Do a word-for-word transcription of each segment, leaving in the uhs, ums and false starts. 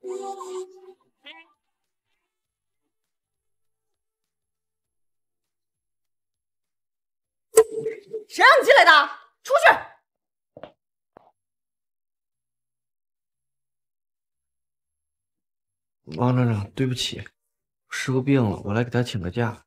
谁让你进来的？出去！ 王厂长，对不起，师傅病了，我来给他请个假。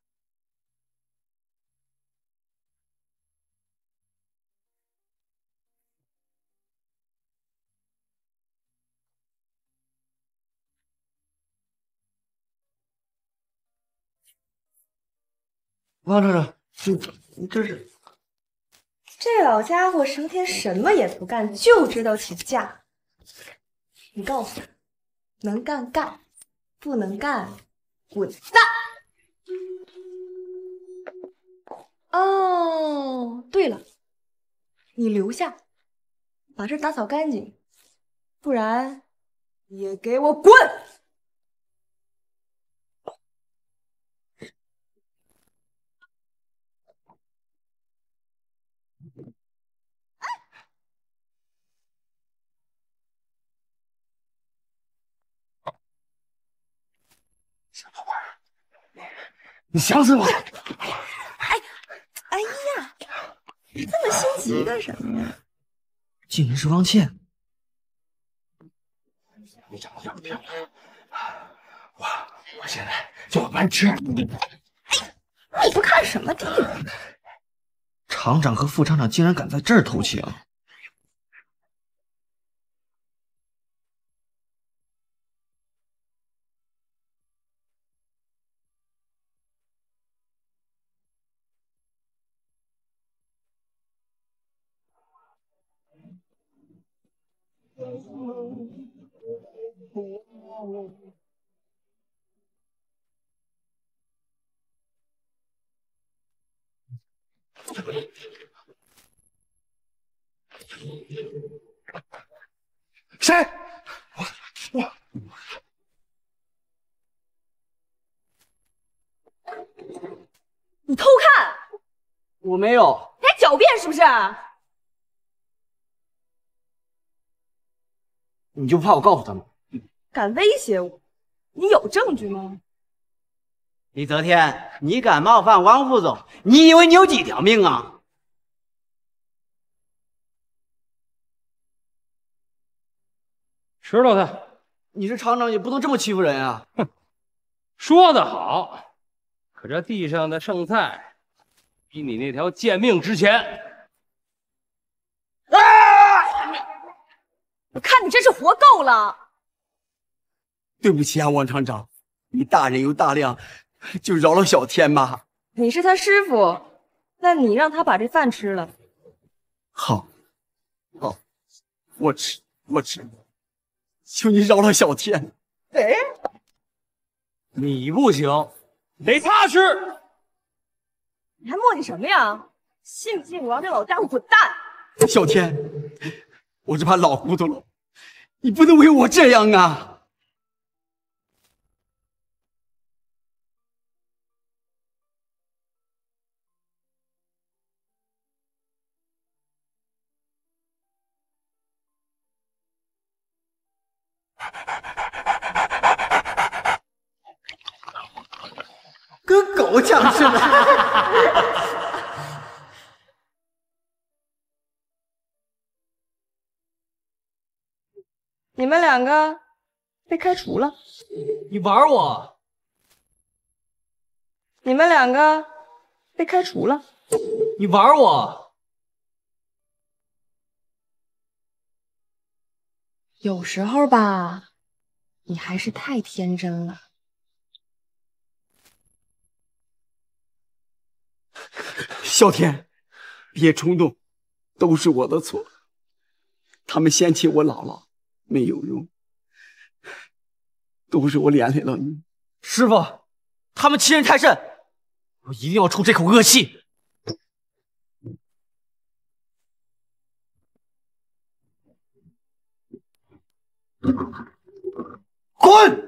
王厂长，你你这是？ 这老家伙成天什么也不干，就知道请假。你告诉我，能干干，不能干滚蛋！哦，对了，你留下，把这打扫干净，不然也给我滚！ 什么玩意儿？你想死我！ 哎，哎呀，这么心急干什么呀？ 竟然是汪倩！你长得这么漂亮，我我现在就要把你吃！ 哎，你不看什么地方？ 厂长和副厂长竟然敢在这儿偷情！谁？我我你偷看？ 我没有。 你还狡辩是不是？ 你就怕我告诉他们？ 敢威胁我？你有证据吗？ 李泽天，你敢冒犯王副总？你以为你有几条命啊？ 知道他。 你是厂长，也不能这么欺负人啊！ 哼，说得好，可这地上的剩菜比你那条贱命值钱。 啊！我看你真是活够了。 对不起啊，王厂长，你大人有大量，就饶了小天吧。 你是他师傅，那你让他把这饭吃了。 好，好，我吃，我吃。求你饶了小天。 哎， 你不行，得他吃。 你还磨叽什么呀？信不信我让这老家伙滚蛋？ 小天，我这怕老糊涂了，你不能为我这样啊！跟狗讲似的。 你们两个被开除了。 你玩我？ 你们两个被开除了。 你玩我？ 有时候吧，你还是太天真了。 小天，别冲动，都是我的错。他们嫌弃我姥姥没有用，都是我连累了你。 师傅，他们欺人太甚，我一定要出这口恶气。滚！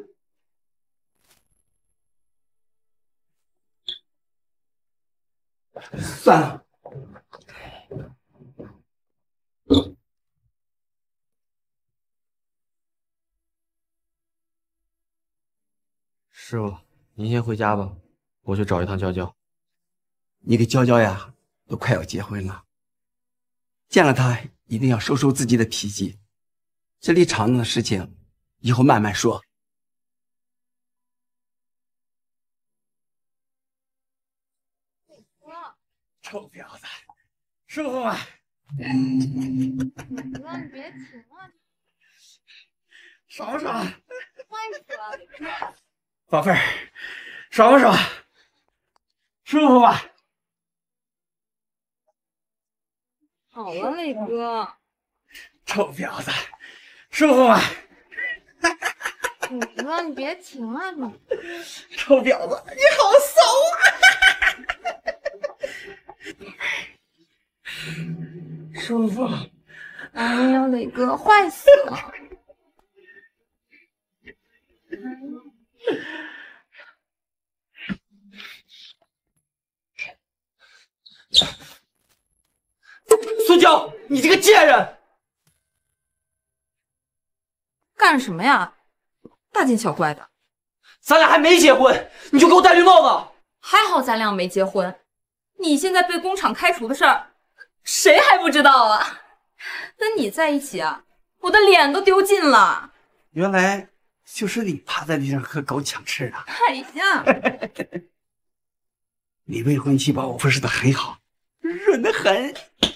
算了。 师傅，您先回家吧，我去找一趟娇娇。 你跟娇娇呀，都快要结婚了，见了她一定要收收自己的脾气。这里厂子的事情，以后慢慢说。臭婊子，师傅们！ 哥，你别停了， 爽不爽？ 坏死了！ 宝贝儿，爽不爽？舒服吧？ 好了，磊哥。 臭婊子，舒服吗？ 哥，你别停了，你。 臭婊子，你好骚啊！舒服。 哎呀，磊哥，坏死了！ 苏娇，你这个贱人！ 干什么呀？大惊小怪的。 咱俩还没结婚，你就给我戴绿帽子！ 还好咱俩没结婚，你现在被工厂开除的事儿，谁还不知道啊？跟你在一起啊，我的脸都丢尽了。 原来就是你趴在地上和狗抢吃啊！ 哎呀， 你未婚妻把我服侍的很好，润得很。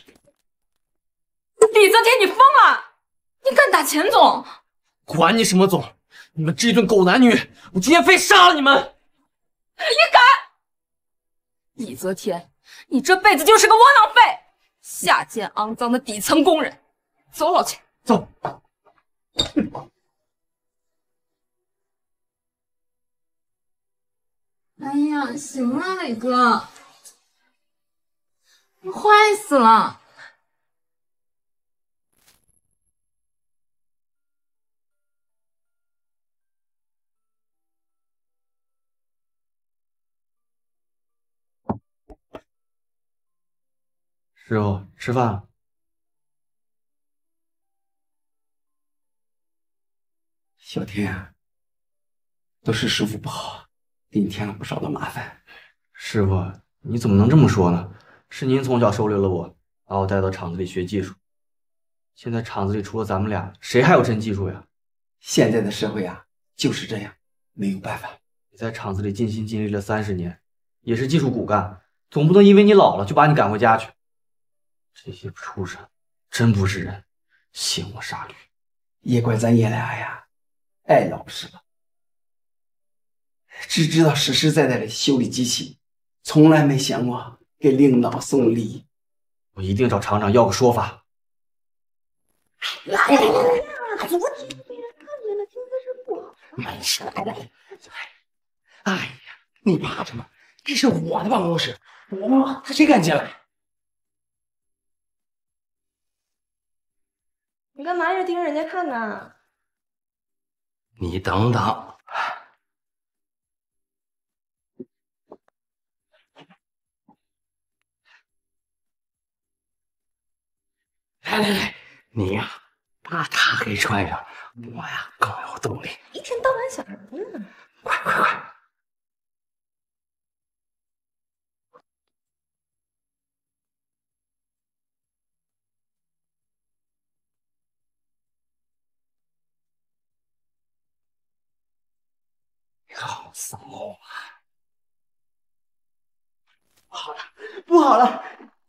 李泽天，你疯了！你敢打钱总？ 管你什么总，你们这对狗男女，我今天非杀了你们！ 你敢！李泽天，你这辈子就是个窝囊废，下贱肮脏的底层工人。走，老钱， 走。 哎呀，行了，磊哥，你坏死了！ 师傅，吃饭了。 小天啊，都是师傅不好，给你添了不少的麻烦。 师傅，你怎么能这么说呢？是您从小收留了我，把我带到厂子里学技术。现在厂子里除了咱们俩，谁还有真技术呀？ 现在的社会啊，就是这样，没有办法。 你在厂子里尽心尽力了三十年，也是技术骨干，总不能因为你老了就把你赶回家去。这些畜生，真不是人，嫌我杀驴。 也怪咱爷俩呀，爱老实了，只知道实实在在的修理机器，从来没想过给领导送礼。 我一定找厂长要个说法。 来来来来，昨天被人看见了，今天是不好。 没事，来来。哎呀，你怕什么？这是我的办公室，我他谁敢进来？ 你干嘛一直盯着人家看呢？ 你等等。来来来，你呀，把它给穿上，我呀更有动力。 一天到晚想什么呢？ 快快快！好骚啊！不好了，不好了！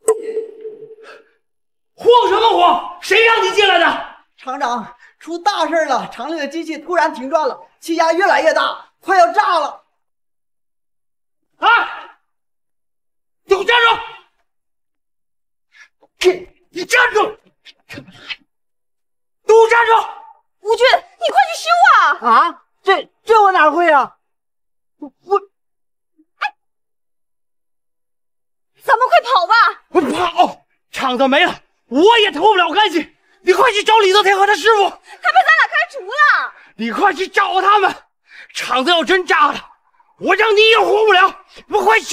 慌什么慌？谁让你进来的？ 厂长，出大事了！厂里的机器突然停转了，气压越来越大，快要炸了！ 啊！给我站住！你你站住！给我站住！ 吴军，你快去修啊！ 啊，这这我哪会啊？我我， 哎，咱们快跑吧！ 我跑！厂子没了，我也脱不了干系。你快去找李泽天和他师傅！ 他被咱俩开除了！ 你快去找他们！厂子要真炸了，我让你也活不了！你们快去！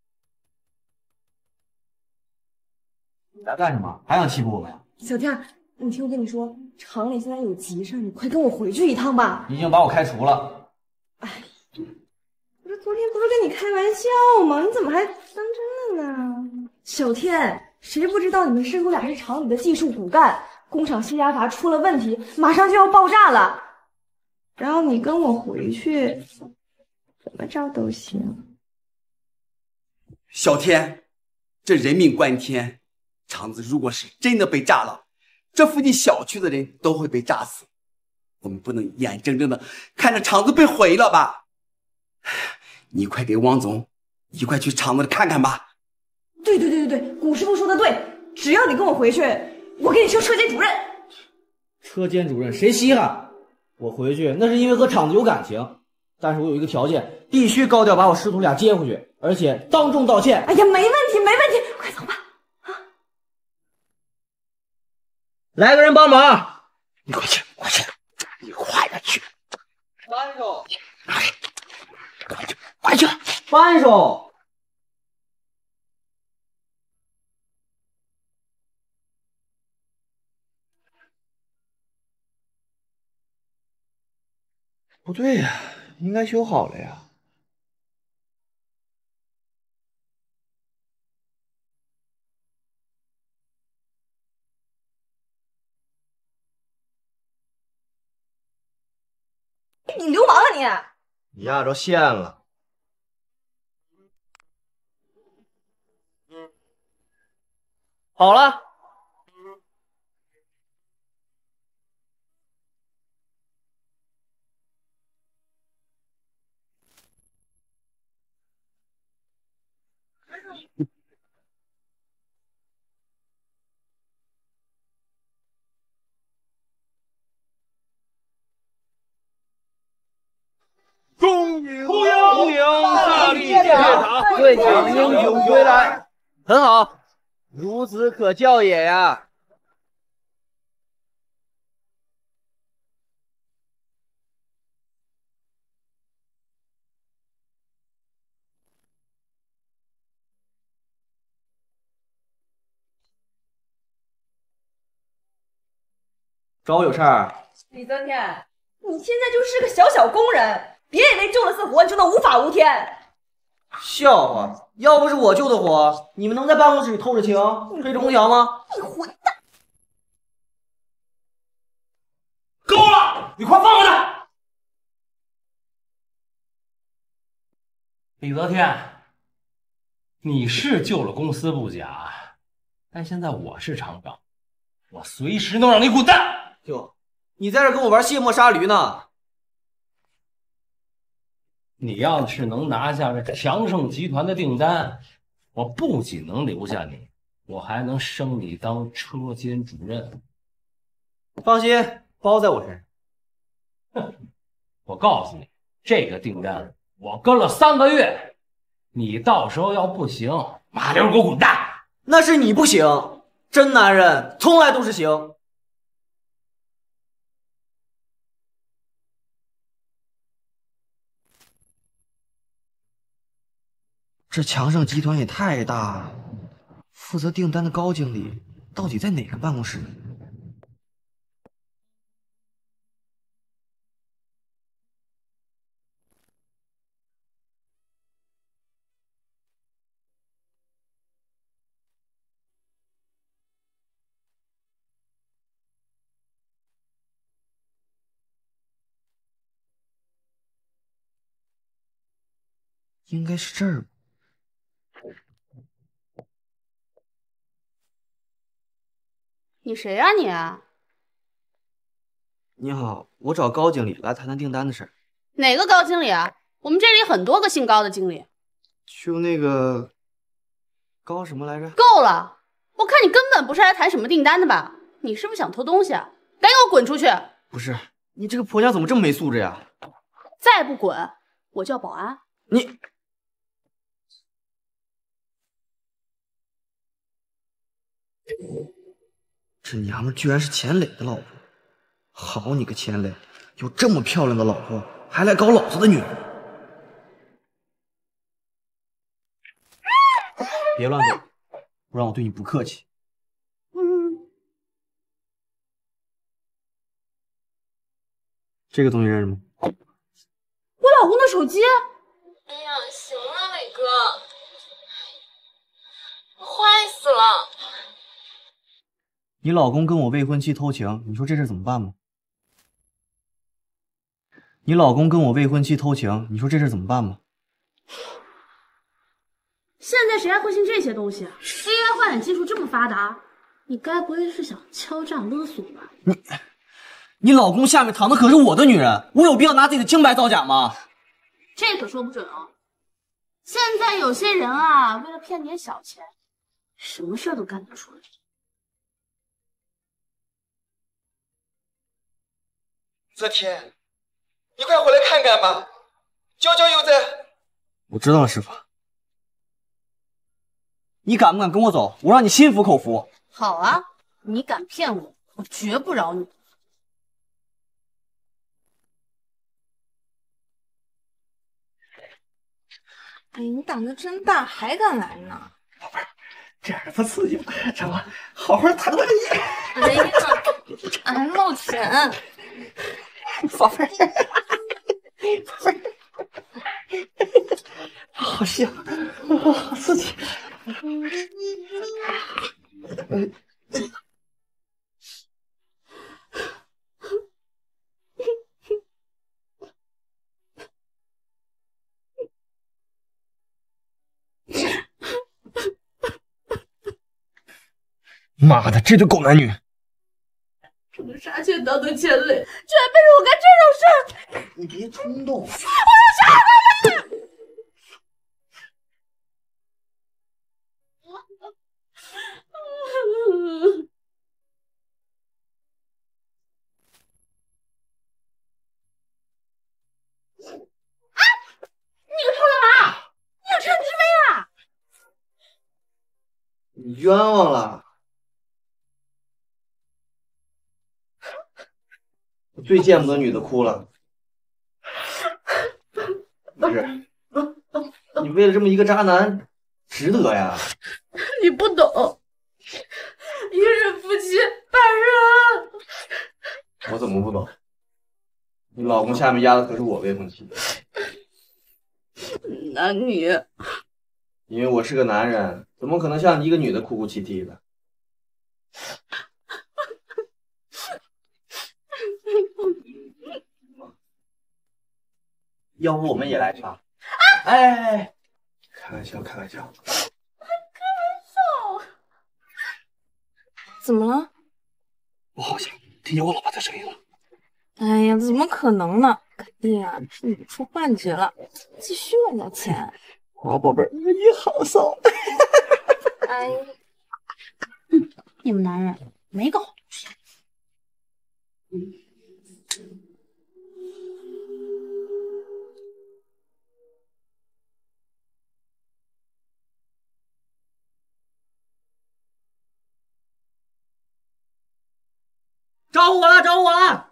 你俩干什么？还想欺负我们呀？ 小天， 你听我跟你说，厂里现在有急事，你快跟我回去一趟吧。 已经把我开除了。 哎，我这昨天不是跟你开玩笑吗？你怎么还当真了呢？小天，谁不知道你们师徒俩是厂里的技术骨干，工厂泄压阀出了问题，马上就要爆炸了。然后你跟我回去，怎么着都行。 小天，这人命关天，厂子如果是真的被炸了，这附近小区的人都会被炸死。我们不能眼睁睁的看着厂子被毁了吧？你快给王总一块去厂子里看看吧。 对对对对对，古师傅说的对，只要你跟我回去，我给你升车间主任。 车间主任谁稀罕？我回去那是因为和厂子有感情，但是我有一个条件，必须高调把我师徒俩接回去，而且当众道歉。 哎呀，没问题没问题，快走吧。啊， 来个人帮忙！ 你快去，快去，你快点去！ 扳手， 快去，快去！ 扳手。 不对呀，应该修好了呀。 你流氓啊你！ 你压着线了。 好了。 恭迎恭迎大力谢场， 最强英雄归来，很好，孺子可教也呀。 找我有事儿？ 李增天，你现在就是个小小工人，别以为救了次火你就能无法无天。 笑话！要不是我救的火，你们能在办公室里透着情、吹着空调吗？ 你混蛋！ 够了，你快放开他！李泽天，你是救了公司不假，但现在我是厂长，我随时能让你滚蛋！ 哟，你在这跟我玩卸磨杀驴呢？ 你要是能拿下这强盛集团的订单，我不仅能留下你，我还能升你当车间主任。 放心，包在我身上。 哼，我告诉你，这个订单我跟了三个月，你到时候要不行，麻溜给我滚蛋！ 那是你不行，真男人从来都是行。这强盛集团也太大了，负责订单的高经理到底在哪个办公室？应该是这儿吧。 你谁呀、你？ 你好，我找高经理来谈谈订单的事儿。 哪个高经理啊？我们这里很多个姓高的经理。 就那个高什么来着？ 够了！我看你根本不是来谈什么订单的吧？你是不是想偷东西啊？赶紧给我滚出去！ 不是，你这个婆娘怎么这么没素质呀？ 再不滚，我叫保安。 你。这娘们居然是钱磊的老婆，好你个钱磊，有这么漂亮的老婆，还来搞老子的女人！别乱动，不然我对你不客气。 嗯， 这个东西认识吗？ 我老公的手机。 哎呀，行了，伟哥，坏死了！ 你老公跟我未婚妻偷情，你说这事怎么办吗？你老公跟我未婚妻偷情，你说这事怎么办吗？ 现在谁还会信这些东西啊 ？A I 换脸技术这么发达，你该不会是想敲诈勒索吧？ 你，你老公下面躺的可是我的女人，我有必要拿自己的清白造假吗？ 这可说不准哦。现在有些人啊，为了骗点小钱，什么事儿都干得出来。 泽天，你快回来看看吧，娇娇又在。 我知道了，师傅。你敢不敢跟我走？我让你心服口服。 好啊，你敢骗我，我绝不饶你。 哎，你胆子真大，还敢来呢？ 宝贝儿，这样不刺激吗？咱们好好谈谈你。 哎呀，俺冒钱。 宝贝儿，宝贝儿，好香，好刺激。 妈的，这对狗男女！ 这个杀妾当的奸累，居然背着我干这种事儿！ 你别冲动，我要杀他们！啊！你个臭流氓！你有趁之危啊！ 你冤枉了！我最见不得女的哭了。不是，你为了这么一个渣男，值得呀？ 你不懂，一日夫妻百日恩。 我怎么不懂？你老公下面压的可是我未婚妻。 那你， 因为我是个男人，怎么可能像你一个女的哭哭啼啼的？要不我们也来场？哎哎哎，开玩笑，开玩笑。 还开玩笑？ 怎么了？ 我好像听见我老婆的声音了。 哎呀，怎么可能呢？肯定啊，是你出幻觉了。继续乱交钱。 好宝贝儿，你好骚。 哎呀， 你们男人没个好东西。 招呼我了，招呼我了！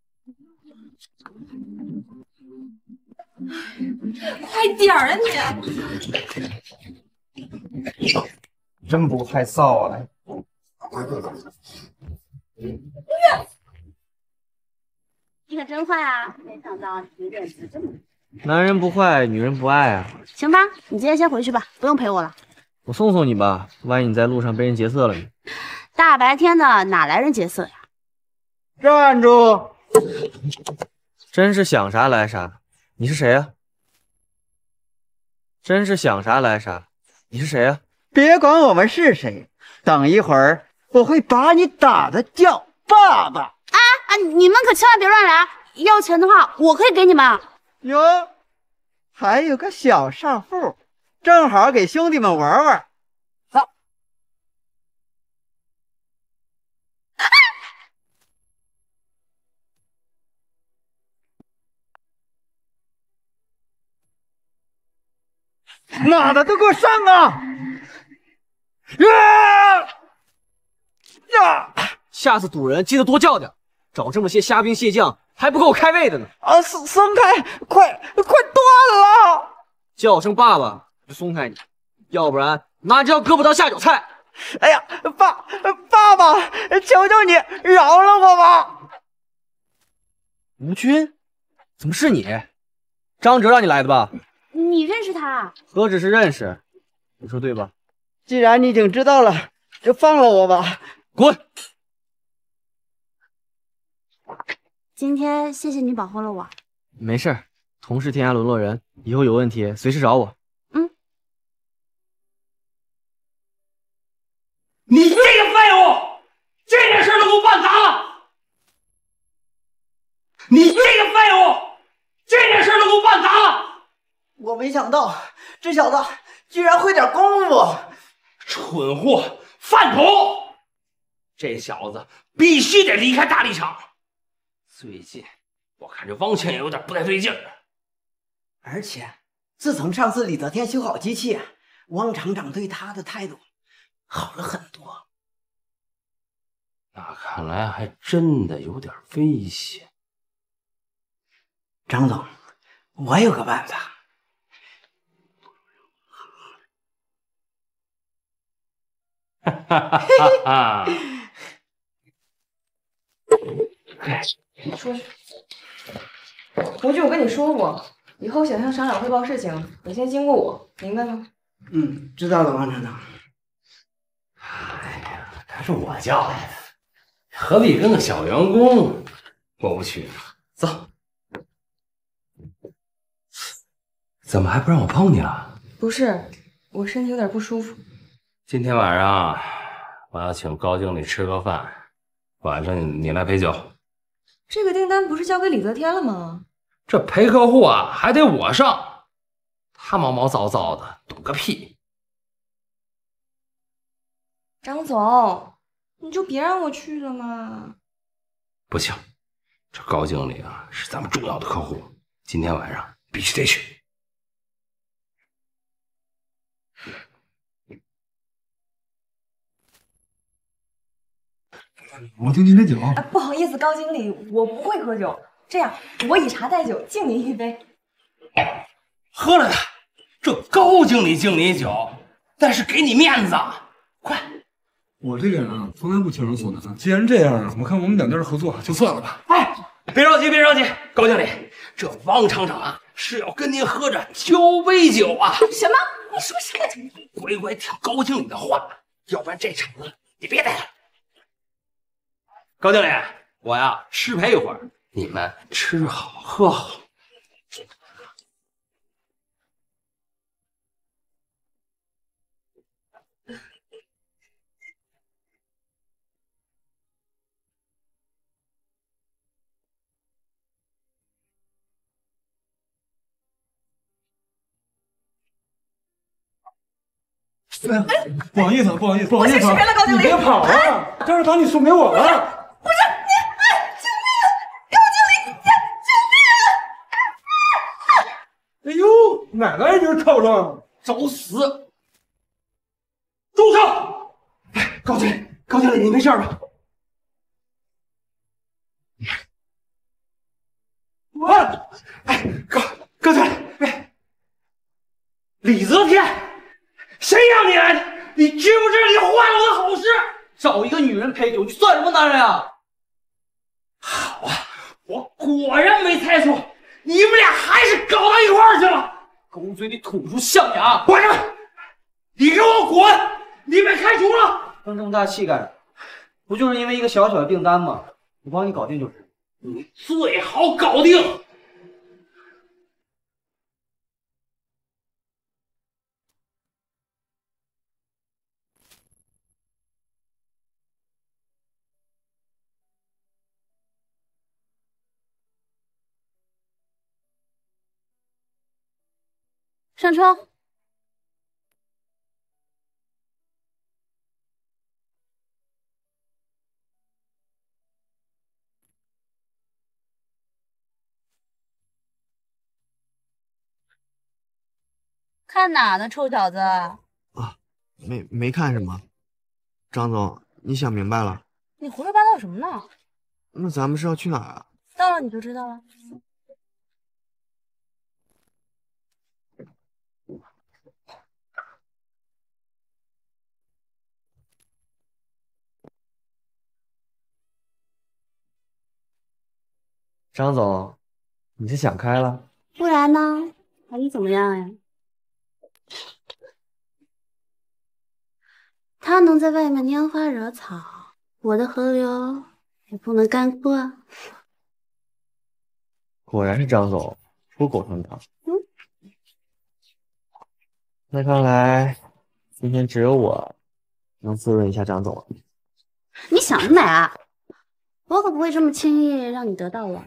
快点儿啊你！ 真不害臊啊！ 你可真坏啊！没想到你脸皮这么厚。 男人不坏，女人不爱啊。 行吧，你今天先回去吧，不用陪我了。 我送送你吧，万一你在路上被人劫色了呢？ 大白天的哪来人劫色呀？ 站住！ 真是想啥来啥。你是谁呀？真是想啥来啥。你是谁呀？ 别管我们是谁，等一会儿我会把你打的叫爸爸。 啊啊！你们可千万别乱来，要钱的话我可以给你们。 哟，还有个小少妇，正好给兄弟们玩玩。好。妈的，都给我上啊！呀呀！ 下次堵人记得多叫点，找这么些虾兵蟹将还不够开胃的呢。 啊，松松开，快快断了！ 叫声爸爸就松开你，要不然拿这条胳膊当下酒菜。 哎呀，爸爸爸，求求你饶了我吧！ 吴军，怎么是你？张哲让你来的吧？ 你认识他？ 何止是认识，你说对吧？ 既然你已经知道了，就放了我吧。 滚！ 今天谢谢你保护了我。 没事儿，同是天涯沦落人，以后有问题随时找我。 嗯。 你这个废物，这点事都给我办砸了！你这个废物，这点事都给我办砸了！ 我没想到这小子居然会点功夫。 蠢货，饭桶！这小子必须得离开大力场。最近我看这汪倩也有点不太对劲儿。 而且自从上次李泽天修好机器，汪厂长对他的态度好了很多。 那看来还真的有点危险。 张总，我有个办法。 哈哈哈哈！ 出去。回去我跟你说过，以后想向厂长汇报事情，得先经过我，明白吗？ 嗯，知道了，王厂长。 哎呀，他是我叫来的，何必跟个小员工过不去呢？走。怎么还不让我碰你了？ 不是，我身体有点不舒服。 今天晚上我要请高经理吃个饭，晚上你你来陪酒。 这个订单不是交给李泽天了吗？ 这陪客户啊，还得我上，他毛毛躁躁的，懂个屁！ 张总，你就别让我去了嘛。 不行，这高经理啊是咱们重要的客户，今天晚上必须得去。 我敬您杯酒。 啊，不好意思，高经理，我不会喝酒。这样，我以茶代酒，敬您一杯。 喝了它，这高经理敬你酒，但是给你面子，快！ 我这个人啊，从来不求人所难。既然这样，我看我们两家的合作就算了吧。 哎，别着急，别着急，高经理，这汪厂长啊是要跟您喝着交杯酒啊。 什么？你说什么？ 乖乖听高经理的话，要不然这场子你别待了。高经理，我呀失陪一会儿，你们吃好喝好。 哎，不好意思，不好意思，不好意思， 我先失陪了，高经理， 你别跑啊！这是把你送给我了。 不是你，哎，救命啊！高经理， 哎呦，哪来一根套上？ 找死！住手！哎，高经理，高经理，你没事吧？我，哎，高高经理，哎，李泽天，谁让你来的？你知不知道你坏了我的好事？ 找一个女人陪酒，你算什么男人啊？ 好啊，我果然没猜错，你们俩还是搞到一块儿去了。 狗嘴里吐出象牙！ 滚！你给我滚！你被开除了！ 争这么大气干什么？不就是因为一个小小的订单吗？我帮你搞定就是。 你最好搞定。 上车。看哪呢，臭小子！ 啊，没没看什么。张总，你想明白了？ 你胡说八道什么呢？ 那咱们是要去哪儿啊？ 到了你就知道了。 张总，你是想开了？ 不然呢？还你怎么样呀？他能在外面拈花惹草，我的河流也不能干枯。 果然是张总，出口成章。 嗯， 那看来今天只有我能滋润一下张总了。 你想得美啊！我可不会这么轻易让你得到我，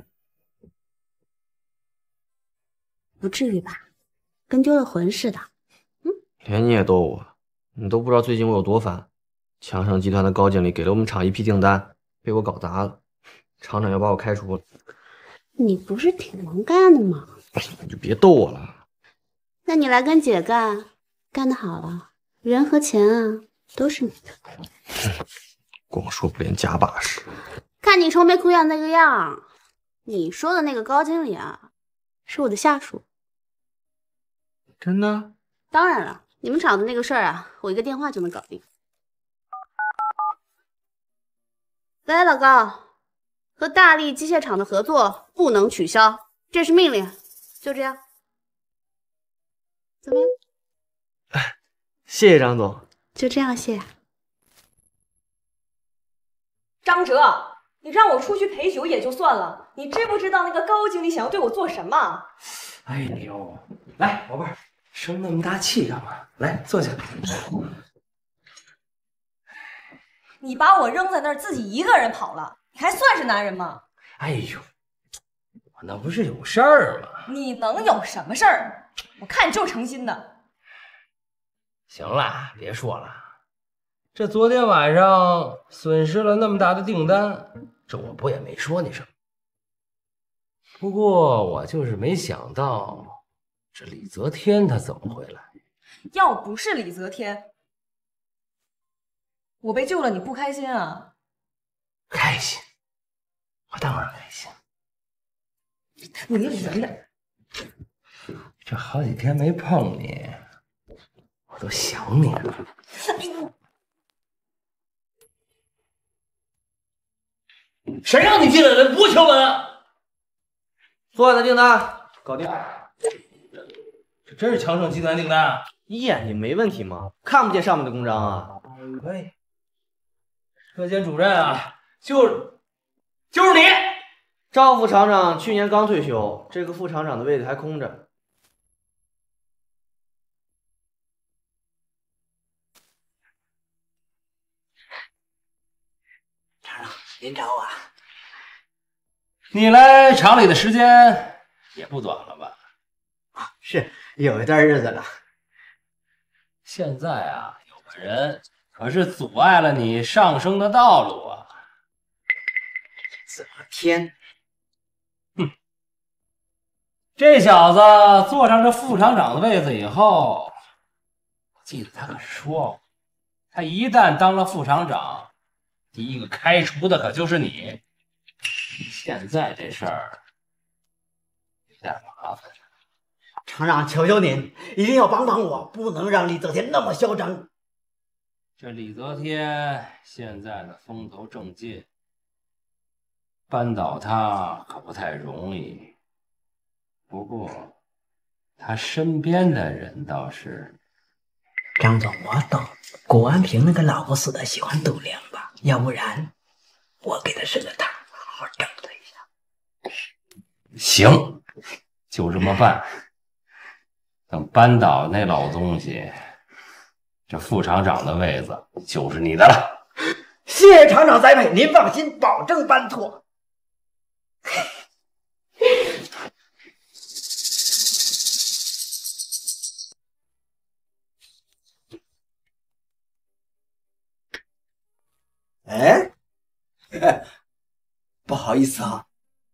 不至于吧？跟丢了魂似的。 连你也逗我，你都不知道最近我有多烦。强盛集团的高经理给了我们厂一批订单，被我搞砸了，厂长要把我开除了。 你不是挺能干的吗？ 你就别逗我了。 那你来跟姐干，干得好了，人和钱啊都是你的。 光说不练假把式。 看你愁眉苦脸那个样，你说的那个高经理啊，是我的下属。 真的？ 当然了，你们厂的那个事儿啊，我一个电话就能搞定。喂，老高，和大力机械厂的合作不能取消，这是命令，就这样。怎么样？ 谢谢张总。 就这样，谢。 张哲，你让我出去陪酒也就算了，你知不知道那个高经理想要对我做什么？ 哎呦，来，宝贝儿，生那么大气干嘛？来，坐下。 你把我扔在那儿，自己一个人跑了，你还算是男人吗？ 哎呦，我那不是有事儿吗？ 你能有什么事儿？我看你就是诚心的。 行了，别说了。这昨天晚上损失了那么大的订单，这我不也没说你什么。不过我就是没想到，这李泽天他怎么会来？ 要不是李泽天，我被救了，你不开心啊？ 开心，我当然开心。 你人呢？ 这好几天没碰你，我都想你了。 哎呦！ 谁让你进来的？不敲门！ 昨晚的订单搞定。 这真是强盛集团订单啊！ 一眼睛没问题吗？看不见上面的公章啊？ 可以。车间主任啊，就是就是你。 赵副厂长去年刚退休，这个副厂长的位置还空着。 厂长，您找我啊？ 你来厂里的时间也不短了吧？ 啊，是有一段日子了。 现在啊，有个人可是阻碍了你上升的道路啊！ 泽天， 哼，这小子坐上这副厂长的位子以后，我记得他可说过，他一旦当了副厂长，第一个开除的可就是你。现在这事儿有点麻烦。 厂长，求求您，一定要帮帮我，不能让李泽天那么嚣张。 这李泽天现在的风头正劲，扳倒他可不太容易。不过他身边的人倒是…… 张总，我懂，谷安平那个老不死的喜欢赌两把，要不然我给他设个套，好好整他一下。 行，就这么办。等扳倒那老东西，这副厂长的位子就是你的了。 谢谢厂长栽培，您放心，保证办妥。 哎，不好意思啊，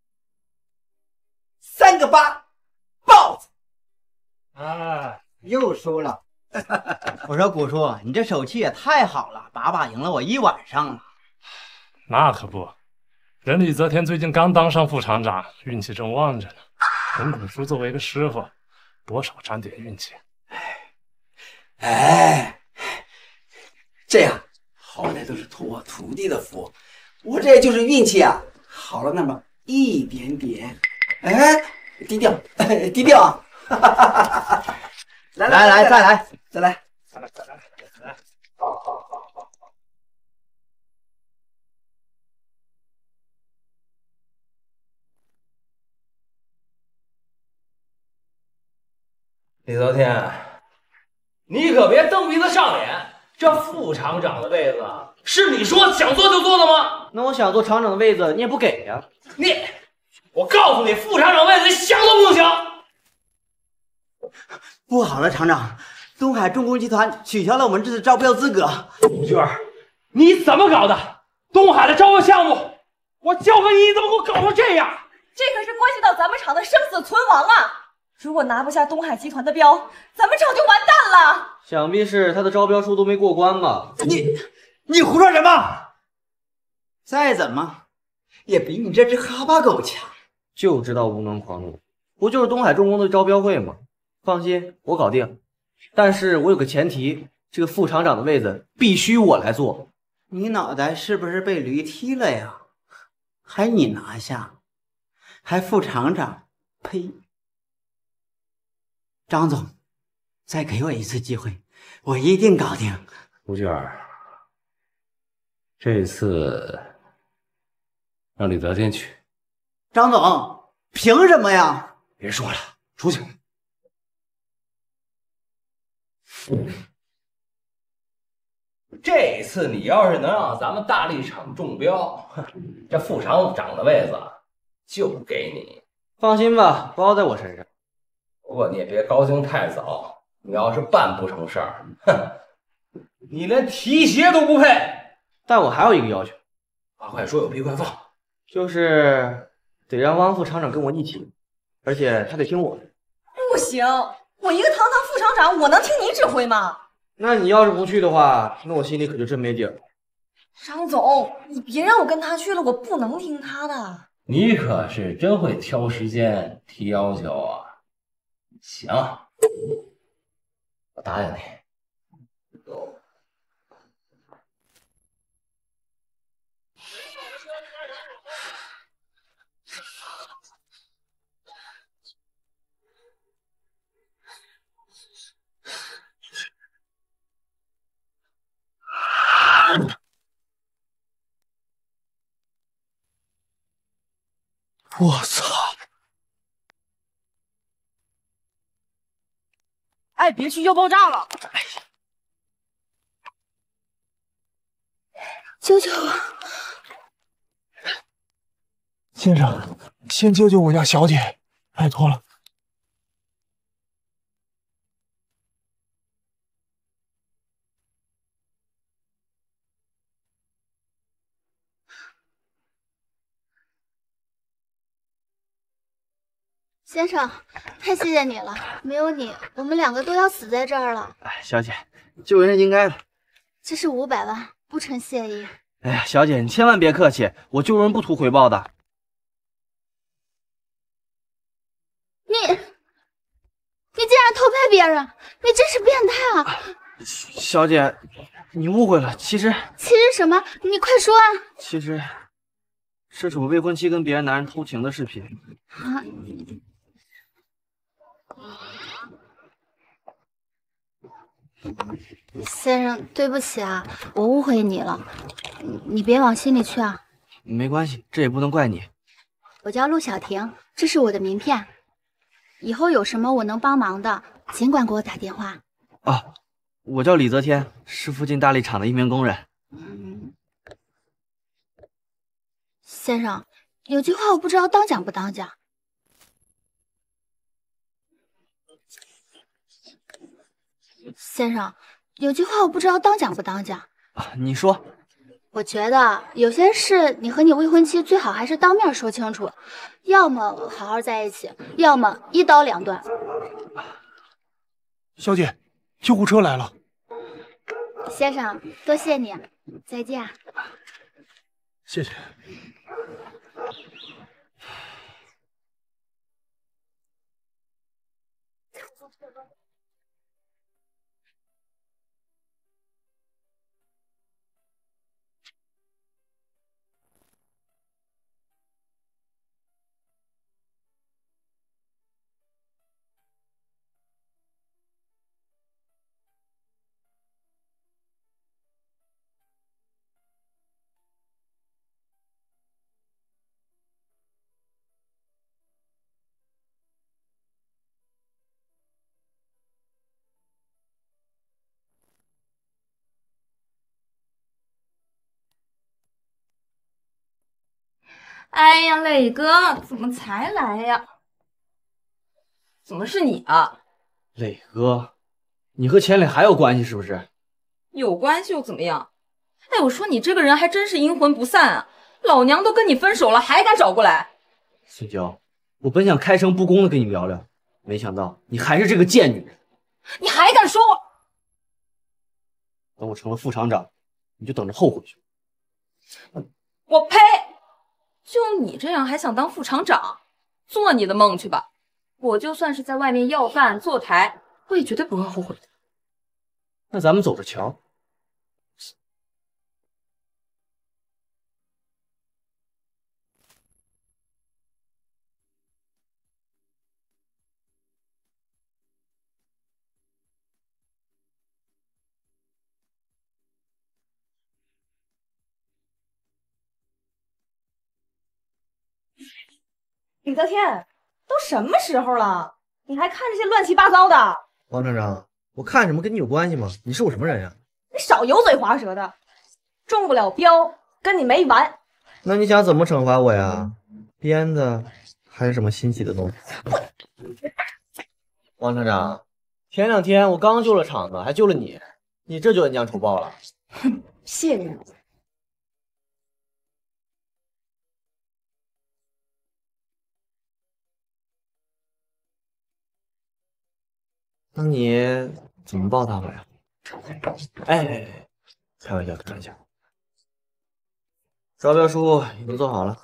三个八，豹子。 啊，又输了。我说古叔，你这手气也太好了，把把赢了我一晚上了。 那可不，人李泽天最近刚当上副厂长，运气正旺着呢。人古叔作为一个师傅，多少沾点运气。 哎，这样好歹都是托我徒弟的福，我这就是运气啊，好了那么一点点。哎，低调，低调。来来来，再来， 再来， 再来，再来，再来。 李泽天，你可别蹬鼻子上脸。这副厂长的位子是你说想做就做的吗？ 那我想做厂长的位子，你也不给呀？ 你，我告诉你，副厂长位子你想都不行。 不好了，厂长，东海重工集团取消了我们这次招标资格。 吴娟，你怎么搞的？东海的招标项目，我交给你，你怎么给我搞成这样？ 这可是关系到咱们厂的生死存亡啊！如果拿不下东海集团的标，咱们厂就完蛋了。 想必是他的招标书都没过关吧？ 你你胡说什么？再怎么也比你这只哈巴狗强。 就知道无能狂怒，不就是东海重工的招标会吗？放心，我搞定。但是我有个前提，这个副厂长的位子必须我来做。 你脑袋是不是被驴踢了呀？还你拿下，还副厂长？呸！张总，再给我一次机会，我一定搞定。 吴娟儿，这次让李泽天去。 张总，凭什么呀？ 别说了，出去。这次你要是能让咱们大力厂中标，这副厂长的位子就给你。 放心吧，包在我身上。 不过你也别高兴太早，你要是办不成事儿，哼，你连提鞋都不配。 但我还有一个要求， 话快说，有屁快放， 就是得让汪副厂长跟我一起，而且他得听我的。 不行，我一个堂堂副厂长，我能听你指挥吗？ 那你要是不去的话，那我心里可就真没底儿了。 张总，你别让我跟他去了，我不能听他的。 你可是真会挑时间提要求啊！行，我答应你。 我操！ 哎，别去，要爆炸了！ 救救我！ 先生，先救救我家小姐，拜托了。 先生，太谢谢你了，没有你，我们两个都要死在这儿了。 哎，小姐，救人是应该的。 这是五百万，不成谢意。 哎呀，小姐，你千万别客气，我救人不图回报的。 你，你竟然偷拍别人，你真是变态啊！ 小姐，你误会了，其实…… 其实什么？你快说啊！ 其实，这是我未婚妻跟别的男人偷情的视频。 啊！先生，对不起啊，我误会你了，你别往心里去啊。 没关系，这也不能怪你。 我叫陆小婷，这是我的名片，以后有什么我能帮忙的，尽管给我打电话。 啊，我叫李泽天，是附近大力厂的一名工人。 嗯，先生，有句话我不知道当讲不当讲。先生，有句话我不知道当讲不当讲。 啊，你说。 我觉得有些事你和你未婚妻最好还是当面说清楚，要么好好在一起，要么一刀两断。 小姐，救护车来了。 先生，多谢你，再见。 谢谢。 哎呀，磊哥，怎么才来呀？怎么是你啊？ 磊哥，你和钱磊还有关系是不是？ 有关系又怎么样？哎，我说你这个人还真是阴魂不散啊！老娘都跟你分手了，还敢找过来？ 孙娇，我本想开诚布公的跟你聊聊，没想到你还是这个贱女人。 你还敢说我？ 等我成了副厂长，你就等着后悔去。 我呸！就你这样还想当副厂长？做你的梦去吧！我就算是在外面要饭坐台，我也绝对不会后悔的。 那咱们走着瞧。 李泽天，都什么时候了，你还看这些乱七八糟的？ 王厂长，我看什么跟你有关系吗？你是我什么人呀？ 你少油嘴滑舌的，中不了标，跟你没完。 那你想怎么惩罚我呀？鞭子还是什么新奇的东西？王厂长，前两天我刚救了厂子，还救了你，你这就恩将仇报了？ 哼，谢你。 那你怎么报答我呀？哎，开玩笑，开玩笑。招标书已经做好了。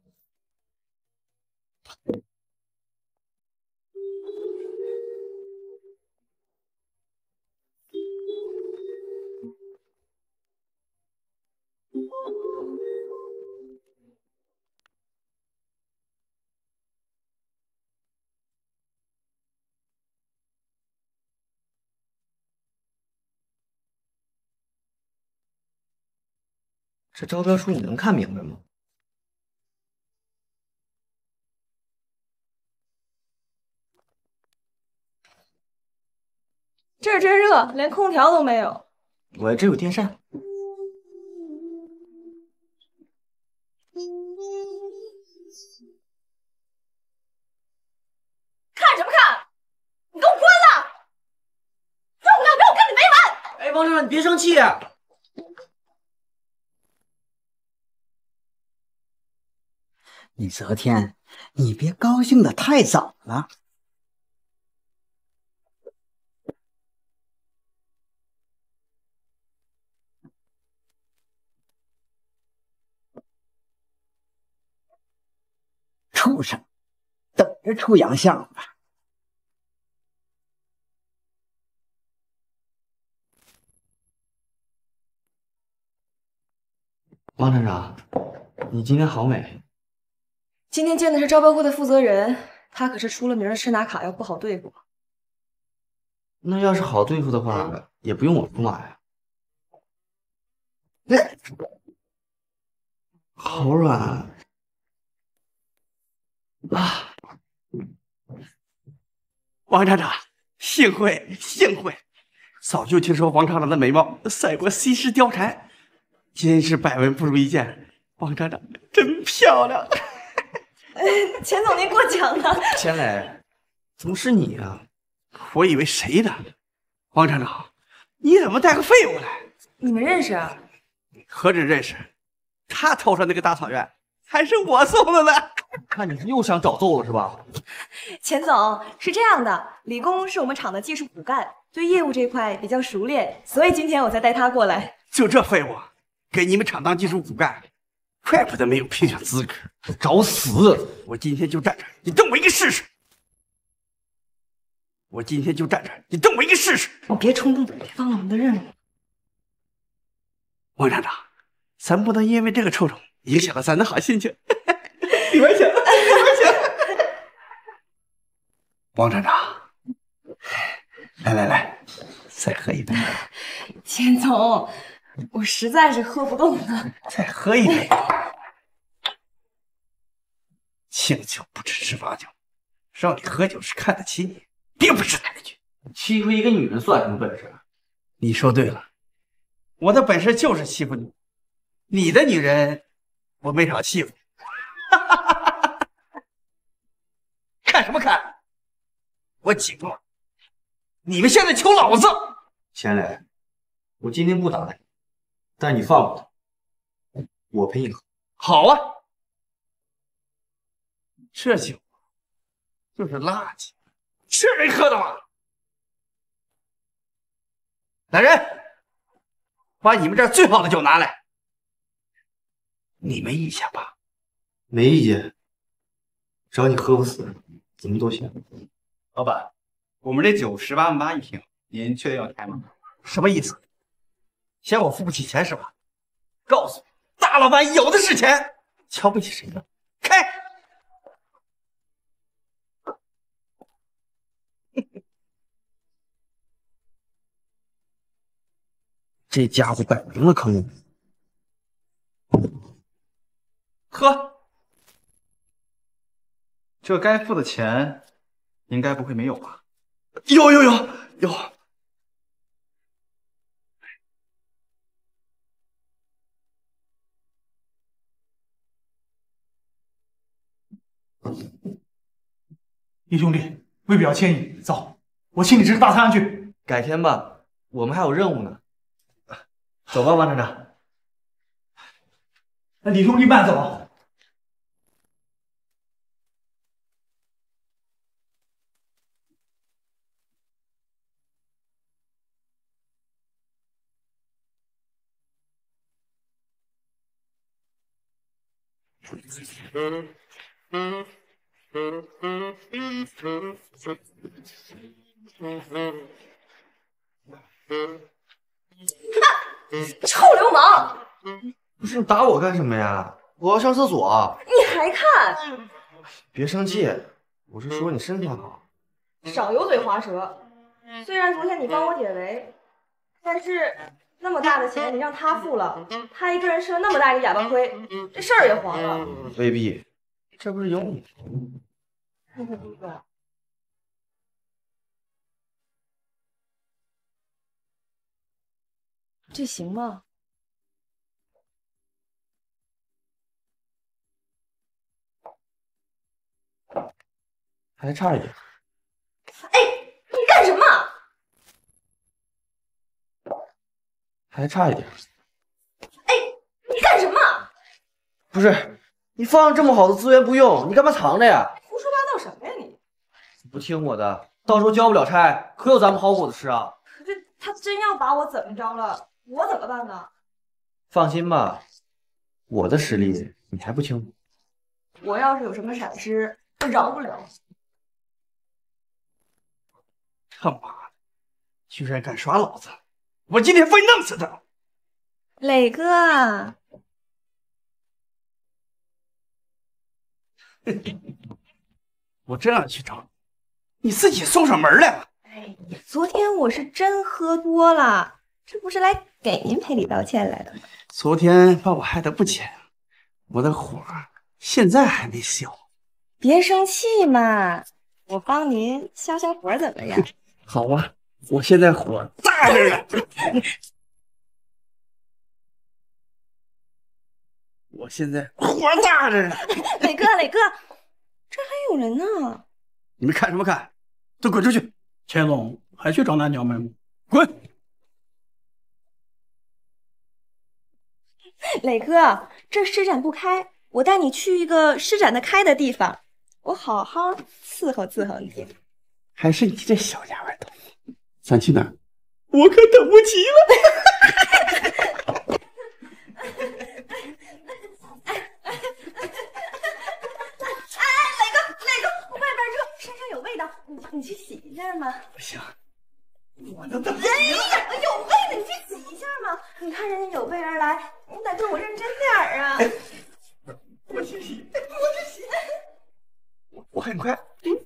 这招标书你能看明白吗？ 这儿真热，连空调都没有。 我这有电扇。 看什么看？你给我滚了！受不了，让我跟你没完！ 哎，王厂长，你别生气啊。 李泽天，你别高兴的太早了。畜生，等着出洋相吧。 王厂长，你今天好美。 今天见的是招标会的负责人，他可是出了名的吃拿卡要不好对付。 那要是好对付的话，也不用我出马呀。好软啊！ 王厂长，幸会幸会，早就听说王厂长的美貌赛过西施貂蝉，今日百闻不如一见，王厂长真漂亮。 钱总您过奖了。 钱磊，怎么是你啊？ 我以为谁呢？王厂长，你怎么带个废物来？ 你们认识啊？ 何止认识，他头上那个大草原还是我送的呢。 看你是又想找揍了是吧？ 钱总，是这样的，李工是我们厂的技术骨干，对业务这块比较熟练，所以今天我才带他过来。 就这废物，给你们厂当技术骨干，怪不得没有评选资格， 找死！ 我今天就站这儿，你动我一个试试。我今天就站这儿，你动我一个试试。 你别冲动，别忘了我们的任务。 王厂长，咱不能因为这个臭虫影响了咱的好心情。里边请，里边请。王厂长，来来来，再喝一杯。 钱总，我实在是喝不动了。 再喝一杯。敬酒不吃吃罚酒，让你喝酒是看得起你，并不是抬举。 欺负一个女人算什么本事？ 你说对了，我的本事就是欺负你，你的女人我没少欺负。 看什么看？我警告你，你们现在求老子！ 钱磊，我今天不打你，但你放过他，我陪你喝。 好啊，这酒就是垃圾，是人喝的吗？来人，把你们这儿最好的酒拿来。你没意见吧？ 没意见，只要你喝不死，怎么都行。 老板，我们这酒十八万八一瓶，您确定要开吗？ 什么意思？嫌我付不起钱是吧？告诉你，大老板有的是钱，瞧不起谁呢？开！这家伙摆明了坑我。 喝。这该付的钱，应该不会没有吧？ 有有有有。 叶兄弟，为表歉意，走，我请你吃大餐去。 改天吧，我们还有任务呢。走吧，王厂长。 那李兄弟慢走。 臭流氓！ 不是你打我干什么呀？我要上厕所。 你还看？ 别生气，我是说你身体好。 少油嘴滑舌。虽然昨天你帮我解围，但是那么大的钱你让他付了，他一个人吃了那么大一个哑巴亏，这事儿也黄了。 未必，这不是有你。 这行吗？ 还差一点。 哎，你干什么？ 还差一点。 哎，你干什么？ 不是，你放这么好的资源不用，你干嘛藏着呀？ 胡说八道什么呀你？ 不听我的，到时候交不了差，可有咱们好果子吃啊！ 可是他真要把我怎么着了，我怎么办呢？ 放心吧，我的实力你还不清楚。 我要是有什么闪失，我饶不了。 他妈的，居然敢耍老子！我今天非弄死他！ 磊哥， 我真让你去找你，你自己送上门来了。 哎，昨天我是真喝多了，这不是来给您赔礼道歉来的吗？ 昨天把我害得不浅，我的火现在还没消。 别生气嘛，我帮您消消火怎么样？ 好啊，我现在火大着呢。我现在火大着呢。 磊哥，磊哥，这还有人呢。 你们看什么看？都滚出去！ 钱总还去找那娘们吗？滚！ 磊哥，这施展不开，我带你去一个施展的开的地方，我好好伺候伺候你。 还是你这小丫鬟懂。咱去哪儿？我可等不及了。 哎，磊哥，磊哥，外边热，身上有味道，你你去洗一下嘛。 不行，我都等不哎及了。 呀，有味的，你去洗一下嘛。你看人家有备而来，你得对我认真点儿啊。 我去洗，我去洗，我我很快。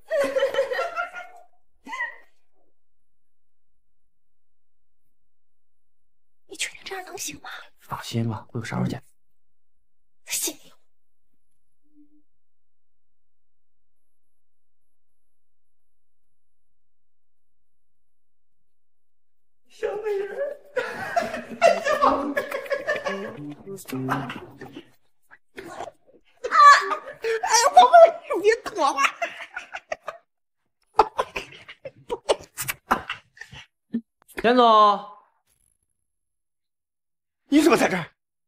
你确定这样能行吗？ 放心吧，我有杀手锏。 信你。 小美人，哎呀！啊！哎呀，宝贝，别躲吧！ 田总， 你怎么在这儿？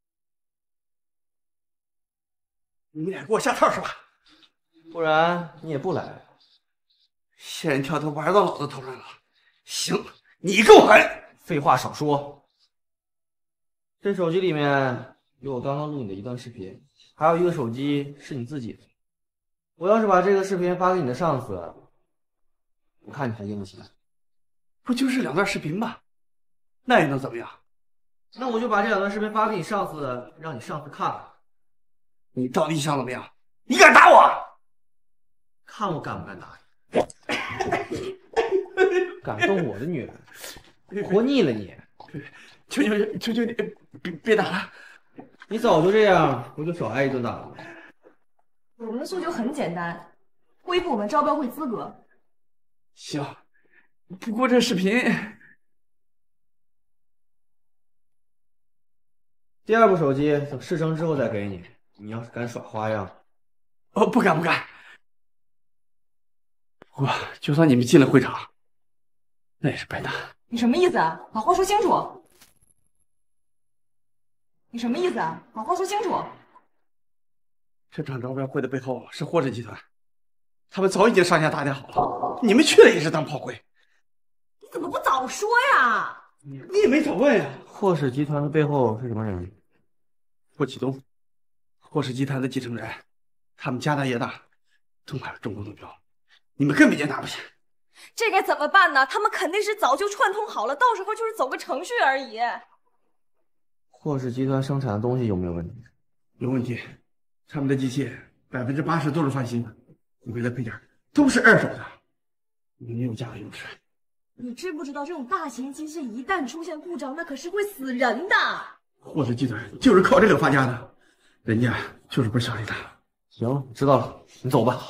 你们俩给我下套是吧？ 不然你也不来。 仙人跳都玩到老子头上了。行，你给我狠！ 废话少说。这手机里面有我刚刚录你的一段视频，还有一个手机是你自己的。我要是把这个视频发给你的上司，我看你还硬不起来。 不就是两段视频吗？那又能怎么样？ 那我就把这两段视频发给你上司，让你上司看看。 你到底想怎么样？你敢打我？ 看我敢不敢打你？敢动我的女人，活腻了你！ 求求你，求求你，别别打了！ 你早就这样，我就少挨一顿打了。 我们的诉求很简单，恢复我们招标会资格。 行，不过这视频…… 第二部手机等事成之后再给你。你要是敢耍花样， 哦，不敢不敢。不过就算你们进了会场，那也是白搭。 你什么意思啊？把话说清楚。你什么意思啊？把话说清楚。 这场招标会的背后是霍氏集团，他们早已经上下打点好了，你们去了也是当炮灰。 你怎么不早说呀？ 你也没早问呀。 霍氏集团的背后是什么人？ 霍启东，霍氏集团的继承人，他们家大业大，都买了中国的标，你们根本就拿不下。 这该怎么办呢？他们肯定是早就串通好了，到时候就是走个程序而已。 霍氏集团生产的东西有没有问题？ 有问题，他们的机械百分之八十都是翻新的，里面的配件都是二手的，你们有价格优势。 你知不知道这种大型机械一旦出现故障，那可是会死人的。 霍氏集团就是靠这个发家的，人家就是不是小利大。 行，知道了，你走吧。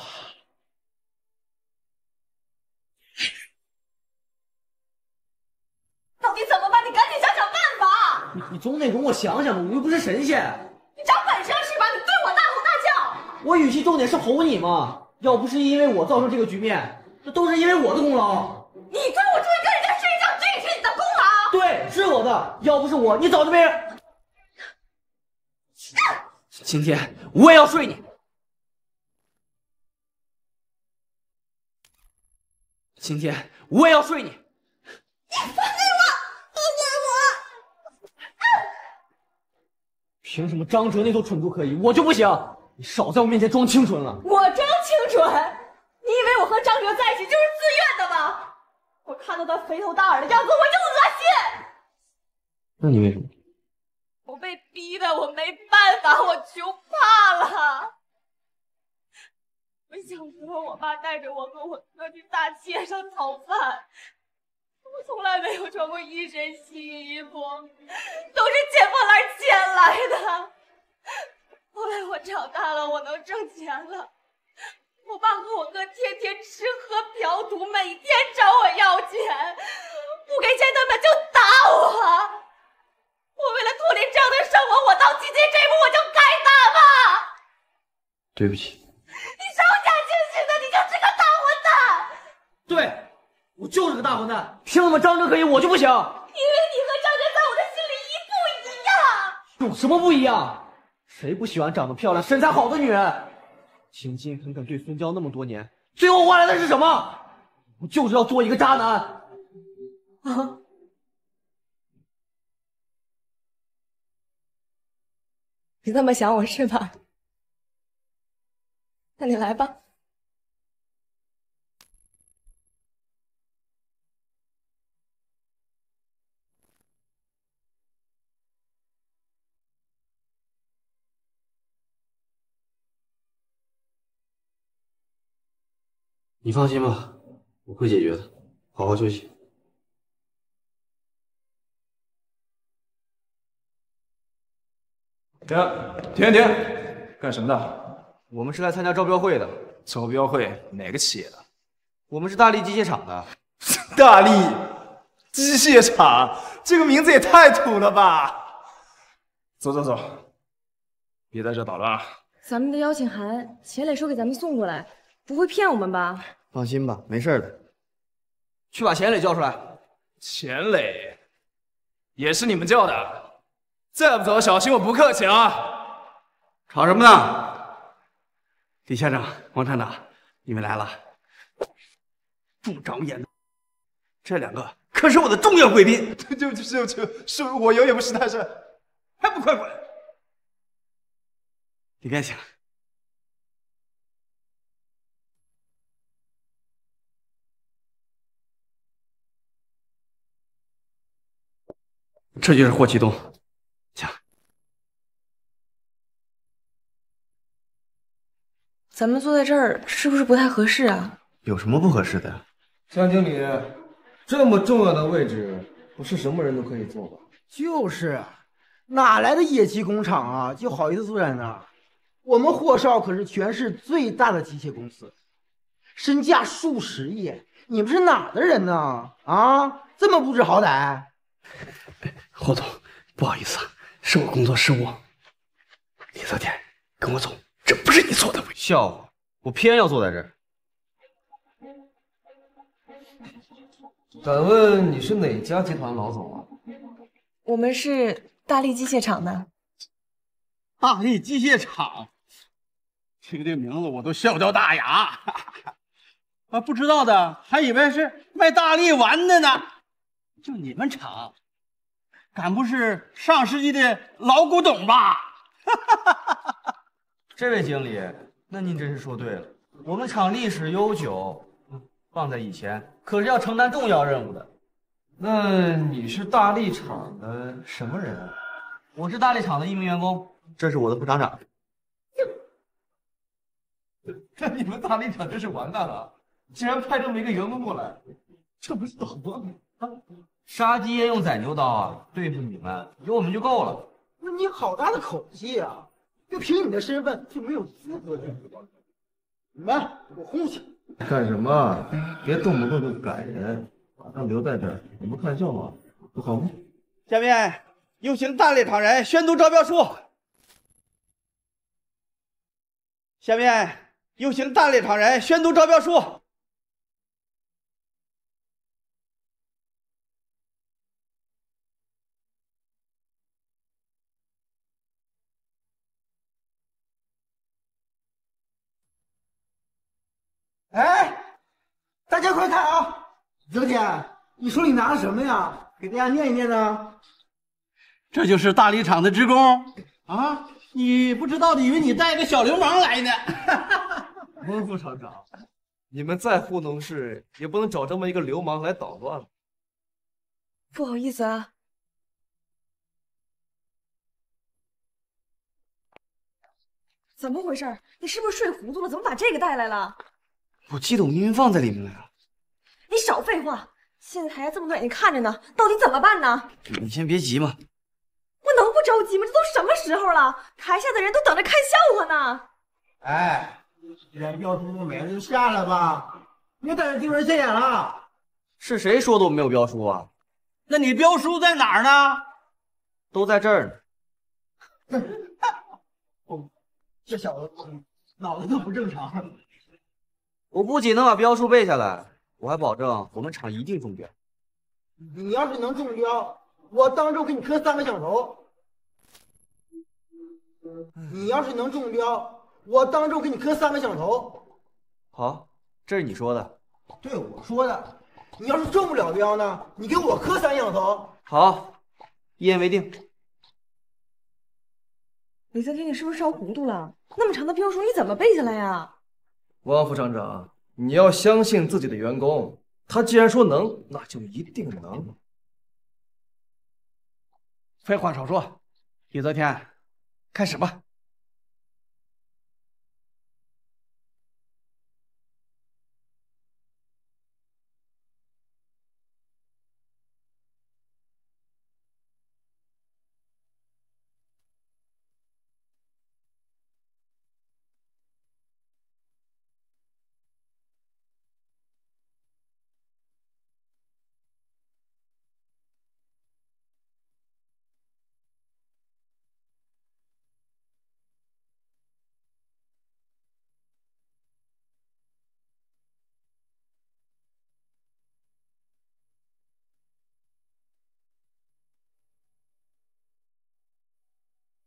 到底怎么办？你赶紧想想办法。 你你总得容我想想吧，我又不是神仙。 你长本事是吧？你对我大吼大叫。 我语气重点是吼你嘛，要不是因为我造成这个局面，这都是因为我的功劳。 你推我出去跟人家睡觉，这也是你的功劳。 对，是我的，要不是我，你早就没人。今天我也要睡你。今天我也要睡你。 你放开我！放开我！ 凭什么张哲那头蠢猪可以，我就不行？你少在我面前装清纯了。 我装清纯？你以为我和张哲在一起就是自愿的吗？我看到他肥头大耳的样子，我就恶心。 那你为什么？ 我被逼的，我没办法，我就怕了。我小时候，我爸带着我和我哥去大街上讨饭，我从来没有穿过一身新衣服，都是捡破烂捡来的。后来我长大了，我能挣钱了，我爸和我哥天天吃喝嫖赌，每天找我要钱，不给钱他们就打我。我为了脱离这样的生活，我到今天这一步我就该打吧。 对不起。 你手下清醒的，你就是个大混蛋。 对，我就是个大混蛋。凭什么张哲可以，我就不行？因为你和张哲在我的心里一不一样。 有什么不一样？谁不喜欢长得漂亮、身材好的女人？勤勤恳恳对孙娇那么多年，最后换来的是什么？我就是要做一个渣男。 啊！你这么想我是吧？那你来吧。 你放心吧，我会解决的，好好休息。 停停停！干什么的？ 我们是来参加招标会的。 招标会哪个企业的？ 我们是大力机械厂的。 大力机械厂，这个名字也太土了吧！走走走，别在这捣乱啊！ 咱们的邀请函，钱磊说给咱们送过来，不会骗我们吧？ 放心吧，没事的。去把钱磊叫出来。 钱磊，也是你们叫的，再不走，小心我不客气啊！ 吵什么呢？李县长、王厂长，你们来了，不长眼的，这两个可是我的重要贵宾。 就就就就，是我有眼不识泰山， 还不快滚！里边请。这就是霍启东，请。 咱们坐在这儿是不是不太合适啊？ 有什么不合适的呀？ 江经理，这么重要的位置，不是什么人都可以坐吧？ 就是，哪来的野鸡工厂啊？就好意思坐在那儿？我们霍少可是全市最大的机械公司，身价数十亿。你们是哪的人呢？啊，这么不知好歹！ 霍总，不好意思，是我工作失误。李泽天，跟我走，这不是你坐的位置。 笑话，我偏要坐在这儿。 敢问你是哪家集团老总啊？ 我们是大力机械厂的。 大力机械厂，听这名字我都笑掉大牙。啊，不知道的还以为是卖大力丸的呢。就你们厂，敢不是上世纪的老古董吧？ 这位经理，那您真是说对了。我们厂历史悠久，放在以前可是要承担重要任务的。 那你是大力厂的什么人啊？ 我是大力厂的一名员工，这是我的副厂长。 那你们大力厂真是完蛋了，竟然派这么一个员工过来，这不是捣乱吗？ 杀鸡焉用宰牛刀啊！对付你们，有我们就够了。 那你好大的口气啊！就凭你的身份，就没有资格这样说。你们给我轰去！ 干什么？别动不动就赶人，把他留在这儿，我们看笑话，不好吗？ 下面有请大力厂人宣读招标书。下面有请大力厂人宣读招标书。 哎，大家快看啊！泽天，你手里拿的什么呀？给大家念一念呢。 这就是大力厂的职工啊！你不知道的，以为你带个小流氓来呢。 温副厂长，你们再糊弄事，也不能找这么一个流氓来捣乱。 不好意思啊。怎么回事？你是不是睡糊涂了？怎么把这个带来了？ 我记得我明明放在里面了呀。 你少废话！现在台下这么多眼睛看着呢，到底怎么办呢？ 你先别急嘛。 我能不着急吗？这都什么时候了？台下的人都等着看笑话呢。 哎，既然标书没了，就下来吧，别在这丢人现眼了。 是谁说的我没有标书啊？ 那你标书在哪儿呢？ 都在这儿呢。 哦，这小子脑子都不正常。 我不仅能把标书背下来，我还保证我们厂一定中标。 你要是能中标，我当周给你磕三个响头。你要是能中标，我当周给你磕三个响头。 好，这是你说的。 对，我说的。你要是中不了标呢，你给我磕三响头。 好，一言为定。 李泽天，你是不是烧糊涂了？那么长的标书你怎么背下来呀？ 汪副厂长，你要相信自己的员工，他既然说能，那就一定能。 废话少说，李泽天，开始吧。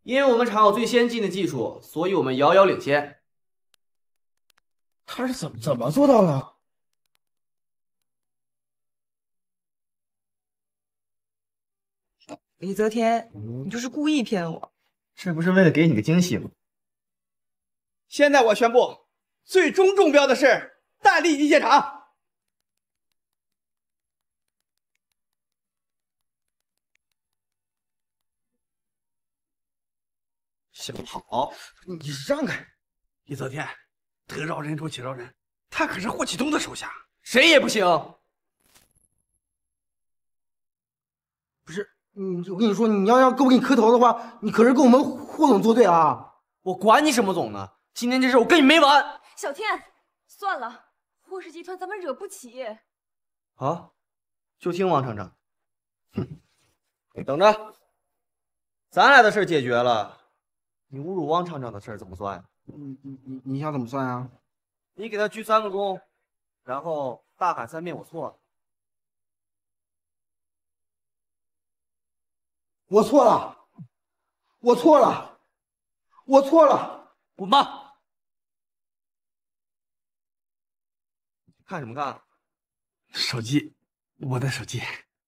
因为我们厂有最先进的技术，所以我们遥遥领先。 他是怎么怎么做到的？ 李泽天，你就是故意骗我。 这不是为了给你个惊喜吗？ 现在我宣布，最终中标的是大力机械厂。 小跑， 你让开！ 李泽天，得饶人处且饶人，他可是霍启东的手下， 谁也不行。 不是你，我跟你说，你要要给我给你磕头的话，你可是跟我们霍总作对啊！ 我管你什么总呢？今天这事我跟你没完。 小天，算了，霍氏集团咱们惹不起。 好，就听王厂长。哼，你等着，咱俩的事解决了，你侮辱汪厂长的事怎么算呀？ 你你你你想怎么算啊？ 你给他鞠三个躬，然后大喊三遍我错了。 我错了，我错了，我错了， 滚吧！看什么看？ 手机，我的手机。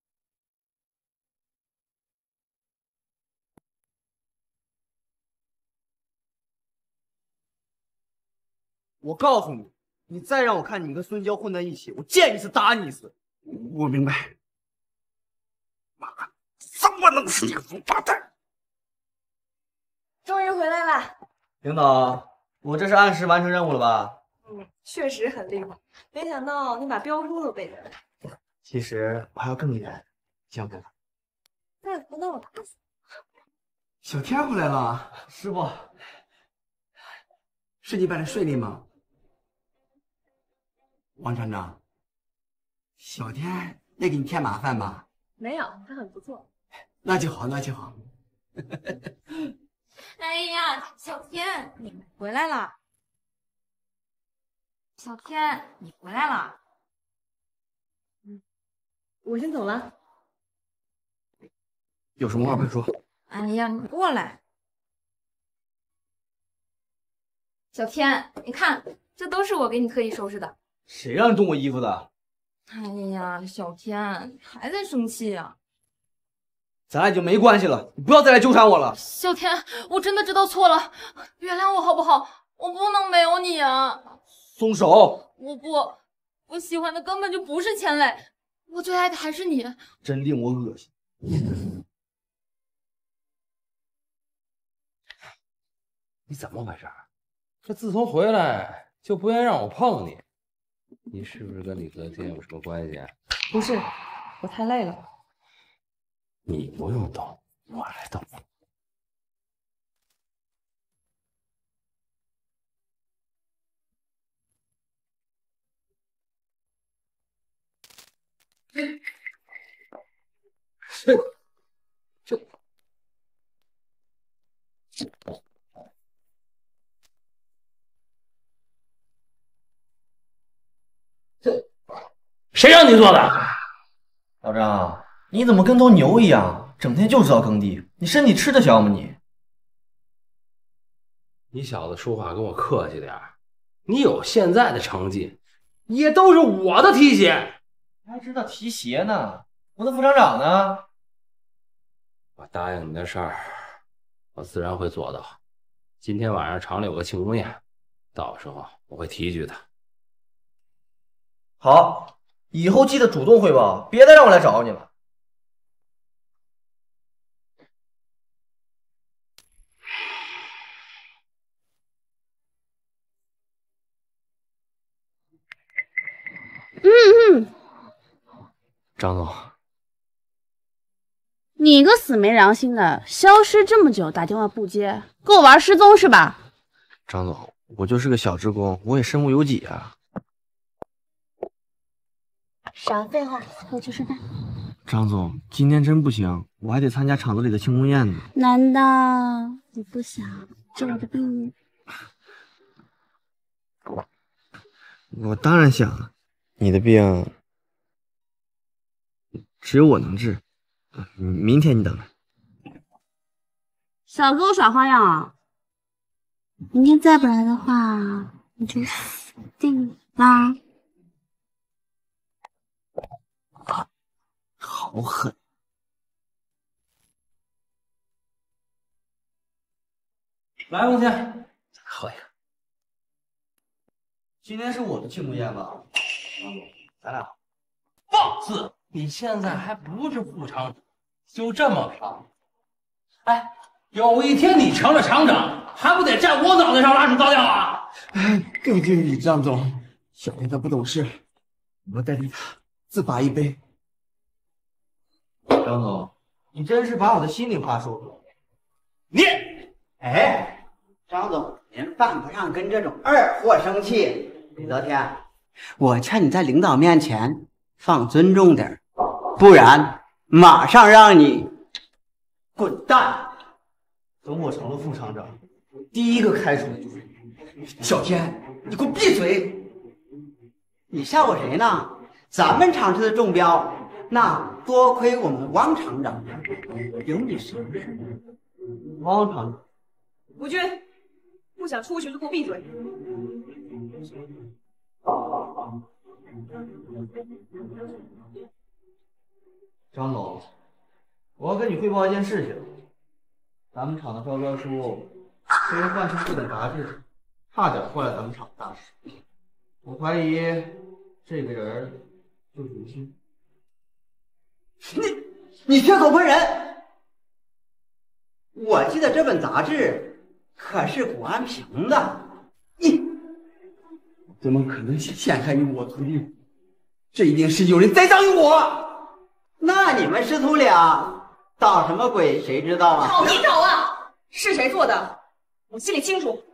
我告诉你，你再让我看你跟孙娇混在一起，我见一次打你一次。 我明白。妈，怎么能是你个王八蛋！ 终于回来了。 领导，我这是按时完成任务了吧？ 嗯，确实很厉害，没想到你把标书都背下来。 其实我还有更厉害的，交给他。 再不让我打死。 小天回来了， 师傅， 事情办得顺利吗？王厂长，小天没给你添麻烦吧？ 没有，他很不错。 那就好，那就好。 哎呀，小天，你回来了！小天，你回来了。 嗯，我先走了。 有什么话快说。 哎呀，你过来。小天，你看，这都是我给你特意收拾的。 谁让你动我衣服的？ 哎呀，小天，你还在生气呀？ 咱俩已经没关系了，你不要再来纠缠我了。 小天，我真的知道错了，原谅我好不好？我不能没有你啊！ 松手！ 我不，我喜欢的根本就不是钱磊，我最爱的还是你。 真令我恶心。 你怎么回事？这自从回来就不愿意让我碰你，你是不是跟李泽天有什么关系？ 不是，我太累了。 你不用动，我来动。 这这这谁让你做的？ 老张，你怎么跟头牛一样，整天就知道耕地？你身体吃得消吗你？ 你小子说话跟我客气点儿。你有现在的成绩，也都是我的提携。 你还知道提鞋呢？我的副厂长呢？ 我答应你的事儿，我自然会做到。今天晚上厂里有个庆功宴，到时候我会提举他。 好，以后记得主动汇报，别再让我来找你了。 嗯嗯， 张总， 你个死没良心的，消失这么久，打电话不接，跟我玩失踪是吧？ 张总，我就是个小职工，我也身不由己啊。 少废话，快去吃饭。 张总，今天真不行，我还得参加厂子里的庆功宴呢。 难道你不想治我的病？ 我当然想了，你的病只有我能治。明天你等着。 少给我耍花样啊！明天再不来的话，你就死定了。 好狠！ 来，王倩，喝一个。 今天是我的庆功宴吧？咱俩放肆！你现在还不是副厂长，就这么胖？哎，有一天你成了厂长，还不得站我脑袋上拉屎倒尿啊？ 哎，更经理张总，小天他不懂事，我代替他自罚一杯。 张总，你真是把我的心里话说出来了。 你， 哎，张总，您犯不上跟这种二货生气。李泽天，我劝你在领导面前放尊重点，不然马上让你滚蛋！ 等我成了副厂长，我第一个开除的就是你。 小天，你给我闭嘴！你吓唬谁呢？咱们厂区的中标，那多亏我们汪厂长，有你什么事？ 汪厂长， 吴军，不想出去就给我闭嘴！ 张总，我要跟你汇报一件事情。咱们厂的招标书被人换成这本杂志，差点坏了咱们厂的大事。我怀疑这个人就是吴军。 你你血口喷人！我记得这本杂志可是谷安平的，你怎么可能陷害于我徒弟？这一定是有人栽赃于我。 那你们师徒俩捣什么鬼？谁知道啊？ 好，你捣啊！是谁做的？我心里清楚。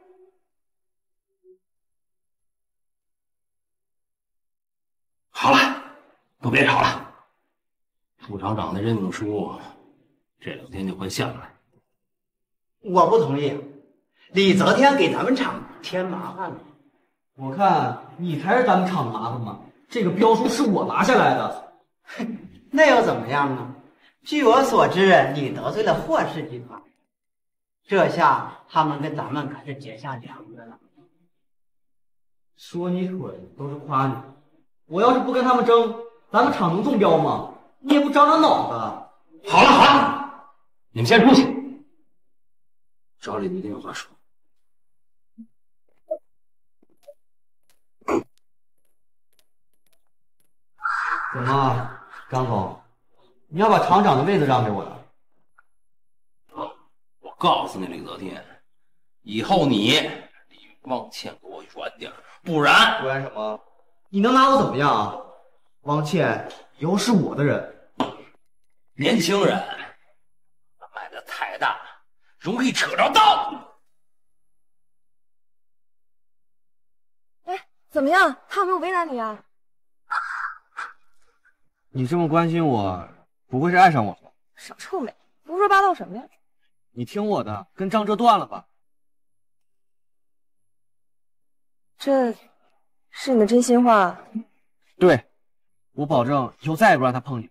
好了，都别吵了。副厂长的任命书这两天就会下来。 我不同意，李泽天给咱们厂添麻烦了。 我看你才是咱们厂的麻烦嘛！这个标书是我拿下来的。 那又怎么样呢？据我所知，你得罪了霍氏集团，这下他们跟咱们可是结下梁子了。 说你蠢都是夸你，我要是不跟他们争，咱们厂能中标吗？你也不长长脑子。 好了好了，你们先出去，找李明有话说。 怎么，张总，你要把厂长的位子让给我了？ 我告诉你，李泽天，以后你离汪倩给我远点，不然不然什么？你能拿我怎么样啊？汪倩以后是我的人。 年轻人卖的太大，容易扯着刀。 哎，怎么样？他有没有为难你啊？ 你这么关心我，不会是爱上我了？ 少臭美，胡说八道什么呀？ 你听我的，跟张哲断了吧。 这是你的真心话？ 对，我保证以后再也不让他碰你。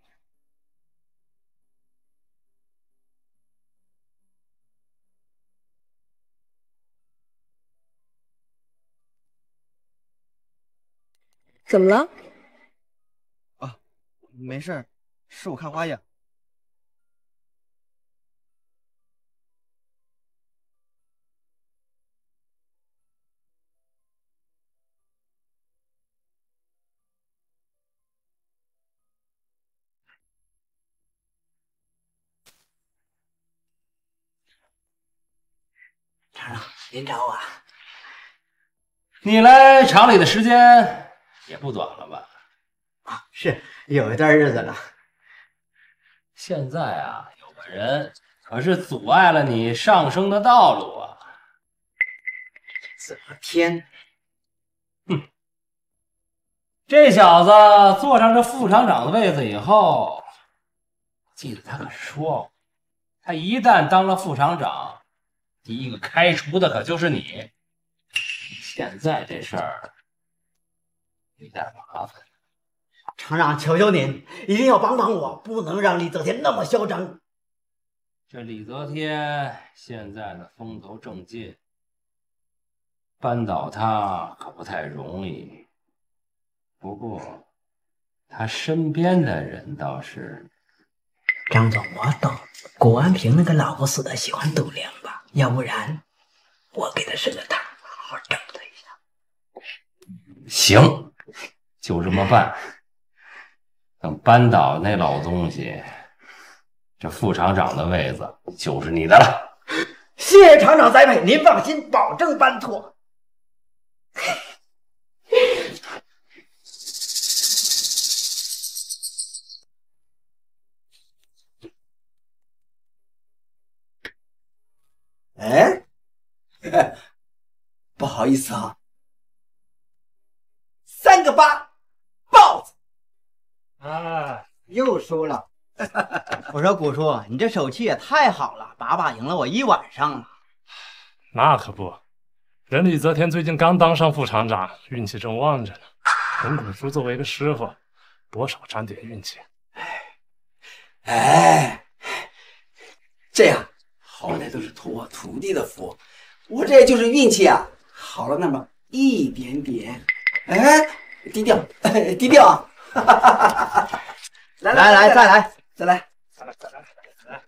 怎么了？ 啊，没事，是我看花眼。 厂长，您找我啊？ 你来厂里的时间也不短了吧？ 啊，是有一段日子了。 现在啊，有个人可是阻碍了你上升的道路啊！ 泽天， 哼，这小子坐上这副厂长的位子以后，记得他可是说过，他一旦当了副厂长，第一个开除的可就是你。现在这事儿有点麻烦。 厂长，求求您，一定要帮帮我，不能让李泽天那么嚣张。 这李泽天现在的风头正劲，扳倒他可不太容易。不过，他身边的人倒是…… 张总，我懂，谷安平那个老不死的喜欢赌两把，要不然我给他设个套，好好整他一下。 行，就这么办。等扳倒那老东西，这副厂长的位子就是你的了。 谢谢厂长栽培，您放心，保证办妥。 哎，不好意思啊，三个八，豹子。 啊，又输了。我说古叔，你这手气也太好了，把把赢了我一晚上了。 那可不，人李泽天最近刚当上副厂长，运气正旺着呢。人古叔作为一个师傅，多少沾点运气。 哎，这样好歹都是托我徒弟的福，我这就是运气啊，好了那么一点点。哎，低调，低调啊！来来来，再来， 再来， 再来，再来，再来。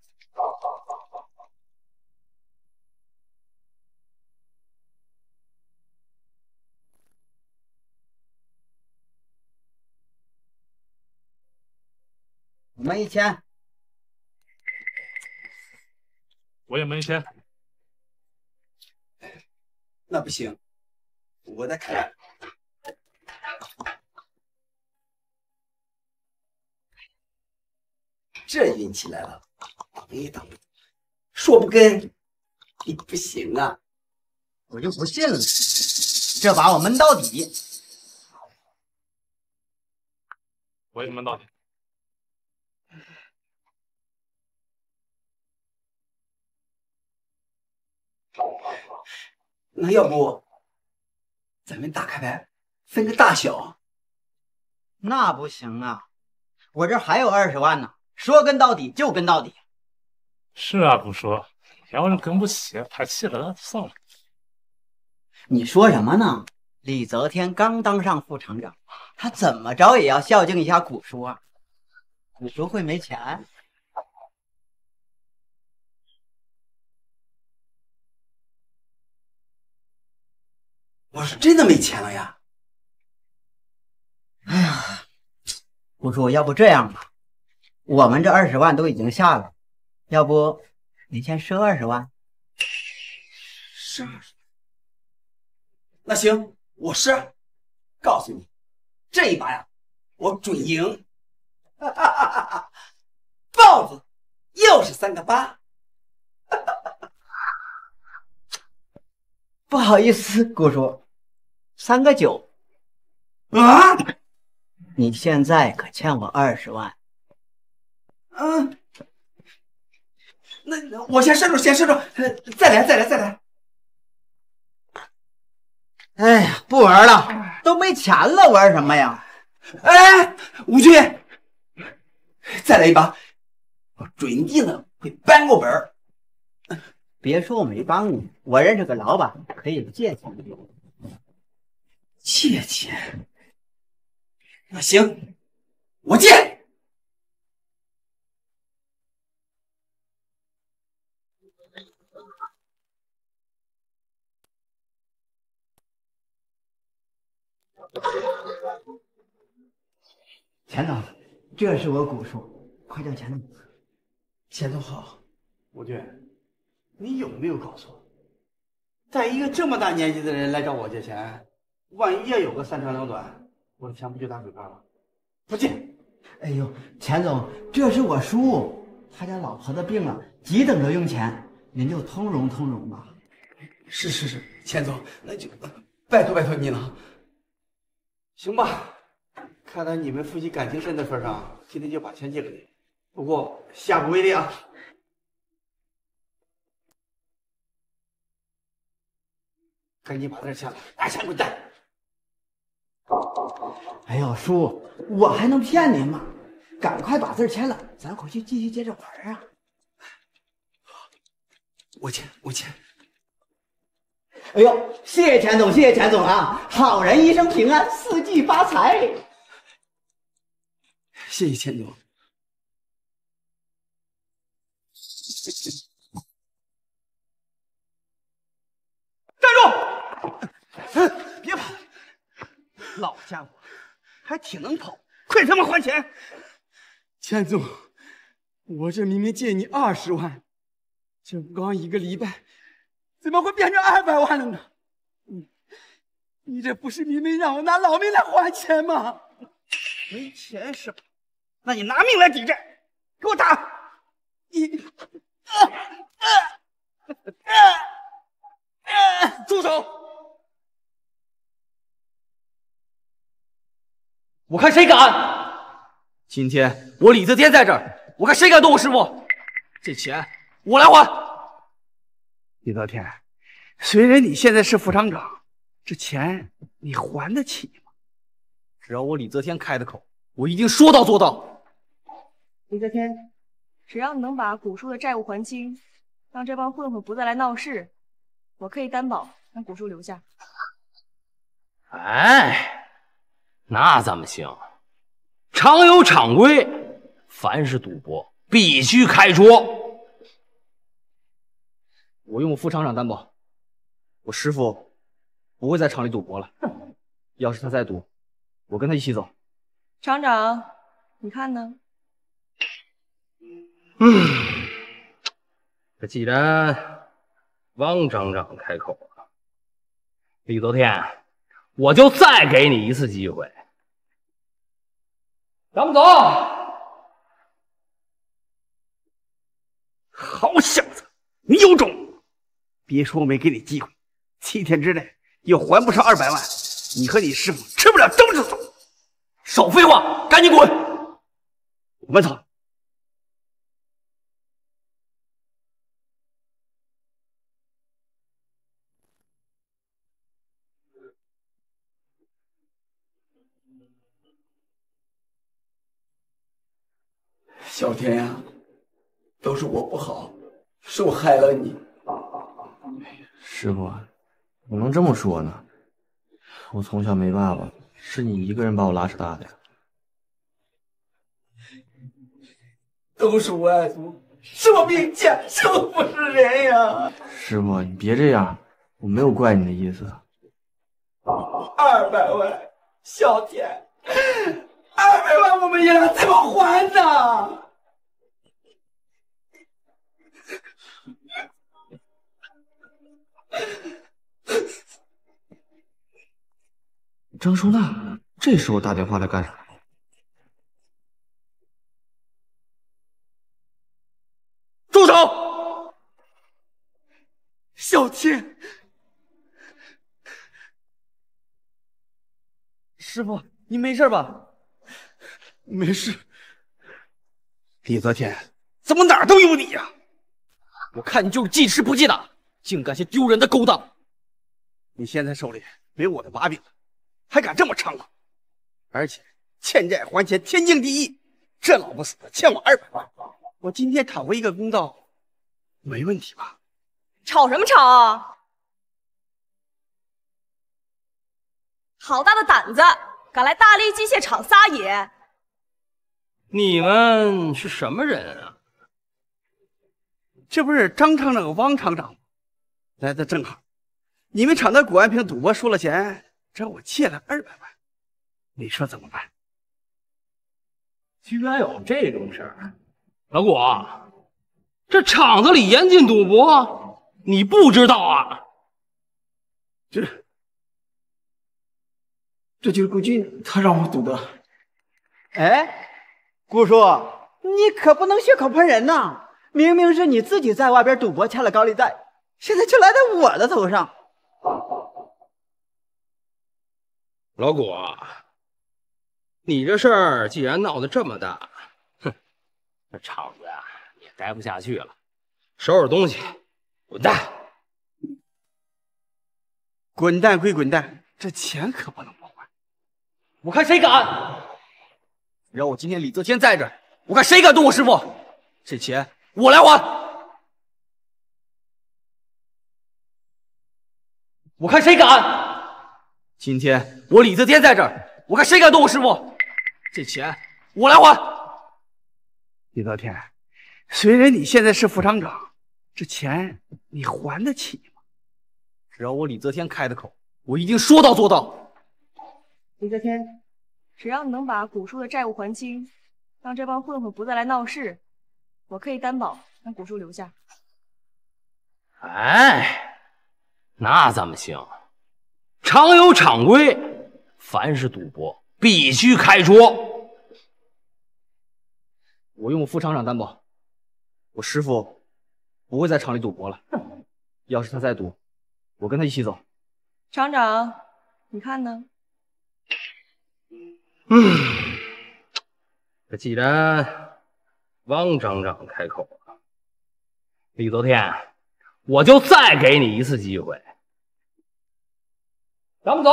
我们一千。 我也没钱。 那不行，我再看。这运气来了，等一等，说不跟你不行啊！ 我就不信了，这把我闷到底。 我也闷到底。 那要不咱们打开牌分个大小？ 那不行啊，我这还有二十万呢，说跟到底就跟到底。 是啊，不说，要是跟不起，太气了，算了。 你说什么呢？李泽天刚当上副厂长，他怎么着也要孝敬一下古叔啊。古叔会没钱？ 我是真的没钱了呀！ 哎呀，古叔，要不这样吧，我们这二十万都已经下了，要不你先赊二十万？ 赊二十万？那行，我赊。告诉你，这一把呀，我准赢！哈哈哈哈！豹子又是三个八。 不好意思，古叔，三个九。 啊！ 你现在可欠我二十万。 嗯，那我先赊住，先赊住，再来，再来，再来。 哎呀，不玩了，都没钱了，玩什么呀？ 哎，吴军，再来一把，我准定的会扳过本儿。 别说我没帮你，我认识个老板，可以借钱。 借钱？那行，我借。 钱总，这是我古叔，快叫钱总。 钱总好。 吴俊，你有没有搞错？带一个这么大年纪的人来找我借钱，万一要有个三长两短，我的钱不就打水漂了？不借。哎呦，钱总，这是我叔，他家老婆子病了，急等着用钱，您就通融通融吧。 是是是，钱总，那就拜托拜托你了。 行吧，看在你们夫妻感情深的份上，今天就把钱借给你。不过下不为例啊。赶紧把这签了，拿钱滚蛋！哎呦，叔，我还能骗您吗？赶快把字签了，咱回去继续接着玩啊！ 我欠，我欠。 哎呦，谢谢钱总，谢谢钱总啊！好人一生平安，四季发财。 谢谢钱总。 站住！别跑！老家伙还挺能跑，快他妈还钱！ 钱总，我这明明借你二十万，这刚一个礼拜，怎么会变成二百万了呢？你你这不是明明让我拿老命来还钱吗？ 没钱是吧？那你拿命来抵债，给我打！你，啊啊啊啊！住手！ 我看谁敢！今天我李泽天在这儿，我看谁敢动我师傅！这钱我来还。 李泽天，虽然你现在是副厂长，这钱你还得起吗？ 只要我李泽天开的口，我一定说到做到。 李泽天，只要你能把古树的债务还清，让这帮混混不再来闹事，我可以担保让古树留下。 哎。那怎么行？常有常规，凡是赌博必须开桌。 我用我副厂长担保，我师傅不会在厂里赌博了。要是他再赌，我跟他一起走。 厂长，你看呢？ 嗯，这既然汪厂长开口了，李泽天，我就再给你一次机会。咱们走！ 好小子，你有种！别说我没给你机会，七天之内又还不上二百万，你和你师傅吃不了兜着走。 少废话，赶紧滚！ 我们走。 小天呀，都是我不好，是我害了你。 师傅，怎么能这么说呢？我从小没爸爸，是你一个人把我拉扯大的呀。 都是我爱徒，是我命贱，是我不是人呀！ 师傅，你别这样，我没有怪你的意思。 二百万，小天，二百万我们爷俩怎么还呢？ 张淑娜，这时候打电话来干啥？ 住手！小天， 师傅，你没事吧？ 没事。李泽天，怎么哪儿都有你呀？ 我看你就是记吃不记打，竟干些丢人的勾当。 你现在手里没我的把柄了，还敢这么猖狂？而且欠债还钱天经地义，这老不死的欠我二百万，我今天讨回一个公道，没问题吧？ 吵什么吵啊！好大的胆子，敢来大力机械厂撒野！ 你们是什么人啊？ 这不是张厂长、汪厂长吗？来的正好。你们厂的古玩瓶赌博输了钱，找我借了二百万，你说怎么办？ 居然有这种事儿！老谷，这厂子里严禁赌博，你不知道啊？ 这，这就是顾俊他让我赌的。 哎，顾叔，你可不能血口喷人呐！明明是你自己在外边赌博欠了高利贷，现在却来到我的头上。 老谷，你这事儿既然闹得这么大，哼，这厂子呀也待不下去了，收拾东西，滚蛋！ 滚蛋归滚蛋，这钱可不能不还。 我看谁敢！只要我今天李泽天在这儿，我看谁敢动我师傅！这钱我来还。 我看谁敢！今天我李泽天在这儿，我看谁敢动我师傅！这钱我来还。 李泽天，虽然你现在是副厂长，这钱你还得起吗？ 只要我李泽天开的口，我一定说到做到。 李泽天，只要你能把古树的债务还清，让这帮混混不再来闹事，我可以担保让古树留下。 哎，那怎么行？常有常规，凡是赌博必须开桌。 我用我副厂长担保，我师傅不会在厂里赌博了。要是他再赌，我跟他一起走。 厂长，你看呢？ 嗯，这既然王厂长开口了，李泽天，我就再给你一次机会。咱们走。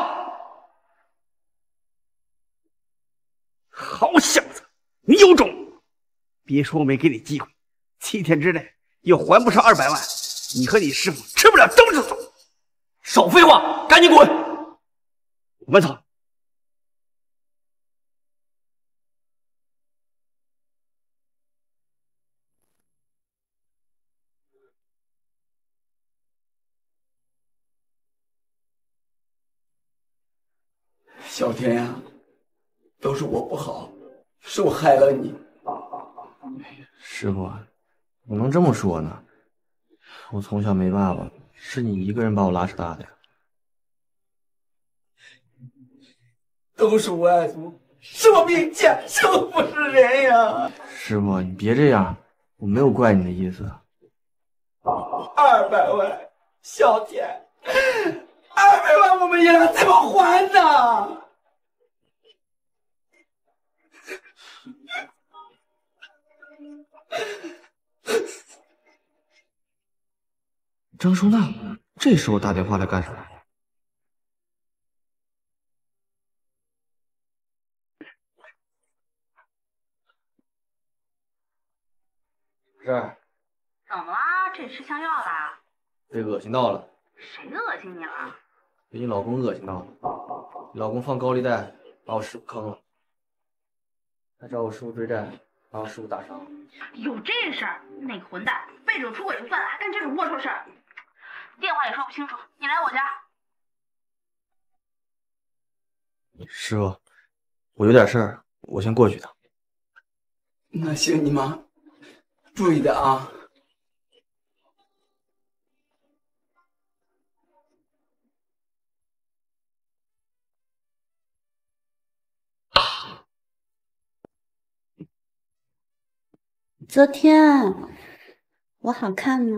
好小子，你有种！别说我没给你机会，七天之内又还不上二百万，你和你师傅吃不了兜着走。 少废话，赶紧滚！ 我们走。小天呀，都是我不好，是我害了你。 师傅，怎么能这么说呢？我从小没爸爸，是你一个人把我拉扯大的呀。 都是我爱徒，是我命贱，是我不是人呀！ 师傅，你别这样，我没有怪你的意思。 二百万，小天，二百万我们爷俩怎么还呢？ 张淑娜，这时候打电话来干什么？是。 怎么啦？这吃枪药啦？ 被恶心到了。 谁恶心你了？ 被你老公恶心到了。你老公放高利贷，把我师傅坑了，还找我师傅追债，把我师傅打伤了。 有这事儿？那个混蛋背着我出轨就算了，还干这种龌龊事儿。电话也说不清楚，你来我家。 师傅，我有点事儿，我先过去一趟。 那行，你忙，注意点啊。 泽天，我好看吗？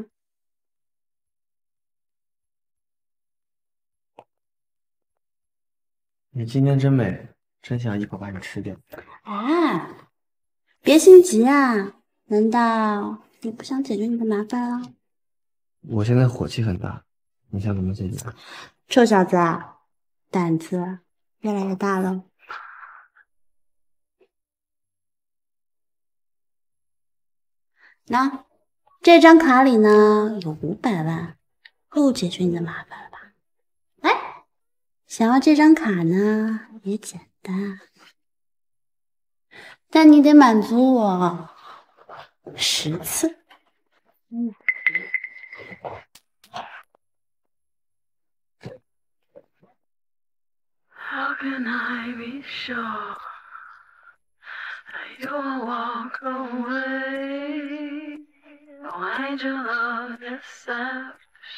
你今天真美，真想一口把你吃掉。 哎，别心急啊！难道你不想解决你的麻烦了？ 我现在火气很大，你想怎么解决？ 臭小子，胆子越来越大了。那这张卡里呢有五百万，够解决你的麻烦了吧？哎，想要这张卡呢也简单，但你得满足我十次。嗯。 How can I be sure that you won't walk away? Why do you love deception?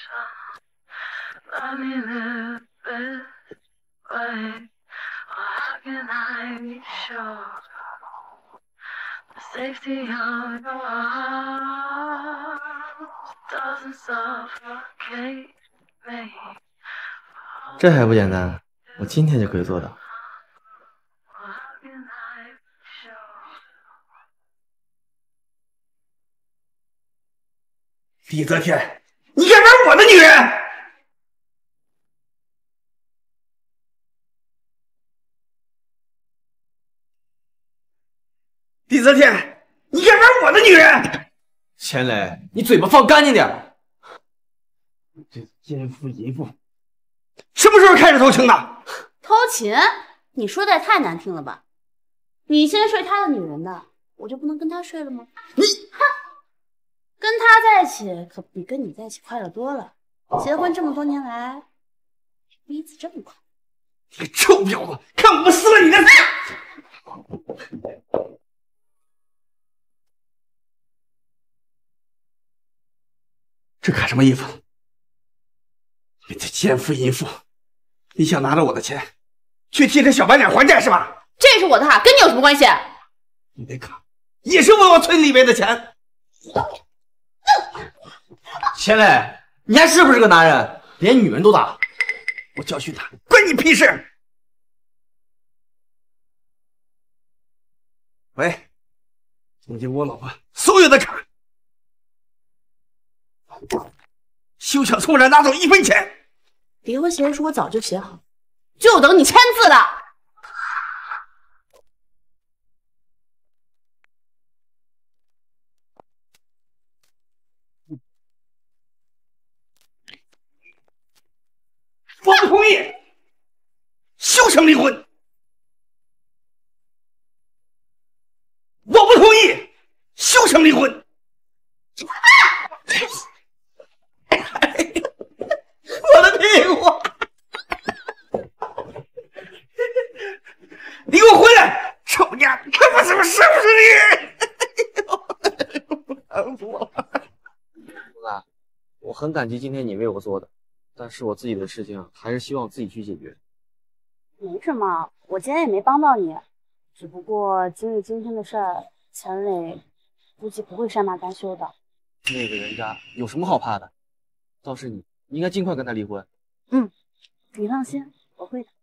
Love me the best way. How can I be sure the safety of your heart doesn't suffocate me? 这还不简单？我今天就可以做到。 李泽天，你敢玩我的女人！李泽天，你敢玩我的女人！ 钱磊，你嘴巴放干净点！ 这奸夫淫妇， 什么时候开始偷情的？ 偷情？你说的也太难听了吧！你先睡他的女人的，我就不能跟他睡了吗？你哼，跟他在一起可比跟你在一起快乐多了。结婚这么多年来，第一次这么快。 你个臭婊子，看我不撕了你的嘴！这干什么衣服？你在奸夫淫妇！你想拿着我的钱去替这小白脸还债是吧？ 这是我的卡，跟你有什么关系？ 你的卡也是为我存里面的钱。 钱磊，你还是不是个男人？连女人都打！ 我教训他，关你屁事！喂，总结我老婆所有的卡，休想从我这拿走一分钱！ 离婚协议书我早就写好，就等你签字了。 我不同意，休想离婚！我不同意，休想离婚！我的屁股！你给我回来！臭丫，看我怎么收拾你！不疼我。 龙哥，我很感激今天你为我做的，但是我自己的事情还是希望自己去解决。 没什么，我今天也没帮到你，只不过经历今天的事儿，钱磊估计不会善罢甘休的。 那个人渣有什么好怕的？倒是你，你应该尽快跟他离婚。 嗯，你放心，我会的。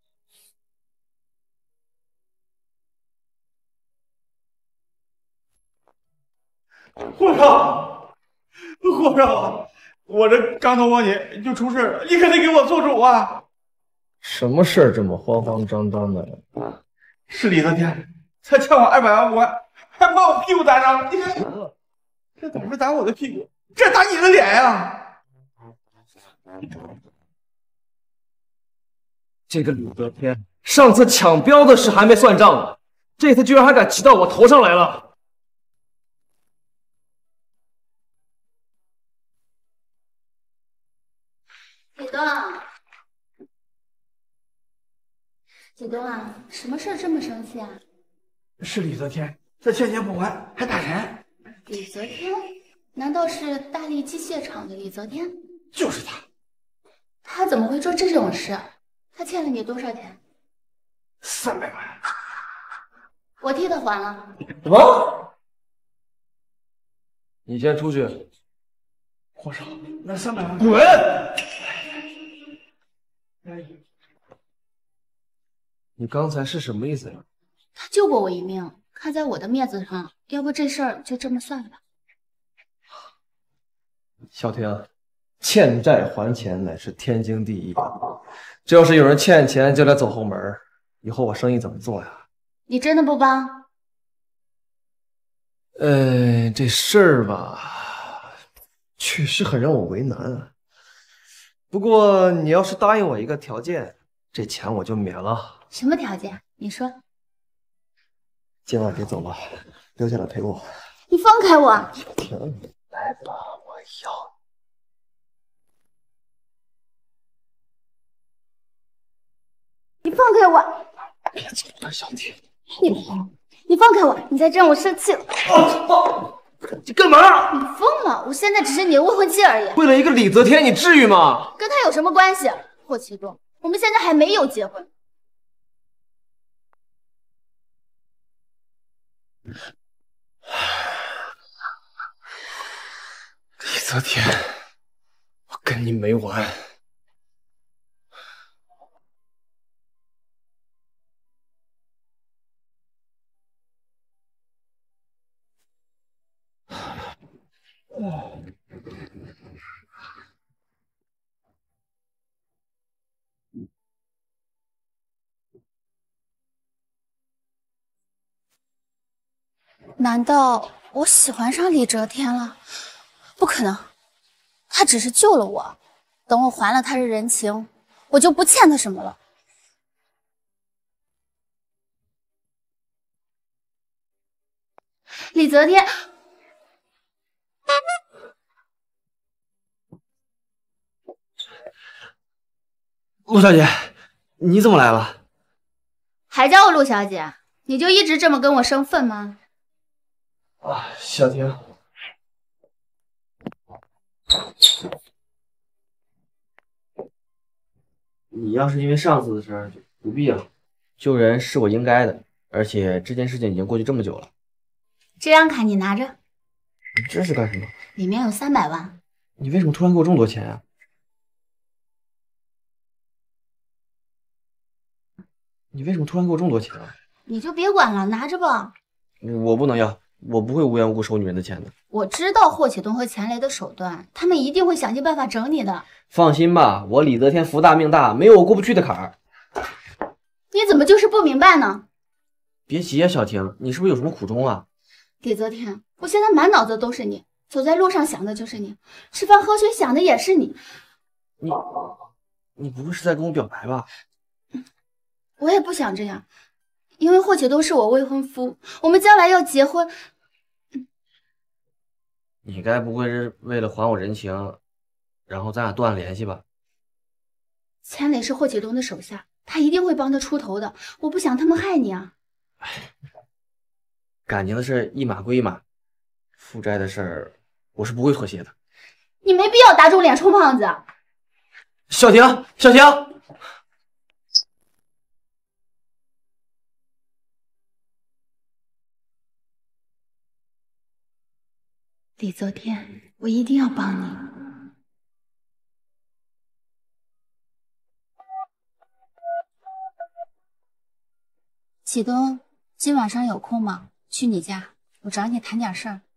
霍少，霍少，我这刚逃过年就出事了，你可得给我做主啊！ 什么事儿这么慌慌张张的？ 是李泽天，他欠我二百万，我还把我屁股打伤了。你看，这怎么是打我的屁股？这打你的脸呀！ 这个李泽天，上次抢标的事还没算账呢，这次居然还敢骑到我头上来了。 李东，李东啊，什么事儿这么生气啊？ 是李泽天，他欠钱不还，还打人。 李泽天？难道是大力机械厂的李泽天？ 就是他。 他怎么会做这种事？他欠了你多少钱？ 三百万。 我替他还了。 什么？你先出去。 霍少，那三百万滚！你刚才是什么意思呀？ 他救过我一命，看在我的面子上，要不这事儿就这么算了吧。 小婷，欠债还钱乃是天经地义的，这要是有人欠钱就来走后门，以后我生意怎么做呀？ 你真的不帮？ 呃，这事儿吧，确实很让我为难啊。不过你要是答应我一个条件，这钱我就免了。 什么条件？你说。 今晚别走了，留下来陪我。 你放开我！ 停，来吧，我要。 你放开我！ 别走了，小婷。 你你放开我！你再这样我生气了。 哦，你干嘛？ 你疯了！我现在只是你的未婚妻而已。 为了一个李泽天，你至于吗？ 跟他有什么关系？霍启东，我们现在还没有结婚。 李泽天，我跟你没完！ 难道我喜欢上李哲天了？不可能，他只是救了我，等我还了他的人情， 我就不欠他什么了。李泽天， 陆小姐，你怎么来了？ 还叫我陆小姐？你就一直这么跟我生分吗？ 啊，小婷， 你要是因为上次的事儿就不必了，救人是我应该的，而且这件事情已经过去这么久了。 这张卡你拿着， 这是干什么？ 里面有三百万。 你为什么突然给我这么多钱啊？你为什么突然给我这么多钱啊？ 你就别管了，拿着吧。 我不能要，我不会无缘无故收女人的钱的。 我知道霍启东和钱雷的手段，他们一定会想尽办法整你的。 放心吧，我李泽天福大命大，没有我过不去的坎儿。 你怎么就是不明白呢？ 别急啊，小婷，你是不是有什么苦衷啊？ 李泽天，我现在满脑子都是你，走在路上想的就是你，吃饭喝水想的也是你。 你，你不会是在跟我表白吧？ 我也不想这样，因为霍启东是我未婚夫，我们将来要结婚。 你该不会是为了还我人情，然后咱俩断了联系吧？ 钱磊是霍启东的手下，他一定会帮他出头的，我不想他们害你啊。 感情的事一码归一码，负债的事儿我是不会妥协的。 你没必要打肿脸充胖子。 小婷，小婷。 李泽天，我一定要帮你。启东，今晚上有空吗？去你家，我找你谈点事儿。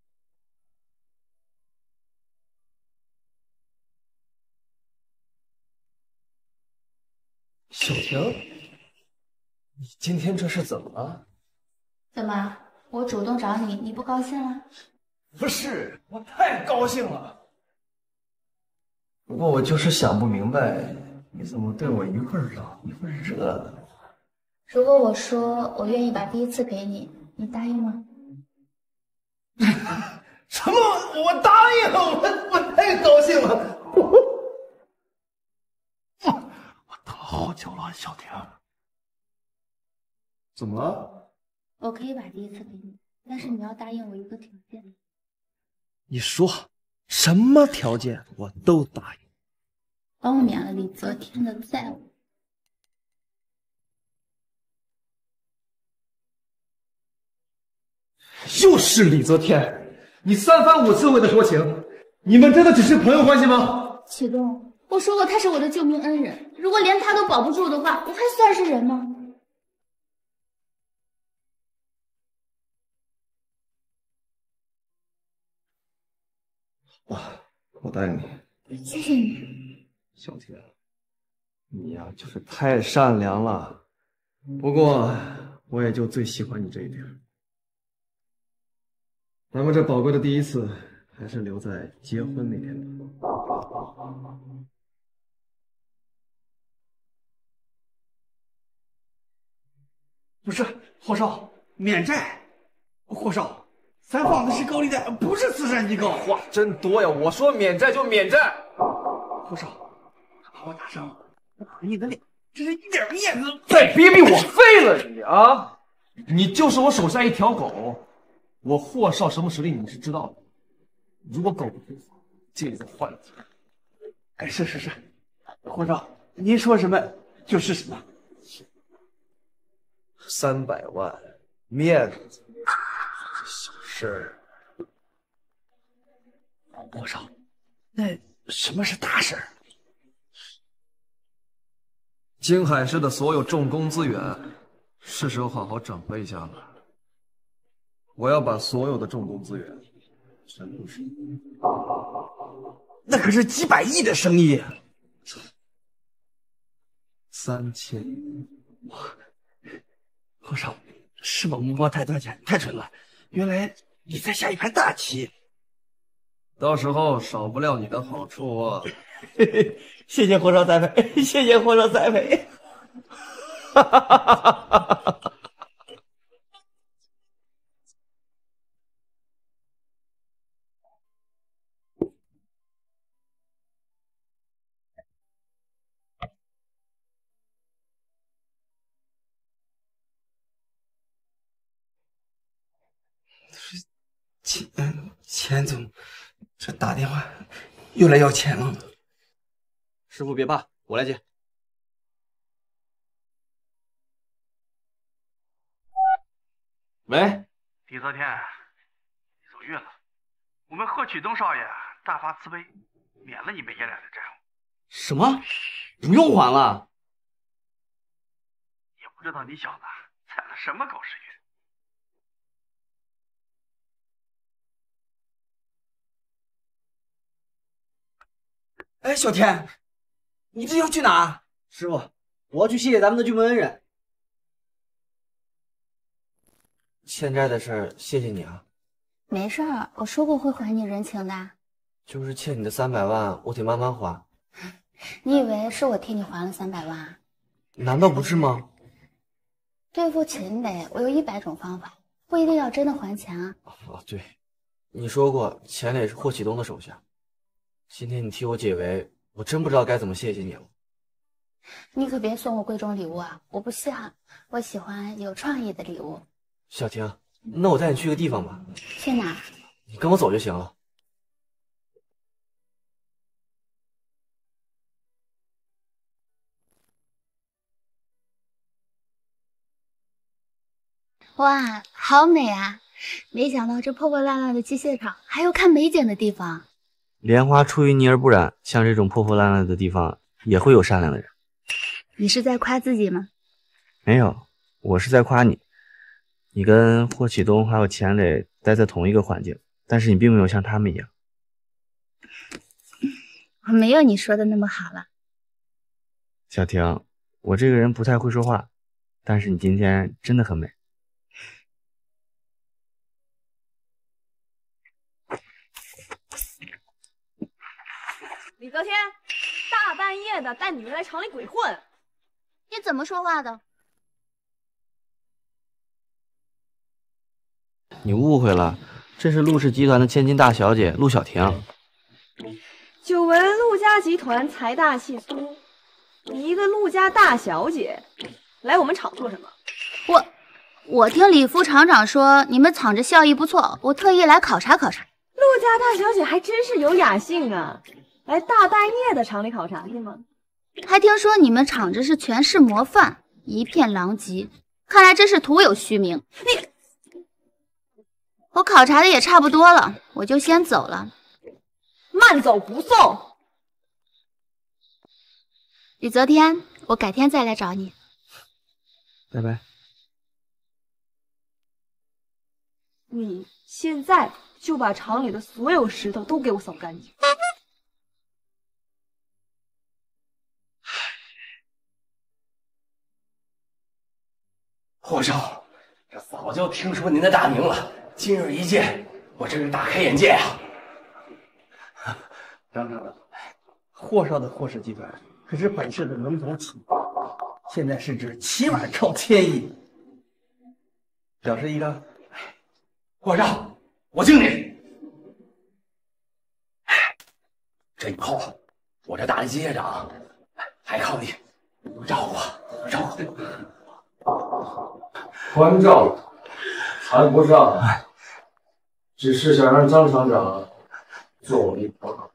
小婷，你今天这是怎么了？ 怎么，我主动找你，你不高兴了？ 不是，我太高兴了。不过我就是想不明白，你怎么对我一会儿冷一会儿热的？ 如果我说我愿意把第一次给你，你答应吗？ 什么？我答应了，我我太高兴了。我等了好久了，小婷。怎么了？ 我可以把第一次给你，但是你要答应我一个条件。 你说什么条件我都答应。 帮我免了李泽天的债务。 又是李泽天，你三番五次为他说情，你们真的只是朋友关系吗？ 启东，我说过他是我的救命恩人，如果连他都保不住的话，我还算是人吗？ 啊，我答应你。 谢谢你， 小天，你呀就是太善良了。不过我也就最喜欢你这一点。咱们这宝贵的第一次，还是留在结婚那天吧。 不是霍少，免债。霍少，咱放的是高利贷，不是慈善机构。 话真多呀！我说免债就免债。 霍少，把我打伤了，我赔你的脸，这是一点面子。 再逼逼我废了你啊！你就是我手下一条狗。我霍少什么实力你是知道的，如果狗不听话，这就换了。 哎，是是是，霍少，您说什么就是什么。 三百万，面子，小事儿。 霍少，那什么是大事儿？ 金海市的所有重工资源，是时候好好整合一下了。我要把所有的重工资源全部收。 那可是几百亿的生意。 三千。 霍少，是我摸太多钱，太蠢了。原来你在下一盘大棋。 到时候少不了你的好处啊。 谢谢火烧栽培，谢谢火烧栽培。哈哈哈哈哈哈！钱钱总，这打电话又来要钱了。 师傅别怕，我来接。喂， 李泽天，你走运了，我们贺启东少爷大发慈悲，免了你们爷俩的债务。 什么？不用还了？ 也不知道你小子踩了什么狗屎运。 哎，小天，你这要去哪？ 师傅，我要去谢谢咱们的巨门恩人。 欠债的事儿，谢谢你啊。 没事儿，我说过会还你人情的。 就是欠你的三百万，我得慢慢还。 你以为是我替你还了三百万？ 难道不是吗？ 对付秦磊，我有一百种方法，不一定要真的还钱啊。 哦，对，你说过钱磊是霍启东的手下。今天你替我解围，我真不知道该怎么谢谢你了。 你可别送我贵重礼物啊，我不稀罕，我喜欢有创意的礼物。 小婷，那我带你去个地方吧。 去哪儿？ 你跟我走就行了。 哇，好美啊！没想到这破破烂烂的机械厂还有看美景的地方。 莲花出淤泥而不染，像这种破破烂烂的地方也会有善良的人。 你是在夸自己吗？ 没有，我是在夸你。你跟霍启东还有钱磊待在同一个环境，但是你并没有像他们一样。 我没有你说的那么好了。 小婷，我这个人不太会说话，但是你今天真的很美。 李泽天，大半夜的带女人来厂里鬼混， 你怎么说话的？ 你误会了，这是陆氏集团的千金大小姐陆小婷。 久闻陆家集团财大气粗，你一个陆家大小姐来我们厂做什么？ 我我听李副厂长说你们厂这效益不错，我特意来考察考察。 陆家大小姐还真是有雅兴啊，来大半夜的厂里考察是吗？ 还听说你们厂这是全市模范，一片狼藉，看来真是徒有虚名。你，我考察的也差不多了，我就先走了。 慢走不送。 李泽天，我改天再来找你。 拜拜。 你现在就把厂里的所有石头都给我扫干净。 霍少，这早就听说您的大名了，今日一见，我真是大开眼界啊！ 张厂长，霍少的霍氏集团可是本市的龙头企业，现在市值起码超千亿。表示一个， 霍少，我敬你。这以后，我这大力机械长还靠你多照顾，多照顾。 关照谈不上，只是想让张厂长做我的朋友。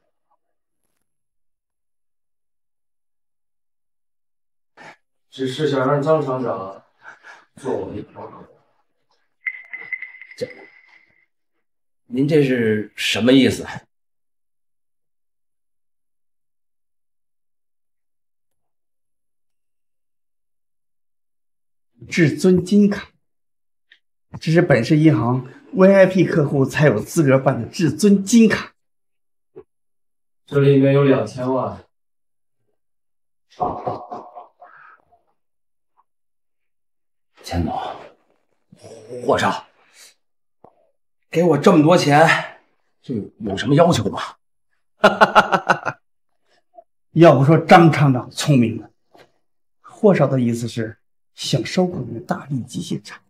只是想让张厂长做我的朋友。 这，您这是什么意思？ 至尊金卡，这是本市银行 V I P 客户才有资格办的至尊金卡。 这里面有两千万。 钱总，霍少，给我这么多钱，这有什么要求吗？ 要不说张厂长聪明呢，霍少的意思是想收购你们大力机械厂。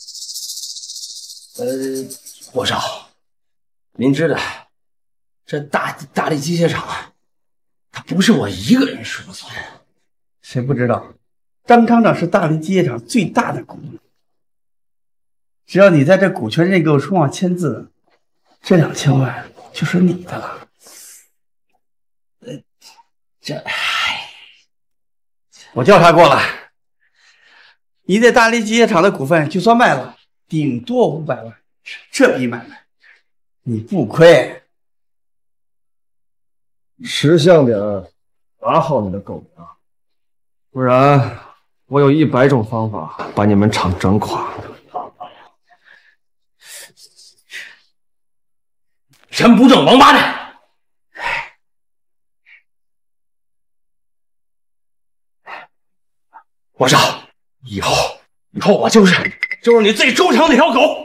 呃，霍少，您知道，这大大力机械厂啊，它不是我一个人说了算。 谁不知道，张厂长是大力机械厂最大的股东。只要你在这股权认购书上签字，这两千万就是你的了。 呃，这，唉， 我调查过了，你在大力机械厂的股份就算卖了，顶多五百万，这笔买卖你不亏。 识相点，打好你的狗粮，不然我有一百种方法把你们厂整垮。 人不正王八蛋！我少，以后以后我就是就是你最忠诚那条狗。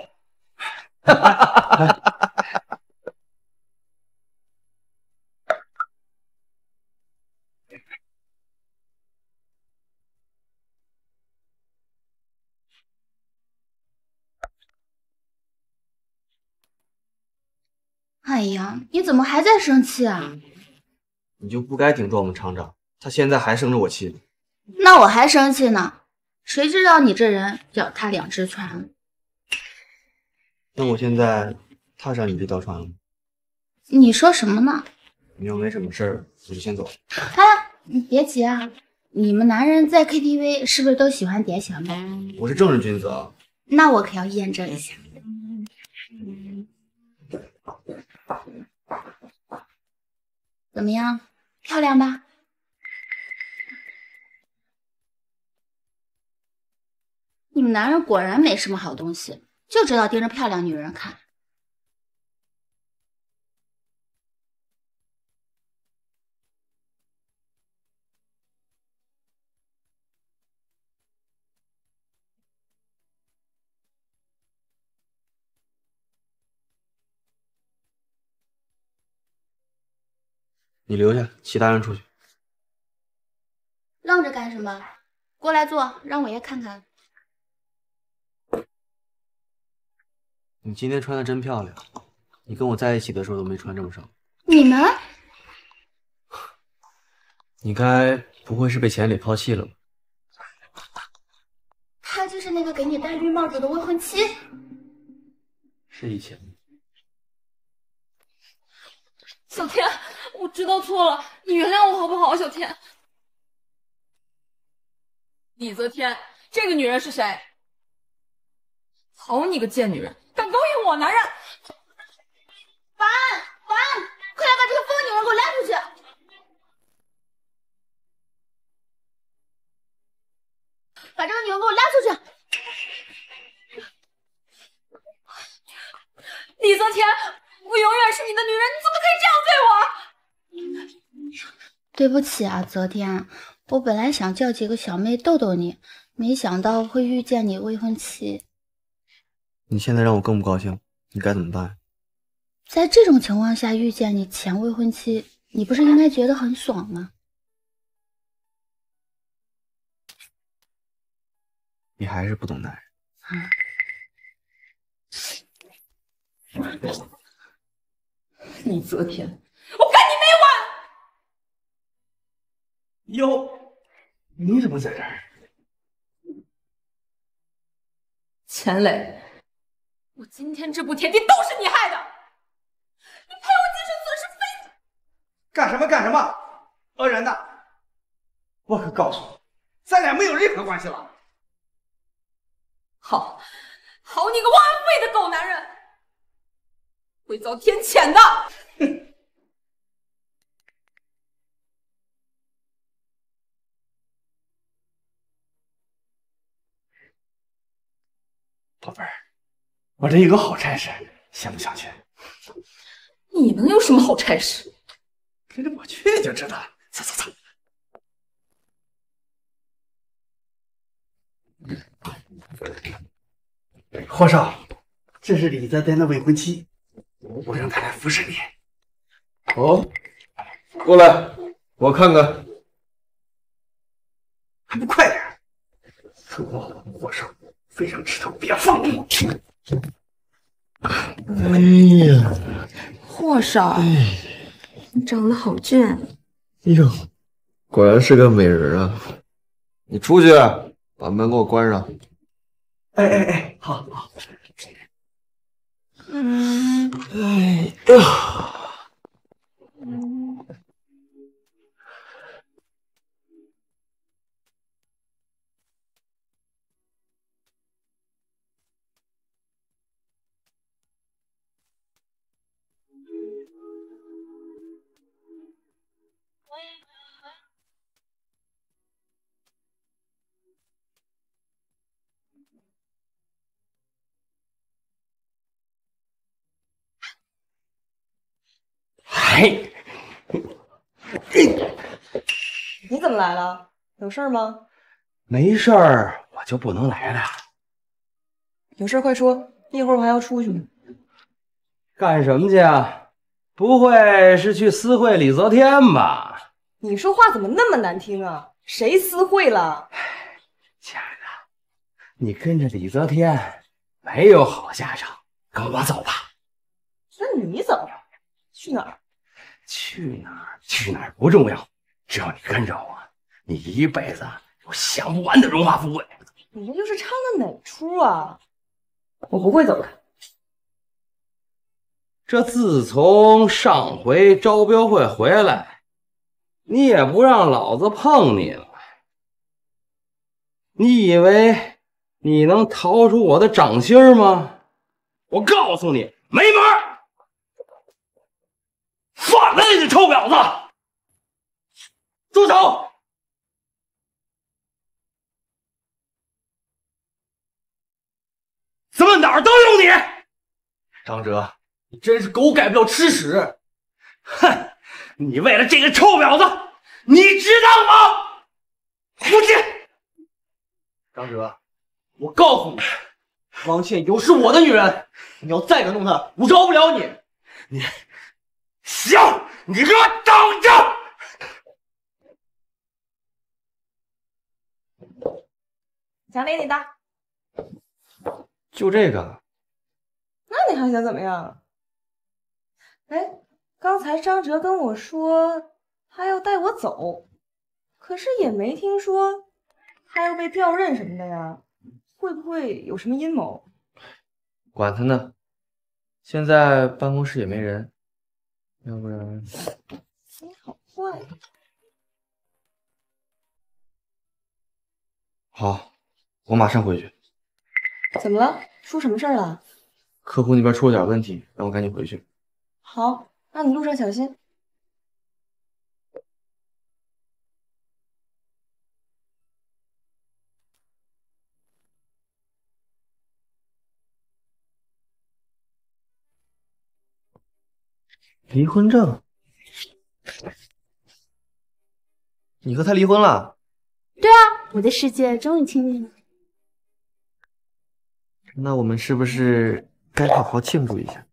哎呀，你怎么还在生气啊？ 你就不该顶撞我们厂长，他现在还生着我气呢。 那我还生气呢，谁知道你这人脚踏两只船。 那我现在踏上你这条船了吗？ 你说什么呢？ 你要没什么事儿，我就先走了。 哎，你别急啊，你们男人在 K T V 是不是都喜欢点小妹？ 我是正人君子啊。 那我可要验证一下。怎么样，漂亮吧？你们男人果然没什么好东西，就知道盯着漂亮女人看。 你留下，其他人出去。 愣着干什么？过来坐，让我爷看看。 你今天穿的真漂亮，你跟我在一起的时候都没穿这么少。 你们？ 你该不会是被钱给抛弃了吧？ 他就是那个给你戴绿帽子的未婚妻。 是以前。 小天，我知道错了，你原谅我好不好？小天，李泽天，这个女人是谁？好你个贱女人，敢勾引我男人！ 保安，保安，快来把这个疯女人给我拉出去！把这个女人给我拉出去！ 李泽天，我永远是你的女人，你怎么可以这样对我？ 对不起啊，泽天，我本来想叫几个小妹逗逗你，没想到会遇见你未婚妻。 你现在让我更不高兴，你该怎么办？ 在这种情况下遇见你前未婚妻，你不是应该觉得很爽吗？ 你还是不懂男人。 嗯李泽天，我跟你没完！ 哟，你怎么在这儿？ 钱磊，我今天这步田地都是你害的，你赔我精神损失费！ 干什么干什么？恶人呐！我可告诉你，咱俩没有任何关系了。 好，好你个忘恩负义的狗男人，会遭天谴的！ 哼！宝贝儿，我这有个好差事，想不想去？ 你能有什么好差事？ 跟着我去就知道了。走走走。霍少，这是李泽天的未婚妻，我让她来服侍你。 哦，过来。 我看看， 还不快点！ 说我手非常吃头，别放过我！哎呀， 霍少，你长得好俊。 哎呦，果然是个美人啊！你出去，把门给我关上。 哎哎哎，好好。 嗯， 哎呀。 嗯， 哎， 你怎么来了？有事儿吗？ 没事儿，我就不能来了。 有事儿快说，一会儿我还要出去呢。 干什么去啊？不会是去私会李泽天吧？ 你说话怎么那么难听啊？谁私会了？ 亲爱的，你跟着李泽天没有好下场，跟我走吧。 那你走，去哪儿？ 去哪儿？去哪儿不重要，只要你跟着我，你一辈子有享不完的荣华富贵。 你这就是唱的哪出啊？我不会走的。 这自从上回招标会回来，你也不让老子碰你了。你以为你能逃出我的掌心吗？我告诉你，没门儿！反了你这臭婊子！住手！怎么哪儿都有你？ 张哲，你真是狗改不了吃屎！ 哼，你为了这个臭婊子，你值当吗？出去！ 张哲，我告诉你，王倩有是我的女人，你要再敢动她，我饶不了你！ 你行，你给我等着！ 想理你的， 就这个？ 那你还想怎么样？哎，刚才张哲跟我说他要带我走，可是也没听说他要被调任什么的呀，会不会有什么阴谋？ 管他呢，现在办公室也没人，要不然…… 你好坏。 好，我马上回去。 怎么了？出什么事儿了？ 客户那边出了点问题，让我赶紧回去。 好，那你路上小心。 离婚证？你和他离婚了？ 对啊，我的世界终于清静了。 那我们是不是该好好庆祝一下？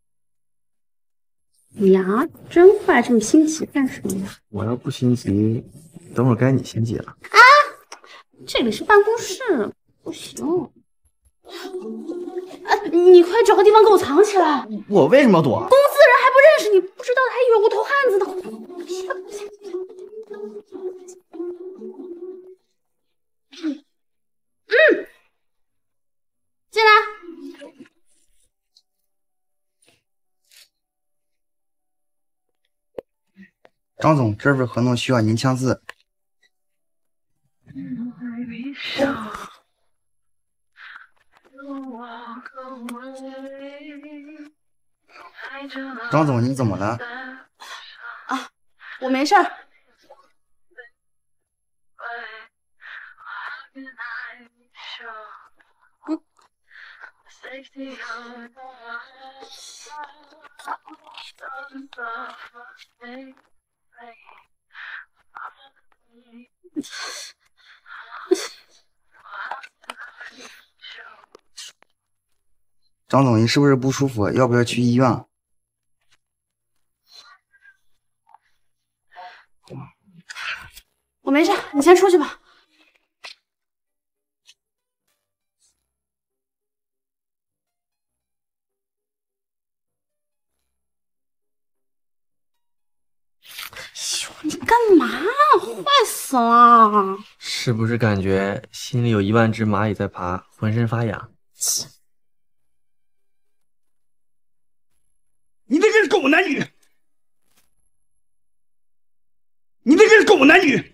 你呀，真坏，这么心急干什么呀？ 我要不心急，等会儿该你心急了。 啊，这里是办公室，不行。啊，你快找个地方给我藏起来。 我为什么要躲？ 公司人还不认识你，不知道的还以为我偷汉子呢。嗯嗯，进来。 张总，这份合同需要您签字。张总，你怎么了？ 啊，我没事儿。嗯。 张总，你是不是不舒服？要不要去医院？ 先出去吧。你干嘛？坏死了！ 是不是感觉心里有一万只蚂蚁在爬，浑身发痒？ 你这个是狗男女！你这个是狗男女！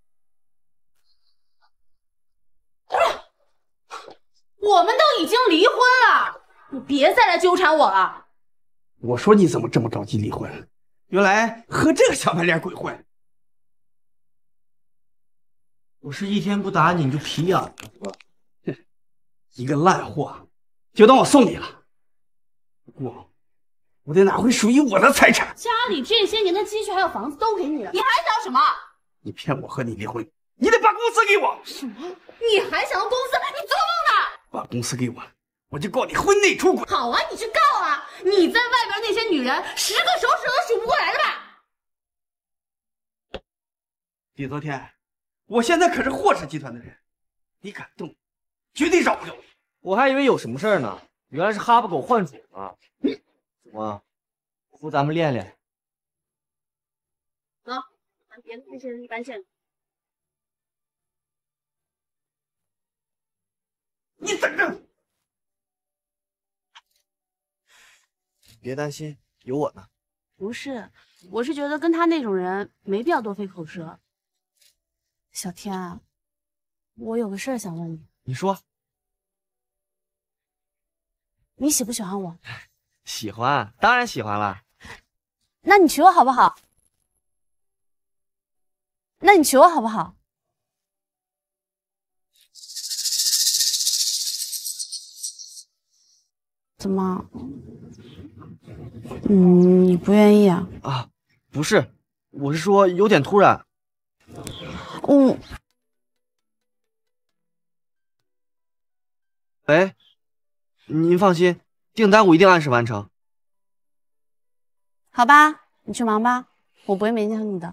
我们都已经离婚了，你别再来纠缠我了。 我说你怎么这么着急离婚？原来和这个小白脸鬼混。 我是一天不打你你就皮痒了， 一个烂货，就当我送你了。不过，我得拿回属于我的财产。 家里这些年的积蓄还有房子都给你了，你还想什么？ 你骗我和你离婚，你得把公司给我。 什么？你还想要公司？你做梦呢！ 把公司给我，我就告你婚内出轨。 好啊，你去告啊！你在外边那些女人，十个手指都数不过来的吧？ 李泽天，我现在可是霍氏集团的人，你敢动，绝对饶不了你。 我还以为有什么事儿呢，原来是哈巴狗换主了。怎么，扶咱们练练？ 走，把别的那些人搬进来。 你等着！ 别担心，有我呢。 不是，我是觉得跟他那种人没必要多费口舌。小天啊，我有个事儿想问你。 你说。 你喜不喜欢我？ 喜欢，当然喜欢了。 那你娶我好不好？那你娶我好不好？怎么？嗯，你不愿意啊？ 啊，不是，我是说有点突然。 我。 喂，您放心，订单我一定按时完成。 好吧，你去忙吧，我不会勉强你的。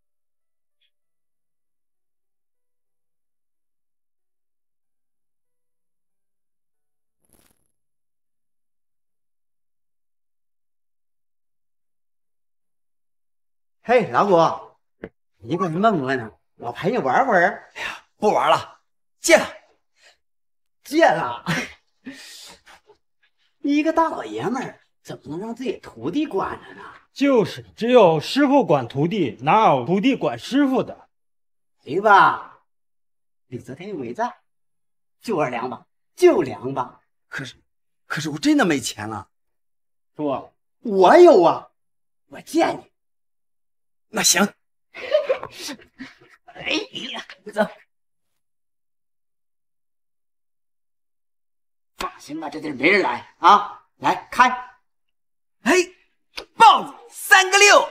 嘿，老谷，你搁这闷不闷呢？我陪你玩会儿。 哎呀，不玩了，戒了， 戒了。你一个大老爷们儿，怎么能让自己徒弟管着呢？ 就是，只有师傅管徒弟，哪有徒弟管师傅的？ 对吧？李泽天没在，就玩两把，就两把。 可是，可是我真的没钱了。 说，我有啊，我借你。 那行。 哎呀，走。放心吧，这地儿没人来啊！来开。 哎，豹子三个六。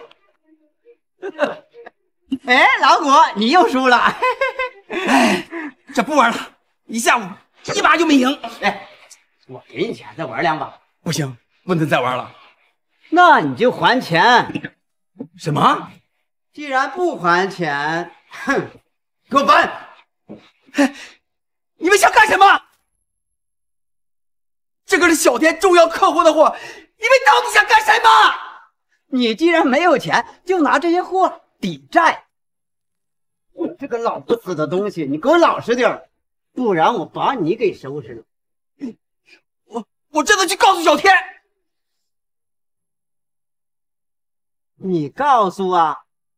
哎，老谷，你又输了。 哎，这不玩了，一下午一把就没赢。 哎，我给你钱，再玩两把。 不行，不能再玩了。 那你就还钱。 什么？ 既然不还钱，哼， 给我搬！你们想干什么？这个是小天重要客户的货，你们到底想干什么？ 你既然没有钱，就拿这些货抵债。你这个老不死的东西，你给我老实点，不然我把你给收拾了。 我我真的去告诉小天。 你告诉啊？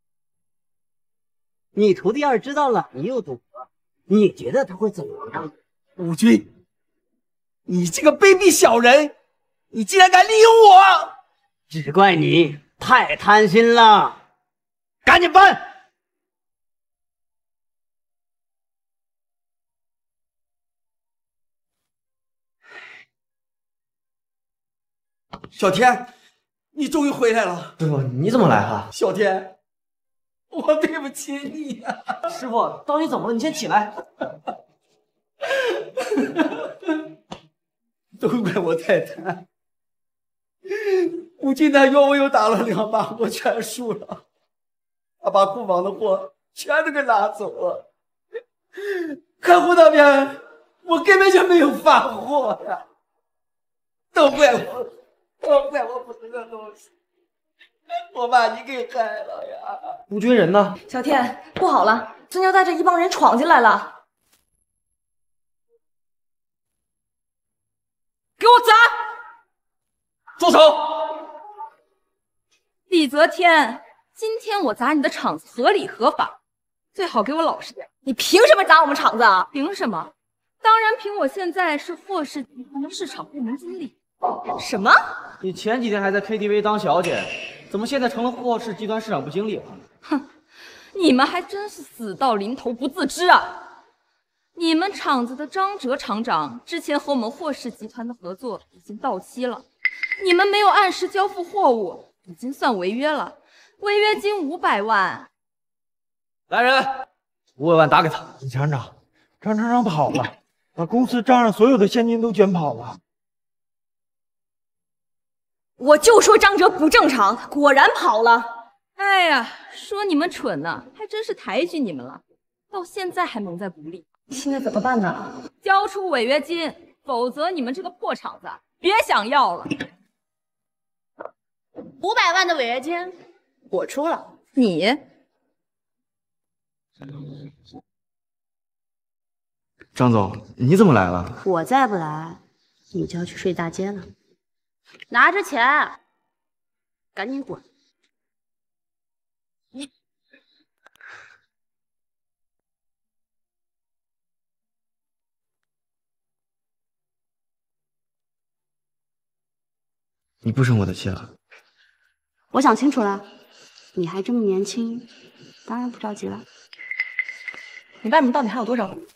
你徒弟要是知道了你有赌博，你觉得他会怎么样？ 吴军，你这个卑鄙小人，你竟然敢利用我！ 只怪你太贪心了，赶紧搬！ 小天，你终于回来了。 师傅，你怎么来了？ 小天，我对不起你呀、 啊！师傅，到底怎么了？你先起来。 都怪我太贪，吴金南约我又打了两把，我全输了。他把库房的货全都给拿走了。 客户那边我根本就没有发货呀，都怪我，都怪我不是个东西，我把你给害了呀！ 吴军人呢？ 小天，不好了，孙家带着一帮人闯进来了， 给我砸！ 住手！ 李泽天，今天我砸你的场子合理合法，最好给我老实点。 你凭什么砸我们场子啊？ 凭什么？当然凭我现在是霍氏集团的市场部门经理。 什么？ 你前几天还在 K T V 当小姐，怎么现在成了霍氏集团市场部经理了？ 哼，你们还真是死到临头不自知啊！你们厂子的张哲厂长之前和我们霍氏集团的合作已经到期了，你们没有按时交付货物，已经算违约了，违约金五百万。 来人，五百万打给他。 李厂长，张厂长跑了，把公司账上所有的现金都卷跑了。 我就说张哲不正常，果然跑了。 哎呀，说你们蠢呢，还真是抬举你们了，到现在还蒙在鼓里。 现在怎么办呢？ 交出违约金，否则你们这个破厂子别想要了。 五百万的违约金，我出了。 你？ 张总，你怎么来了？ 我再不来，你就要去睡大街了。拿着钱，赶紧滚！你你不生我的气了？ 我想清楚了，你还这么年轻，当然不着急了。 你外面到底还有多少？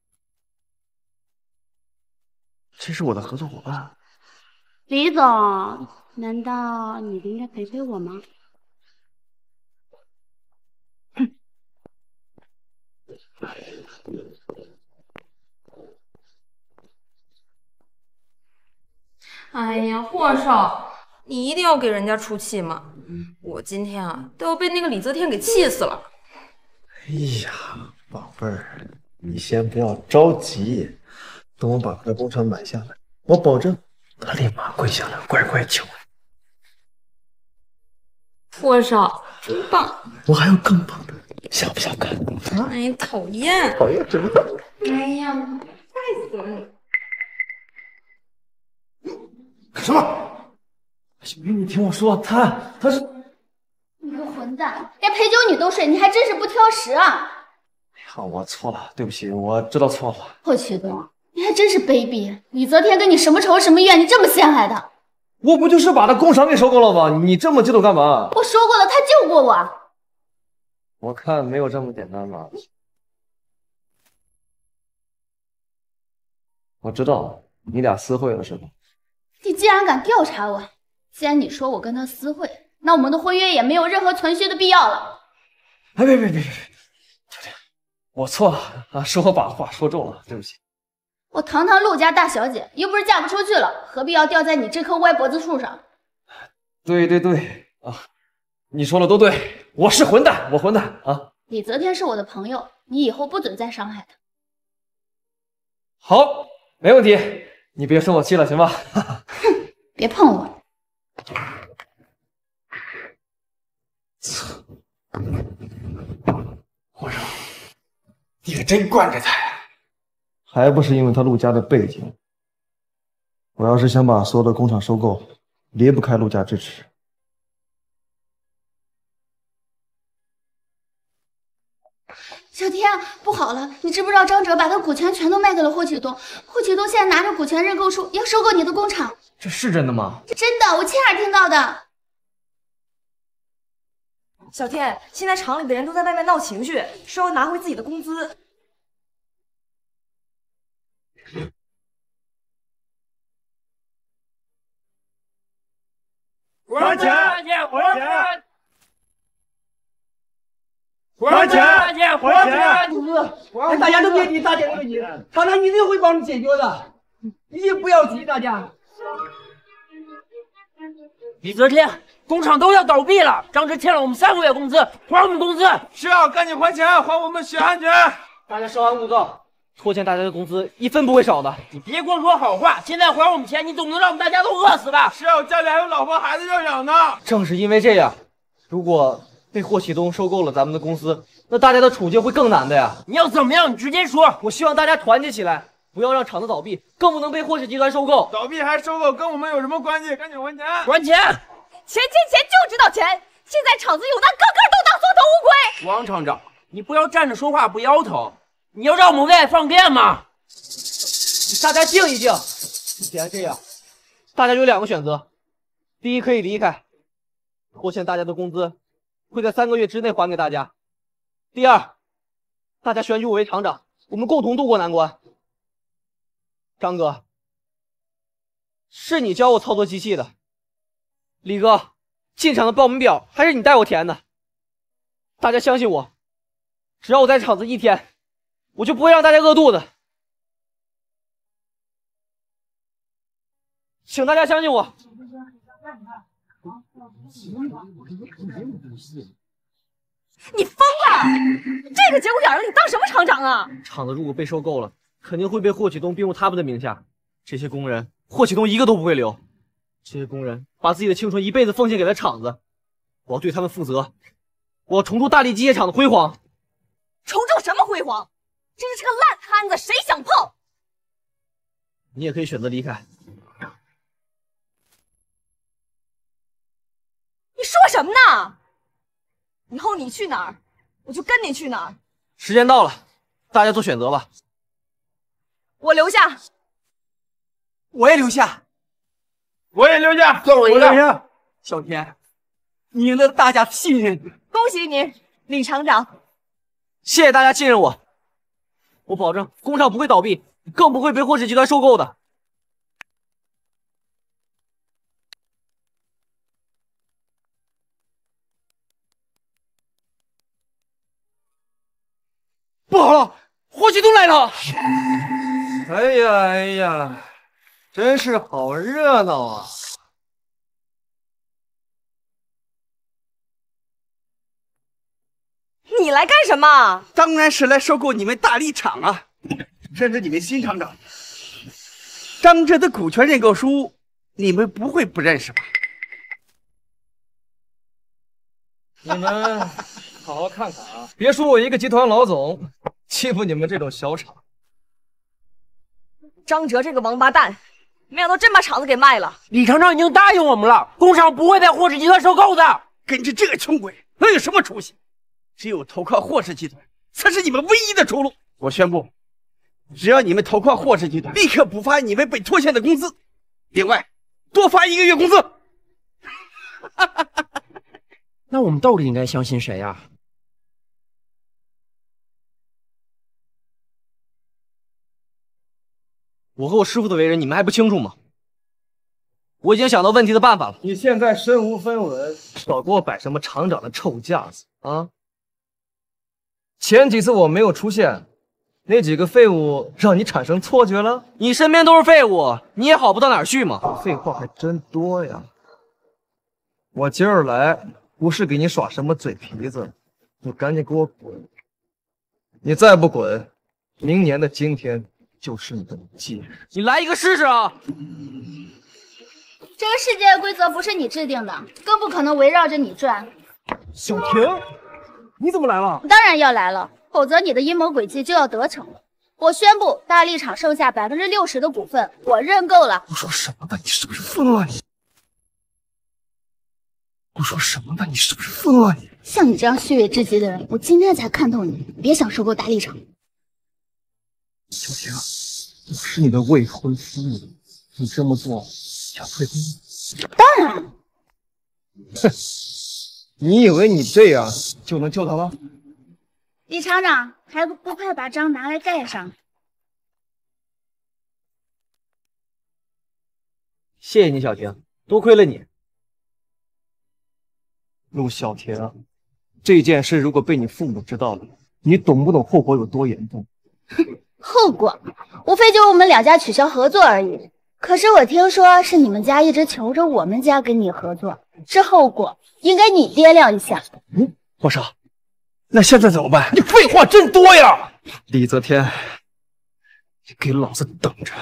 这是我的合作伙伴。 李总，难道你不应该陪陪我吗？ 哎呀，霍少，你一定要给人家出气吗？我今天啊，都要被那个李泽天给气死了。 哎呀，宝贝儿，你先不要着急，等我把这工厂买下来，我保证他立马跪下来乖乖求你。 霍少，真棒！ 我还有更棒的，想不想看？啊？ 哎，讨厌！ 讨厌什么？ 哎呀，害死了你！ 干什么？小鱼，你听我说，他他是…… 你个混蛋，连陪酒女都睡，你还真是不挑食啊！ 好，我错了，对不起，我知道错了。 霍启东，你还真是卑鄙！李泽天跟你什么仇什么怨？你这么陷害他？ 我不就是把他工厂给收购了吗？你这么激动干嘛？ 我说过了，他救过我。 我看没有这么简单吧。我知道你俩私会了是吧？ 你既然敢调查我，既然你说我跟他私会，那我们的婚约也没有任何存续的必要了。 哎，别别别别别！我错了啊，是我把话说重了，对不起。 我堂堂陆家大小姐，又不是嫁不出去了，何必要吊在你这棵歪脖子树上？ 对对对啊，你说的都对，我是混蛋，我混蛋啊！ 李泽天是我的朋友，你以后不准再伤害他。 好，没问题，你别生我气了，行吧？ 哼，别碰我！ 我说，你可真惯着他呀！还不是因为他陆家的背景。我要是想把所有的工厂收购，离不开陆家支持。 小天，不好了！你知不知道张哲把他股权全都卖给了霍启东？霍启东现在拿着股权认购书，要收购你的工厂。 这是真的吗？ 真的，我亲耳听到的。 小天，现在厂里的人都在外面闹情绪，说要拿回自己的工资。 还钱！还钱！还钱！ 还钱！还钱！ 公子，大家都别急，大家都别急，厂长一定会帮你解决的，一定不要急，大家。 李泽天，工厂都要倒闭了，张哲欠了我们三个月工资，还我们工资！ 是啊，赶紧还钱，还我们血汗钱！ 大家稍安勿躁，拖欠大家的工资一分不会少的。 你别光说好话，现在还我们钱，你总不能让我们大家都饿死吧？ 是啊，我家里还有老婆孩子要养呢。 正是因为这样，如果被霍启东收购了咱们的公司，那大家的处境会更难的呀。 你要怎么样？你直接说。 我希望大家团结起来，不要让厂子倒闭，更不能被霍氏集团收购。 倒闭还收购，跟我们有什么关系？赶紧还钱！ 还钱！ 钱钱钱就知道钱！现在厂子有难，个个都当缩头乌龟。 王厂长，你不要站着说话不腰疼，你要让我们为爱放电吗？ 大家静一静。既然这样，大家有两个选择：第一，可以离开，拖欠大家的工资会在三个月之内还给大家；第二，大家选举我为厂长，我们共同渡过难关。张哥，是你教我操作机器的。李哥，进厂的报名表还是你带我填的。大家相信我，只要我在厂子一天，我就不会让大家饿肚子。请大家相信我。 你疯了！这个节骨眼儿，你当什么厂长啊？ 厂子如果被收购了，肯定会被霍启东并入他们的名下。这些工人，霍启东一个都不会留。这些工人把自己的青春一辈子奉献给了厂子，我要对他们负责。我要重铸大力机械厂的辉煌。 重铸什么辉煌？这是个烂摊子，谁想碰？ 你也可以选择离开。 你说什么呢？以后你去哪儿，我就跟你去哪儿。 时间到了，大家做选择吧。 我留下。 我也留下。 我也留下。 算我一个。 小天，你赢得了大家的信任。 恭喜你，李厂长。 谢谢大家信任我，我保证工厂不会倒闭，更不会被霍氏集团收购的。不好了，霍启东来了！ 哎呀哎呀，真是好热闹啊！ 你来干什么？ 当然是来收购你们大力厂啊！认识你们新厂长张哲的股权认购书，你们不会不认识吧？ 你们好好看看啊，别说我一个集团老总欺负你们这种小厂。 张哲这个王八蛋，没想到真把厂子给卖了。 李厂长已经答应我们了，工厂不会被霍氏集团收购的。 跟着这个穷鬼能有什么出息？只有投靠霍氏集团才是你们唯一的出路。我宣布，只要你们投靠霍氏集团，立刻补发你们被拖欠的工资，另外多发一个月工资。 那我们到底应该相信谁呀？ 我和我师傅的为人，你们还不清楚吗？我已经想到问题的办法了。 你现在身无分文，少给我摆什么厂长的臭架子啊！前几次我没有出现，那几个废物让你产生错觉了？ 你身边都是废物，你也好不到哪儿去嘛。 废话还真多呀！我今儿来不是给你耍什么嘴皮子，你赶紧给我滚！你再不滚，明年的今天就是你的忌日。 你来一个试试啊！ 这个世界规则不是你制定的，更不可能围绕着你转。 小婷，你怎么来了？ 当然要来了，否则你的阴谋诡计就要得逞了。我宣布，大力厂剩下百分之六十的股份，我认购了。 我说什么呢？你是不是疯了你？我说什么呢？你是不是疯了你？ 像你这样虚伪至极的人，我今天才看透你。别想收购大力厂。 小婷，我是你的未婚夫，你这么做想退婚？ 当然。 哼，你以为你这样就能救他了？ 李厂长，还不快把章拿来盖上？ 谢谢你，小婷，多亏了你。 陆小婷，这件事如果被你父母知道了，你懂不懂后果有多严重？ 后果无非就是我们两家取消合作而已。可是我听说是你们家一直求着我们家跟你合作，这后果应该你掂量一下。 嗯，我说，那现在怎么办？你废话真多呀！ 李泽天，你给老子等着！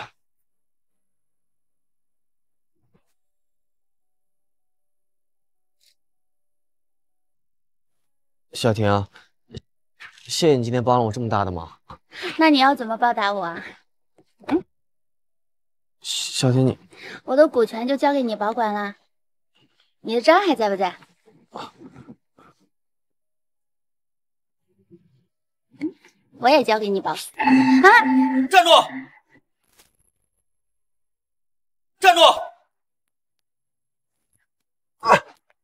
小婷啊，谢谢你今天帮了我这么大的忙。 那你要怎么报答我啊？嗯， 小婷你， 我的股权就交给你保管啦。你的章还在不在？嗯，我也交给你保。啊！ 站住！站住！啊！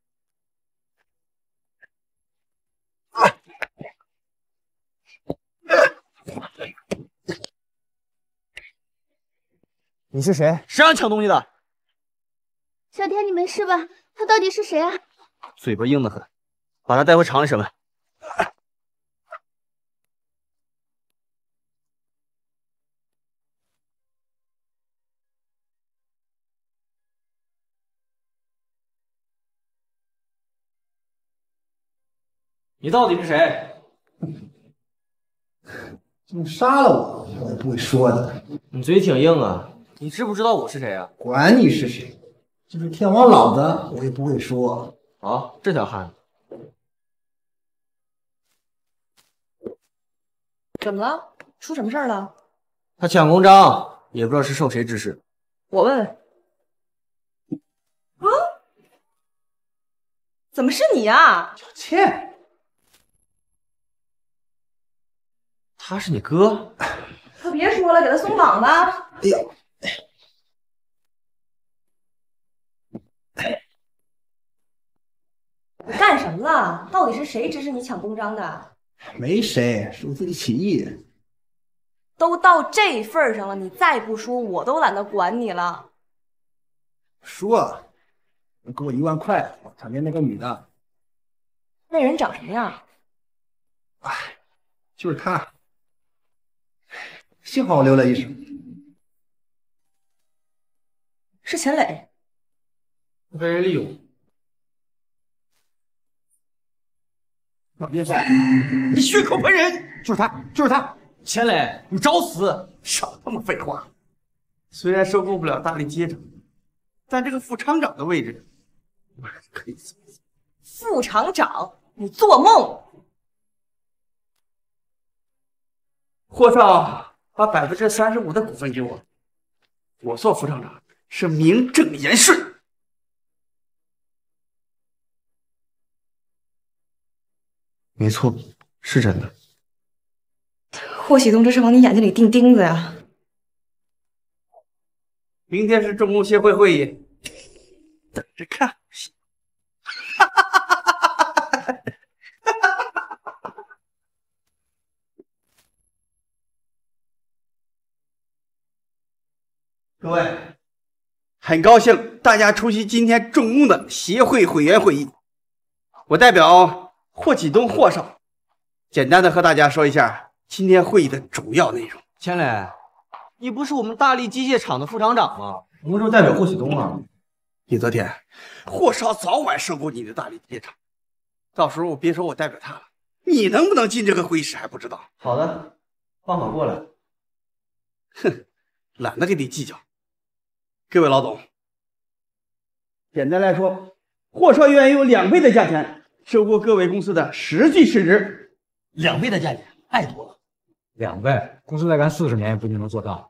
你是谁？谁让你抢东西的？ 小天，你没事吧？他到底是谁啊？ 嘴巴硬得很，把他带回厂里审问。你到底是谁？ 就杀了我，我也不会说的。 你嘴挺硬啊！你知不知道我是谁啊？ 管你是谁，就是天王老子，我也不会说。 好，这条汉子怎么了？出什么事儿了？ 他抢公章，也不知道是受谁指使。 我问问。啊？怎么是你啊？ 小倩。 他是你哥？ 可别说了，给他松绑吧。 哎呀， 你干什么了？到底是谁指使你抢公章的？ 没谁，是我自己起义的。 都到这份上了，你再不说，我都懒得管你了。 说，给我一万块，我抢劫那个女的。 那人长什么样？ 哎，就是他。幸好我留了一手。 是钱磊。 被人利用。 老别说，你血口喷人，就是他，就是他。 钱磊，你找死！ 少他妈废话！虽然收购不了大力机场，但这个副厂长的位置，我还是可以做。 副厂长，你做梦！ 霍少把百分之三十五的股份给我，我做副厂长是名正言顺。 没错，是真的。 霍启东这是往你眼睛里钉钉子呀！ 明天是重工协会会议，等着看。各位，很高兴大家出席今天重工的协会会员会议。我代表霍启东霍少，简单的和大家说一下今天会议的主要内容。 钱磊，你不是我们大力机械厂的副厂长吗？ 什么时候代表霍启东啊？ 李泽天，霍少早晚收购你的大力机械厂，到时候我别说我代表他了，你能不能进这个会议室还不知道。 好的，放马过来。 哼，懒得跟你计较。各位老总，简单来说，霍少愿意用两倍的价钱收购各位公司的实际市值。 两倍的价钱太多了。 两倍，公司再干四十年也不一定能做到。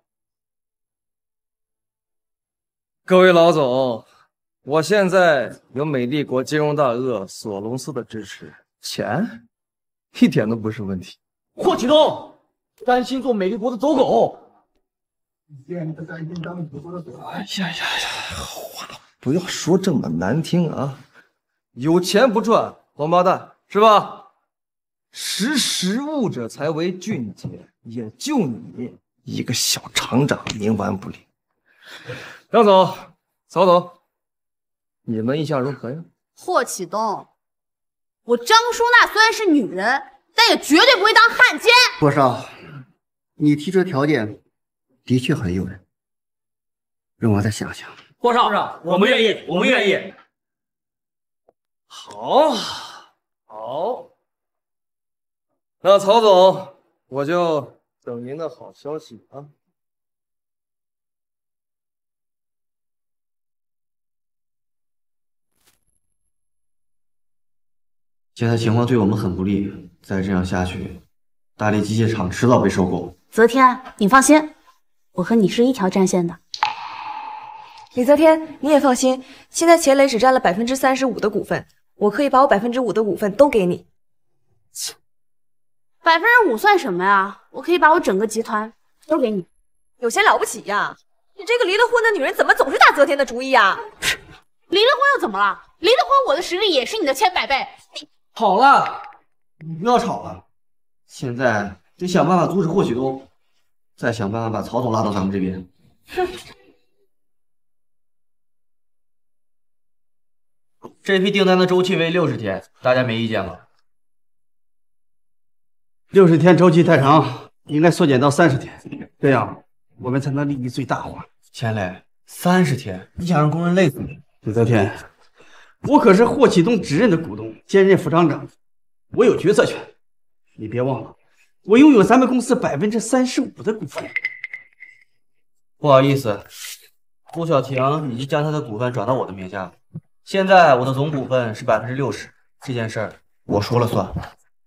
各位老总，我现在有美丽国金融大鳄索隆斯的支持，钱一点都不是问题。 霍启东，甘心做美丽国的走狗？ 哎呀呀呀！话不要说这么难听啊！有钱不赚，王八蛋是吧？识时务者才为俊杰，也就你一个小厂长，冥顽不灵。张总、曹总，你们意向如何呀？ 霍启东，我张淑娜虽然是女人，但也绝对不会当汉奸。 霍少，你提出的条件的确很诱人，让我再想想。 霍少，我们愿意，我们愿意。 好，好。那曹总， 我就等您的好消息啊。 现在情况对我们很不利，再这样下去，大力机械厂迟早被收购。 泽天，你放心，我和你是一条战线的。 李泽天，你也放心，现在钱磊只占了百分之三十五的股份，我可以把我百分之五的股份都给你。 百分之五算什么呀？我可以把我整个集团都给你。 有钱了不起呀？你这个离了婚的女人，怎么总是打泽天的主意呀？ 离了婚又怎么了？离了婚，我的实力也是你的千百倍。你好了，你不要吵了，现在得想办法阻止霍启东，再想办法把曹总拉到咱们这边。 哼。 这批订单的周期为六十天，大家没意见吧？ 六十天周期太长，应该缩减到三十天，这样我们才能利益最大化。 钱磊，三十天，你想让工人累死你？ 李泽天，我可是霍启东直任的股东，兼任副厂长，我有决策权。你别忘了，我拥有咱们公司百分之三十五的股份。 不好意思，陆小婷已经将他的股份转到我的名下了。现在我的总股份是百分之六十，这件事儿我说了算。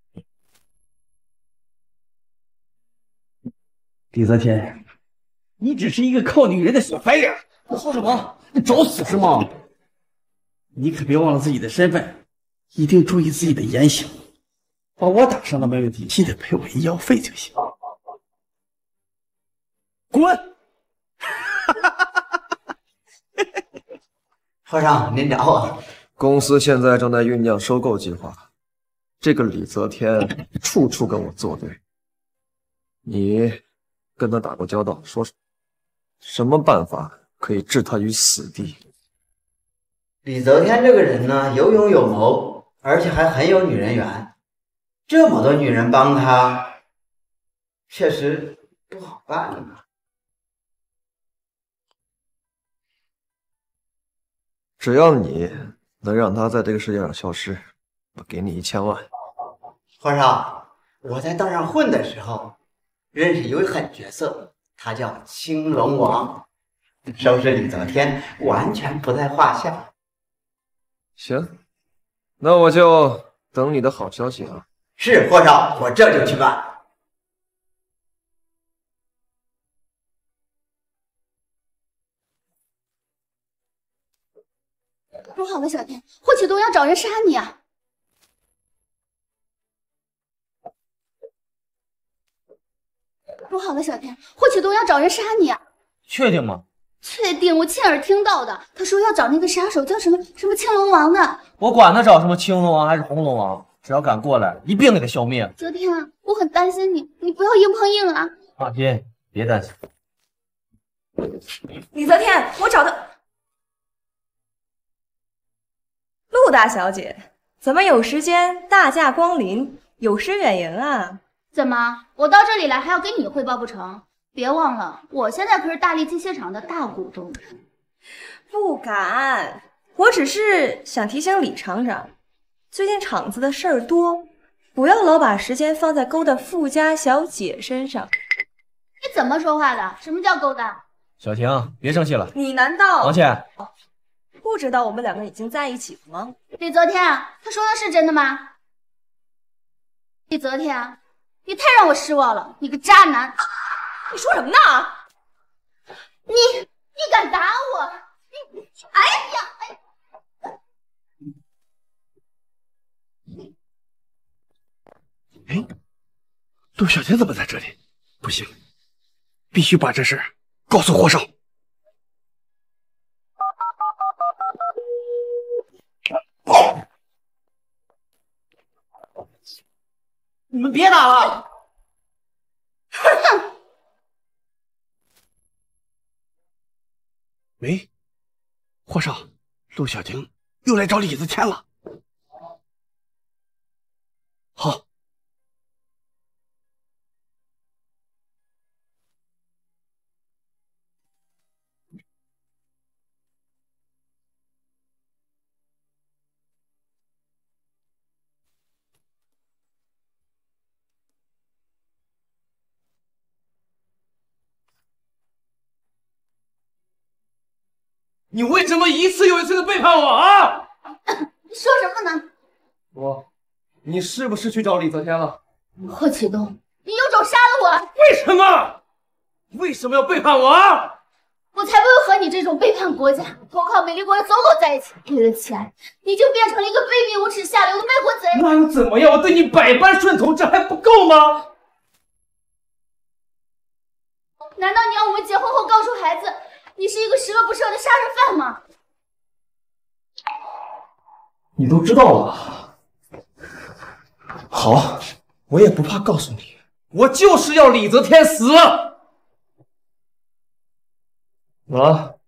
李泽天，你只是一个靠女人的小白脸。 你说什么？你找死是吗？ 你可别忘了自己的身份，一定注意自己的言行。把我打伤了没问题，记得赔我医药费就行。滚！ 科长，您找我。 公司现在正在酝酿收购计划，这个李泽天处处跟我作对。你跟他打过交道，说说什么办法可以置他于死地？ 李泽天这个人呢，有勇有谋，而且还很有女人缘。这么多女人帮他，确实不好办啊。 只要你能让他在这个世界上消失，我给你一千万。 华少，我在道上混的时候，认识一位狠角色，他叫青龙王，收拾李泽天完全不在话下。 行，那我就等你的好消息啊。 是，霍少，我这就去办。 不好了，小天，霍启东要找人杀你啊！不好了，小天，霍启东要找人杀你啊！ 确定吗？ 确定，我亲耳听到的。他说要找那个杀手，叫什么什么青龙王的。 我管他找什么青龙王还是红龙王，只要敢过来，一并给他消灭。 泽天，我很担心你，你不要硬碰硬啊！ 放心，别担心。 李泽天，我找到陆大小姐，怎么有时间大驾光临，有失远迎啊？ 怎么，我到这里来还要跟你汇报不成？别忘了，我现在可是大力机械厂的大股东。 不敢，我只是想提醒李厂长，最近厂子的事儿多，不要老把时间放在勾搭富家小姐身上。 你怎么说话的？什么叫勾搭？ 小婷，别生气了。 你难道王倩不知道我们两个已经在一起了吗？ 李泽天，他说的是真的吗？李泽天，你太让我失望了，你个渣男！ 你说什么呢？ 你你敢打我？你哎呀哎！哎，陆小天怎么在这里？不行，必须把这事告诉霍少。 你们别打了！ 哼！ 喂，霍少，陆小婷又来找李泽天了。好。 你为什么一次又一次的背叛我啊？ 你说什么呢？ 我，你是不是去找李泽天了？ 霍启东，你有种杀了我！ 为什么？为什么要背叛我啊？ 我才不会和你这种背叛国家、投靠美丽国的走狗在一起。为了钱，你就变成了一个卑鄙无耻、下流的卖国贼。 那又怎么样？我对你百般顺从，这还不够吗？ 难道你要我们结婚后告诉孩子，你是一个十恶不赦的杀人犯吗？ 你都知道了。好，我也不怕告诉你， 我就是要李泽天死。 怎么了？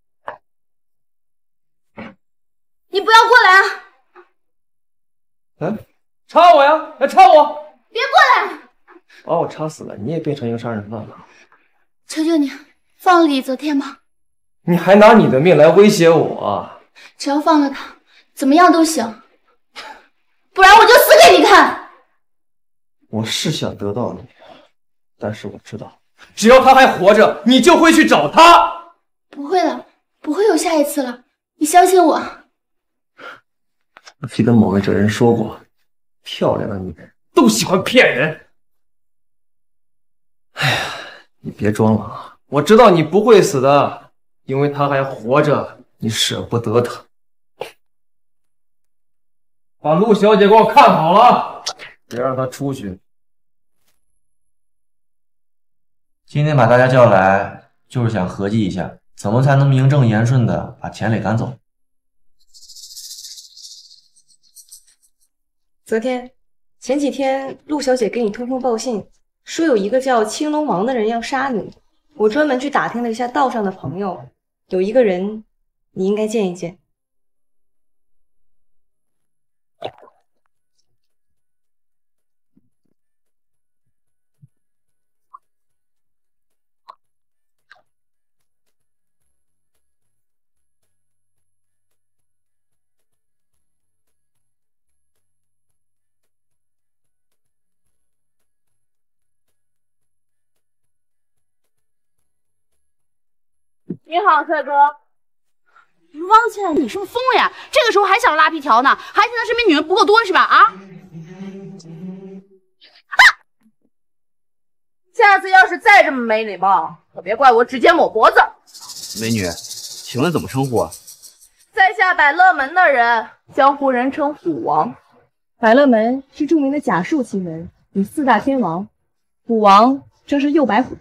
你不要过来啊！ 嗯， 插我呀！来插我！ 别过来！ 把我插死了，你也变成一个杀人犯了。 求求你，放了李泽天吧。 你还拿你的命来威胁我？ 只要放了他，怎么样都行。不然我就死给你看。 我是想得到你，但是我知道， 只要他还活着，你就会去找他。 不会了，不会有下一次了，你相信我。 我记得某位哲人说过，漂亮的女人都喜欢骗人。 哎呀，你别装了啊！我知道你不会死的，因为他还活着，你舍不得他。 把陆小姐给我看好了， 别让她出去。 今天把大家叫来，就是想合计一下，怎么才能名正言顺的把钱磊赶走。 泽天，前几天陆小姐给你通风报信，说有一个叫青龙王的人要杀你。我专门去打听了一下道上的朋友，有一个人你应该见一见。 你好，帅哥。汪倩，你是不是疯了呀？这个时候还想拉皮条呢？还嫌他身边女人不够多是吧？啊！啊！ 下次要是再这么没礼貌，可别怪我直接抹脖子。 美女，请问怎么称呼啊？ 在下百乐门的人，江湖人称虎王。 百乐门是著名的甲术奇门，有四大天王，虎王正是右白虎。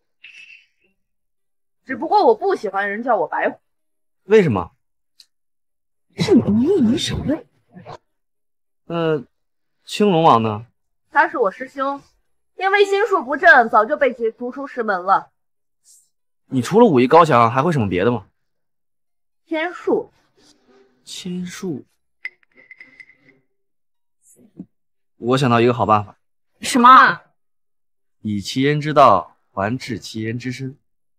只不过我不喜欢人叫我白虎。 为什么？ 是你的匿名守卫。 那青龙王呢？ 他是我师兄，因为心术不正，早就被逐逐出师门了。 你除了武艺高强，还会什么别的吗？ 天术。 天术。我想到一个好办法。 什么？ 以其人之道还治其人之身。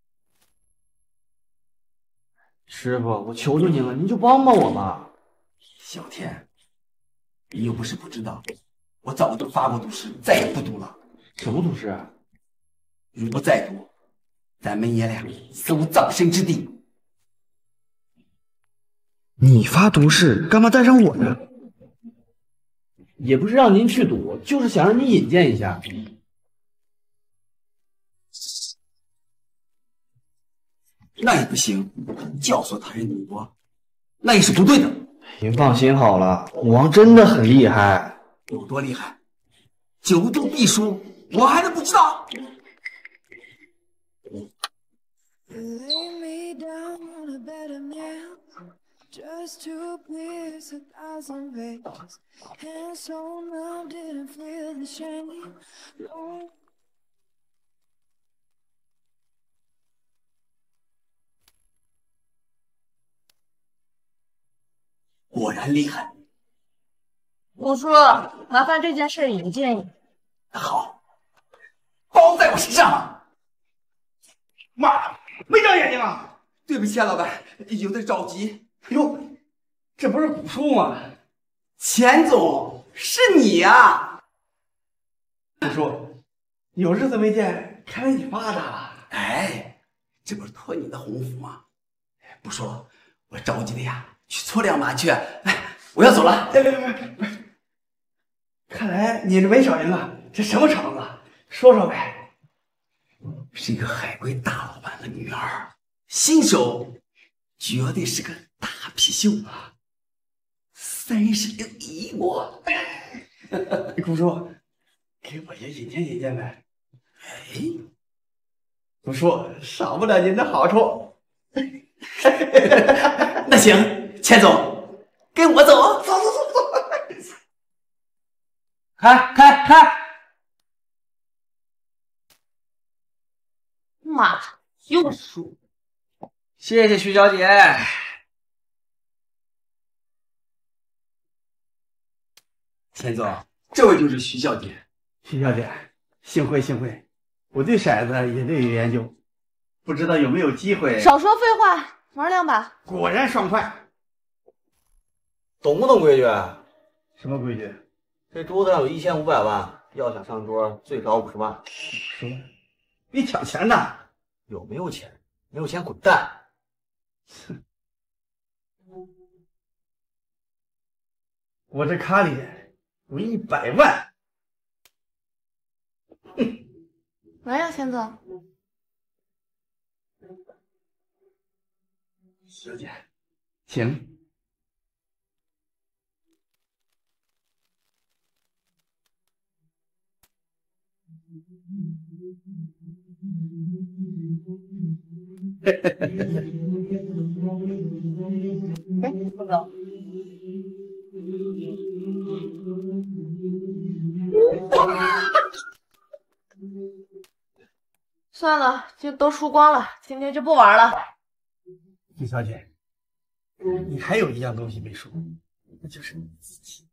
师傅，我求求您了，您就帮帮我吧。 小天，你又不是不知道，我早就发过毒誓，再也不毒了。 什么毒誓啊？ 如不再毒，咱们爷俩死无葬身之地。 你发毒誓，干嘛带上我呢？也不是让您去赌，就是想让你引荐一下。 那也不行，教唆他人赌博，那也是不对的。 您放心好了，武王真的很厉害。 有多厉害？九州必输，我还能不知道？果然厉害。 五叔，麻烦这件事引荐你。 好，包在我身上。 妈的，没长眼睛啊！ 对不起啊，老板，有点着急。 哟，这不是古树吗？ 钱总，是你呀！ 古树，有日子没见，看来你发达了。 哎，这不是托你的鸿福吗？ 不说了，我着急的呀，去搓两把去。哎，我要走了。 别别别别！看来你是没少赢啊，这什么厂子？说说呗。 是一个海归大老板的女儿，新手，绝对是个大貔貅啊！三十六亿我。 姑叔，给我也引荐引荐呗。 哎， 不说少不了您的好处。 那行，钱总，跟我走，走走走走。 开开开！ 妈，又输。 谢谢徐小姐。 钱总，这位就是徐小姐。 徐小姐，幸会幸会，我对骰子也略有研究，不知道有没有机会。 少说废话，玩两把。 果然爽快。 懂不懂规矩？ 什么规矩？ 这桌子上有一千五百万，要想上桌最少五十万。 说，你抢钱呢？ 有没有钱？没有钱滚蛋！ 哼，我这卡里有一百万。 哼，来呀，钱总。 小姐，请。 哎，不走。算了，就都输光了，今天就不玩了。 李小姐，你还有一样东西没说，那就是你自己。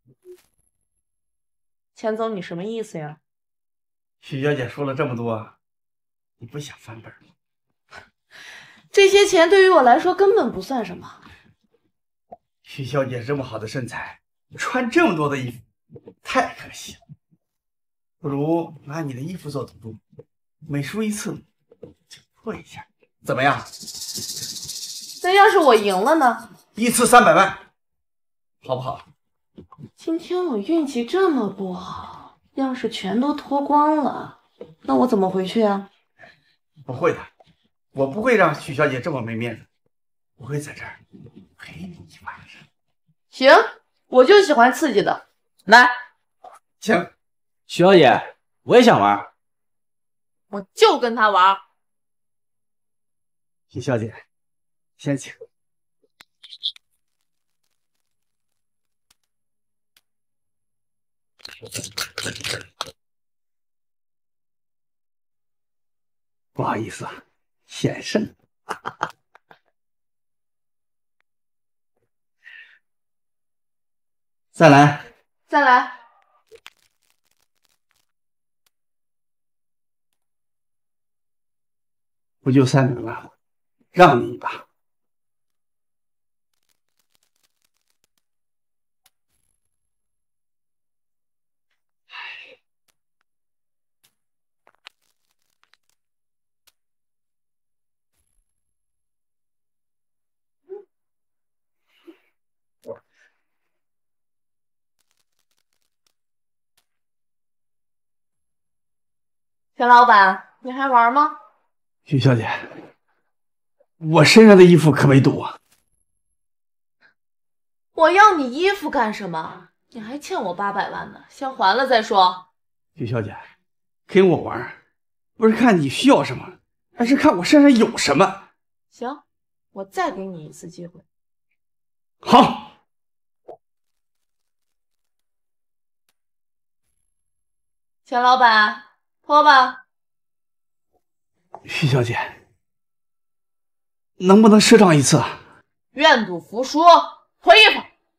钱总，你什么意思呀？ 许小姐说了这么多，你不想翻本吗？ 这些钱对于我来说根本不算什么。 许小姐这么好的身材，穿这么多的衣服，太可惜了。不如拿你的衣服做赌注，每输一次就破一下，怎么样？ 那要是我赢了呢？ 一次三百万，好不好？ 今天我运气这么不好，要是全都脱光了，那我怎么回去啊？ 不会的，我不会让许小姐这么没面子，我会在这儿陪你一晚上。 行，我就喜欢刺激的，来， 请。 徐小姐，我也想玩。 我就跟他玩。 许小姐，先请。不好意思啊，险胜。再来， 再来。 不就三百万吗？让你一把。 钱老板，你还玩吗？ 徐小姐，我身上的衣服可没赌啊！ 我要你衣服干什么？你还欠我八百万呢，先还了再说。 徐小姐，跟我玩，不是看你需要什么，而是看我身上有什么。 行，我再给你一次机会。 好。 钱老板，脱吧。 徐小姐，能不能赊账一次啊？ 愿赌服输，脱衣服。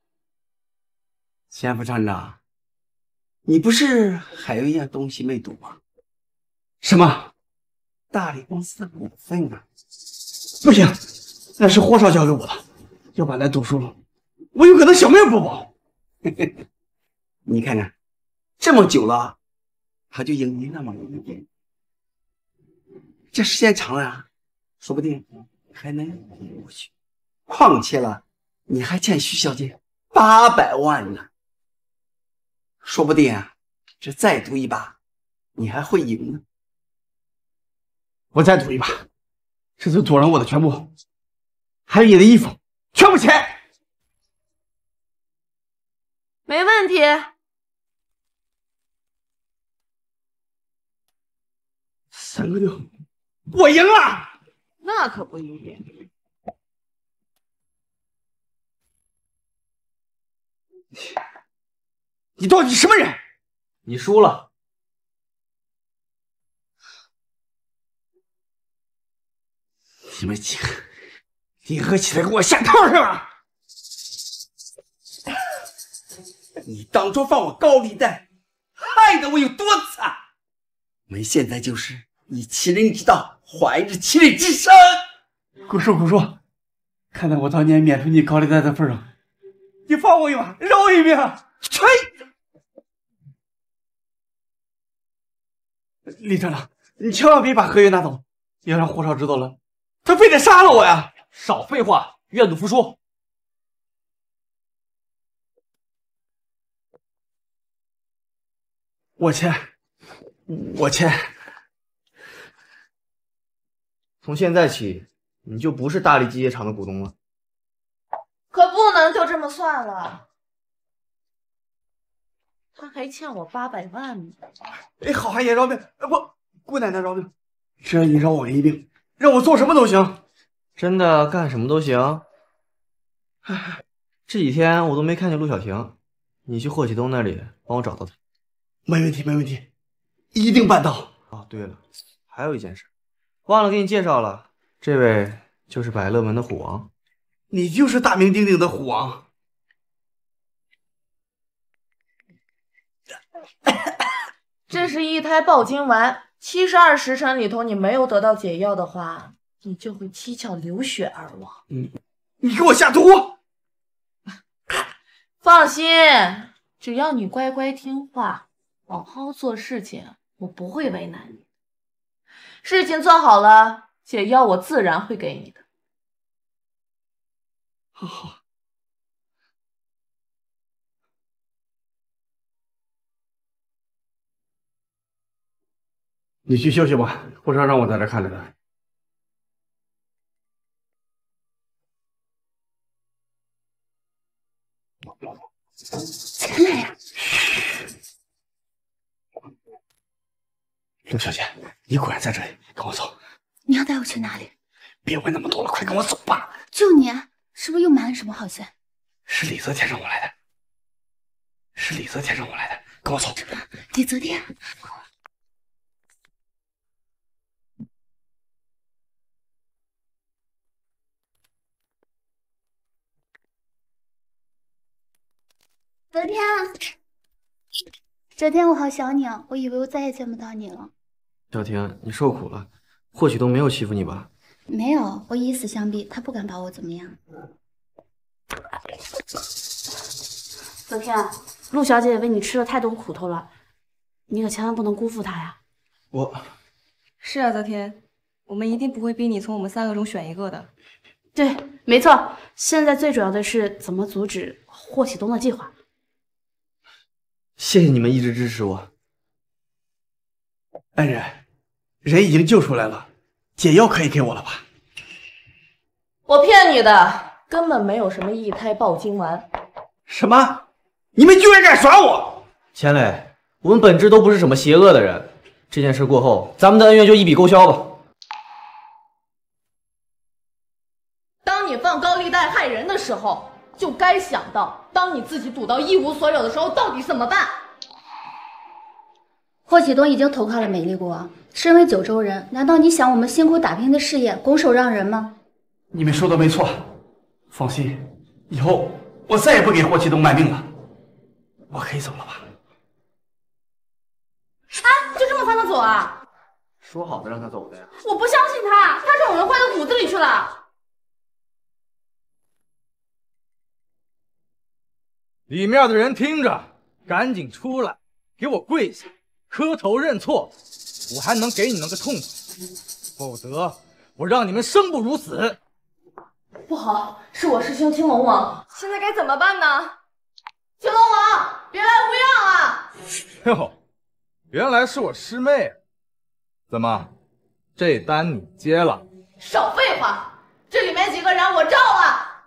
钱副厂长，你不是还有一样东西没赌吗？ 什么？ 大理公司的股份啊！ 不行，那是霍少交给我的，要把那赌输了，我有可能小命不保。 你看看，这么久了，他就赢你那么一点。这时间长了啊，说不定还能过去。 况且了，你还欠徐小姐八百万呢，说不定啊，这再赌一把，你还会赢呢。 我再赌一把，这次赌上我的全部，还有你的衣服，全部钱。 没问题。 三个六，我赢了。 那可不一定。 你到底什么人？ 你输了。 你们几个联合起来给我下套是吧？ 你当初放我高利贷，害得我有多惨！我们现在就是以其人之道还治其人之身。 古叔，古叔，看在我当年免除你高利贷的份上，你放我一马，饶我一命！ 吹！ 李厂长，你千万别把合约拿走，要让霍少知道了，他非得杀了我呀！ 少废话，愿赌服输。 我签，我签。 从现在起，你就不是大力机械厂的股东了。 可不能就这么算了，他还欠我八百万呢。 哎，好汉爷饶命！呃不，姑奶奶饶命！只要你饶我一命，让我做什么都行。 真的干什么都行。这几天我都没看见陆小婷，你去霍启东那里帮我找到她。 没问题，没问题，一定办到。 哦，对了，还有一件事，忘了给你介绍了，这位就是百乐门的虎王。 你就是大名鼎鼎的虎王。 这是一胎爆精丸，七十二时辰里头你没有得到解药的话，你就会七窍流血而亡。 嗯，你给我下毒！ 放心，只要你乖乖听话，好好做事情，我不会为难你。事情做好了，解药我自然会给你的。 好好。你去休息吧，霍少让我在这看着他。 进来呀！ 陆小姐，你果然在这里，跟我走。 你要带我去哪里？ 别问那么多了，快跟我走吧。 就你，是不是又瞒了什么好线？ 是李泽天让我来的，是李泽天让我来的，跟我走。 李泽天。泽天，昨天我好想你啊，我以为我再也见不到你了。 小婷，你受苦了，霍启东没有欺负你吧？ 没有，我以死相逼，他不敢把我怎么样。 泽天，陆小姐为你吃了太多苦头了，你可千万不能辜负她呀。 我是啊，泽天，我们一定不会逼你从我们三个中选一个的。 对，没错。现在最主要的是怎么阻止霍启东的计划。 谢谢你们一直支持我。 恩人，人已经救出来了，解药可以给我了吧？ 我骗你的，根本没有什么一胎爆精丸。 什么？你们居然敢耍我！ 钱磊，我们本质都不是什么邪恶的人，这件事过后，咱们的恩怨就一笔勾销吧。 当你放高利贷害人的时候，就该想到，当你自己赌到一无所有的时候，到底怎么办？ 霍启东已经投靠了美丽国，身为九州人，难道你想我们辛苦打拼的事业拱手让人吗？ 你们说的没错，放心，以后我再也不给霍启东卖命了。我可以走了吧？ 啊，就这么放他走啊？ 说好的让他走的呀。 我不相信他，他让我们坏到骨子里去了。 里面的人听着，赶紧出来，给我跪下，磕头认错，我还能给你们个痛快，否则我让你们生不如死。 我不好，是我师兄青龙王， 现在该怎么办呢？ 青龙王，别来无恙啊！ 哟，原来是我师妹，怎么，这单你接了？ 少废话，这里面几个人我罩了。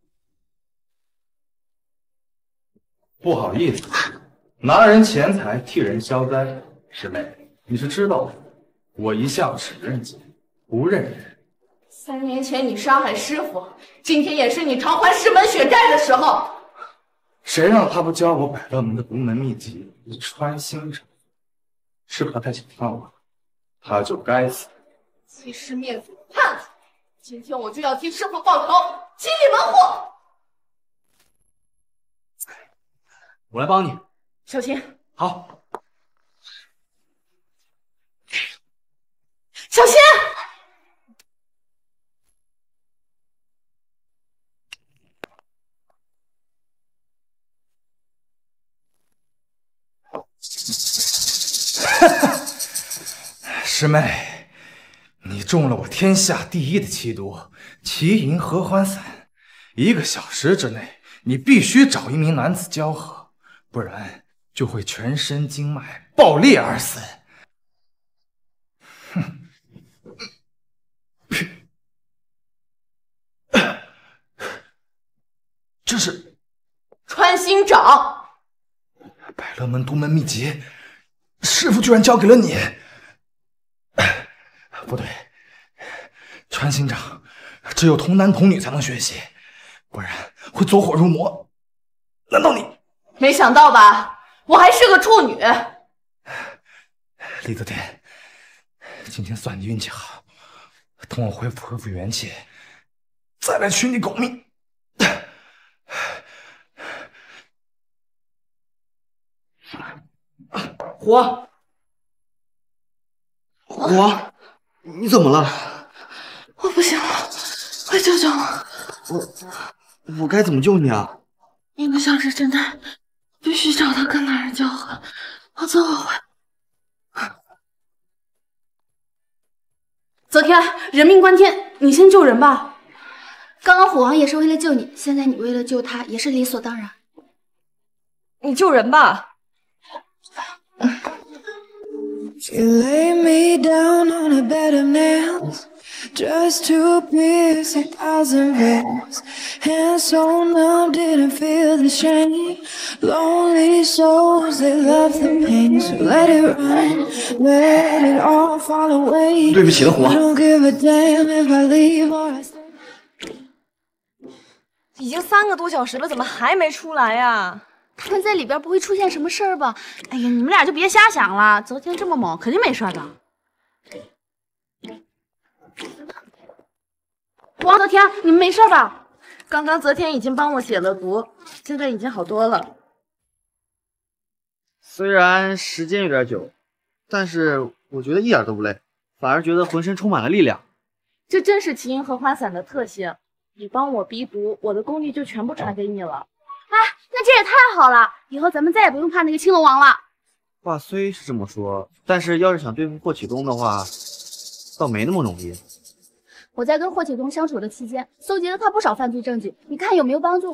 不好意思，拿人钱财替人消灾，师妹，你是知道的，我一向只认钱不认人。 三年前你杀害师傅，今天也是你偿还师门血债的时候。 谁让他不教我百乐门的独门秘籍穿心掌？师傅太小看我了，他就该死。 欺师灭祖的叛徒！今天我就要替师傅报仇，清理门户。 我来帮你。 小琴， 好。 小琴。 师妹，你中了我天下第一的奇毒奇银合欢散，一个小时之内，你必须找一名男子交合，不然就会全身经脉爆裂而死。哼！这是穿心掌， 百乐门独门秘籍，师傅居然交给了你。不对，穿心掌只有童男童女才能学习，不然会走火入魔。难道你没想到吧？我还是个处女。 李泽天，今天算你运气好，等我恢复恢复元气，再来取你狗命。 火，火，你怎么了？ 我不行了，快救救我！ 我我该怎么救你啊？ 一个小时之内，必须找到跟男人交合，否则我会…… 泽天，人命关天，你先救人吧。 刚刚虎王也是为了救你，现在你为了救他也是理所当然。 你救人吧。 You lay me down on a bed of nails, just to pierce a thousand veils. Hands so numb, didn't feel the shame. Lonely souls, they love the pain. So let it run, let it all fall away. 对不起了，虎王。 I don't give a damn if I leave or I stay. 已经三个多小时了，怎么还没出来呀？ 他们在里边不会出现什么事儿吧？ 哎呀，你们俩就别瞎想了，泽天这么猛，肯定没事的。王泽天，你们没事吧？刚刚泽天已经帮我解了毒，现在已经好多了。 虽然时间有点久，但是我觉得一点都不累，反而觉得浑身充满了力量。 这真是奇银合欢散的特性，你帮我逼毒，我的功力就全部传给你了。 哎，那这也太好了，以后咱们再也不用怕那个青龙王了。 话虽是这么说，但是要是想对付霍启东的话，倒没那么容易。 我在跟霍启东相处的期间，搜集了他不少犯罪证据，你看有没有帮助？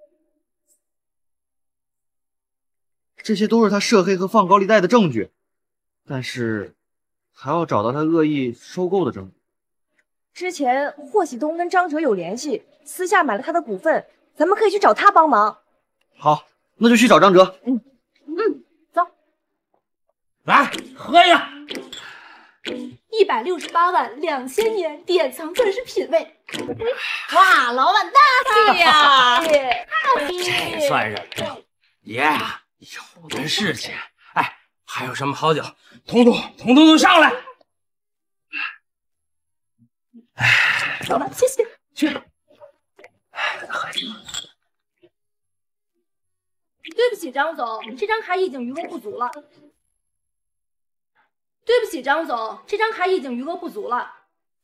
这些都是他涉黑和放高利贷的证据，但是还要找到他恶意收购的证据。 之前霍启东跟张哲有联系，私下买了他的股份，咱们可以去找他帮忙。 好，那就去找张哲。 嗯嗯，走。 来，喝一个。 一百六十八万两千年典藏钻石品味。 哇，老板大气呀！ 这算什么？爷啊，有的是钱。哎，还有什么好酒？统统统统都上来！ 哎，老板，谢谢。 去。 喝酒。对不起，张总，这张卡已经余额不足了。对不起，张总，这张卡已经余额不足了。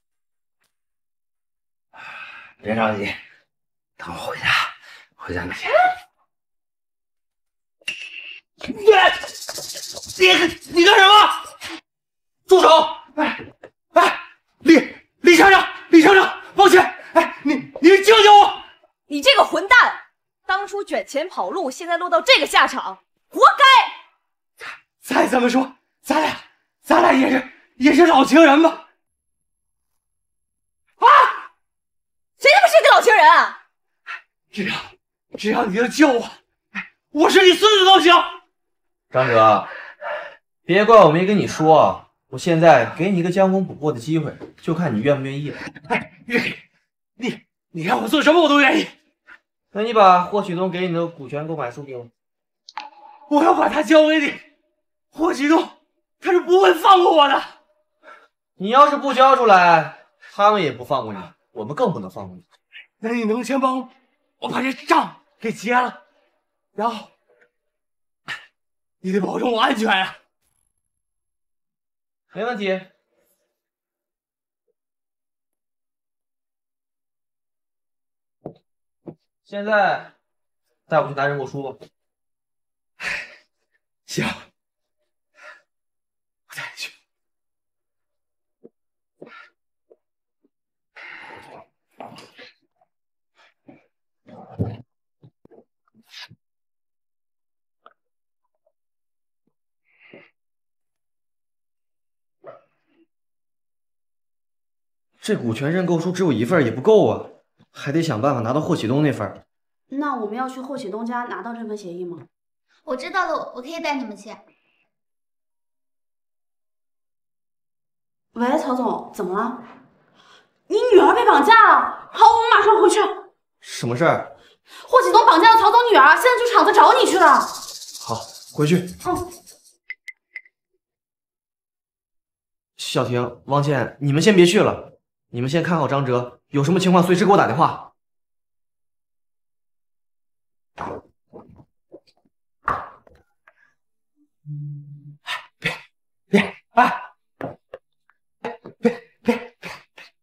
别着急，等我回家，回家那天。你你你干什么？住手！哎哎，李李厂长，李厂长，抱歉，哎，你你救你这个混蛋，当初卷钱跑路，现在落到这个下场，活该！ 再怎么说，咱俩咱俩也是也是老情人吧？ 啊！谁他妈是个老情人啊？ 只要只要你能救我，我是你孙子都行。 张哲，别怪我没跟你说，我现在给你一个将功补过的机会，就看你愿不愿意了。 哎，愿意，你你让我做什么我都愿意。 那你把霍启东给你的股权购买书给我， 我要把他交给你。霍启东他是不会放过我的。 你要是不交出来，他们也不放过你，我们更不能放过你。 那你能先帮我把这账给结了，然后你得保重我安全啊。 没问题。现在带我去拿认购书吧。 行，我带你去。 这股权认购书只有一份也不够啊，还得想办法拿到霍启东那份。 那我们要去霍启东家拿到这份协议吗？ 我知道了，我可以带你们去。 喂，曹总，怎么了？你女儿被绑架了。好，我们马上回去。 什么事儿？ 霍启东绑架了曹总女儿，现在去厂子找你去了。 好，回去。 嗯。 小婷、王倩，你们先别去了，你们先看好张哲，有什么情况随时给我打电话。 别别哎！别别别！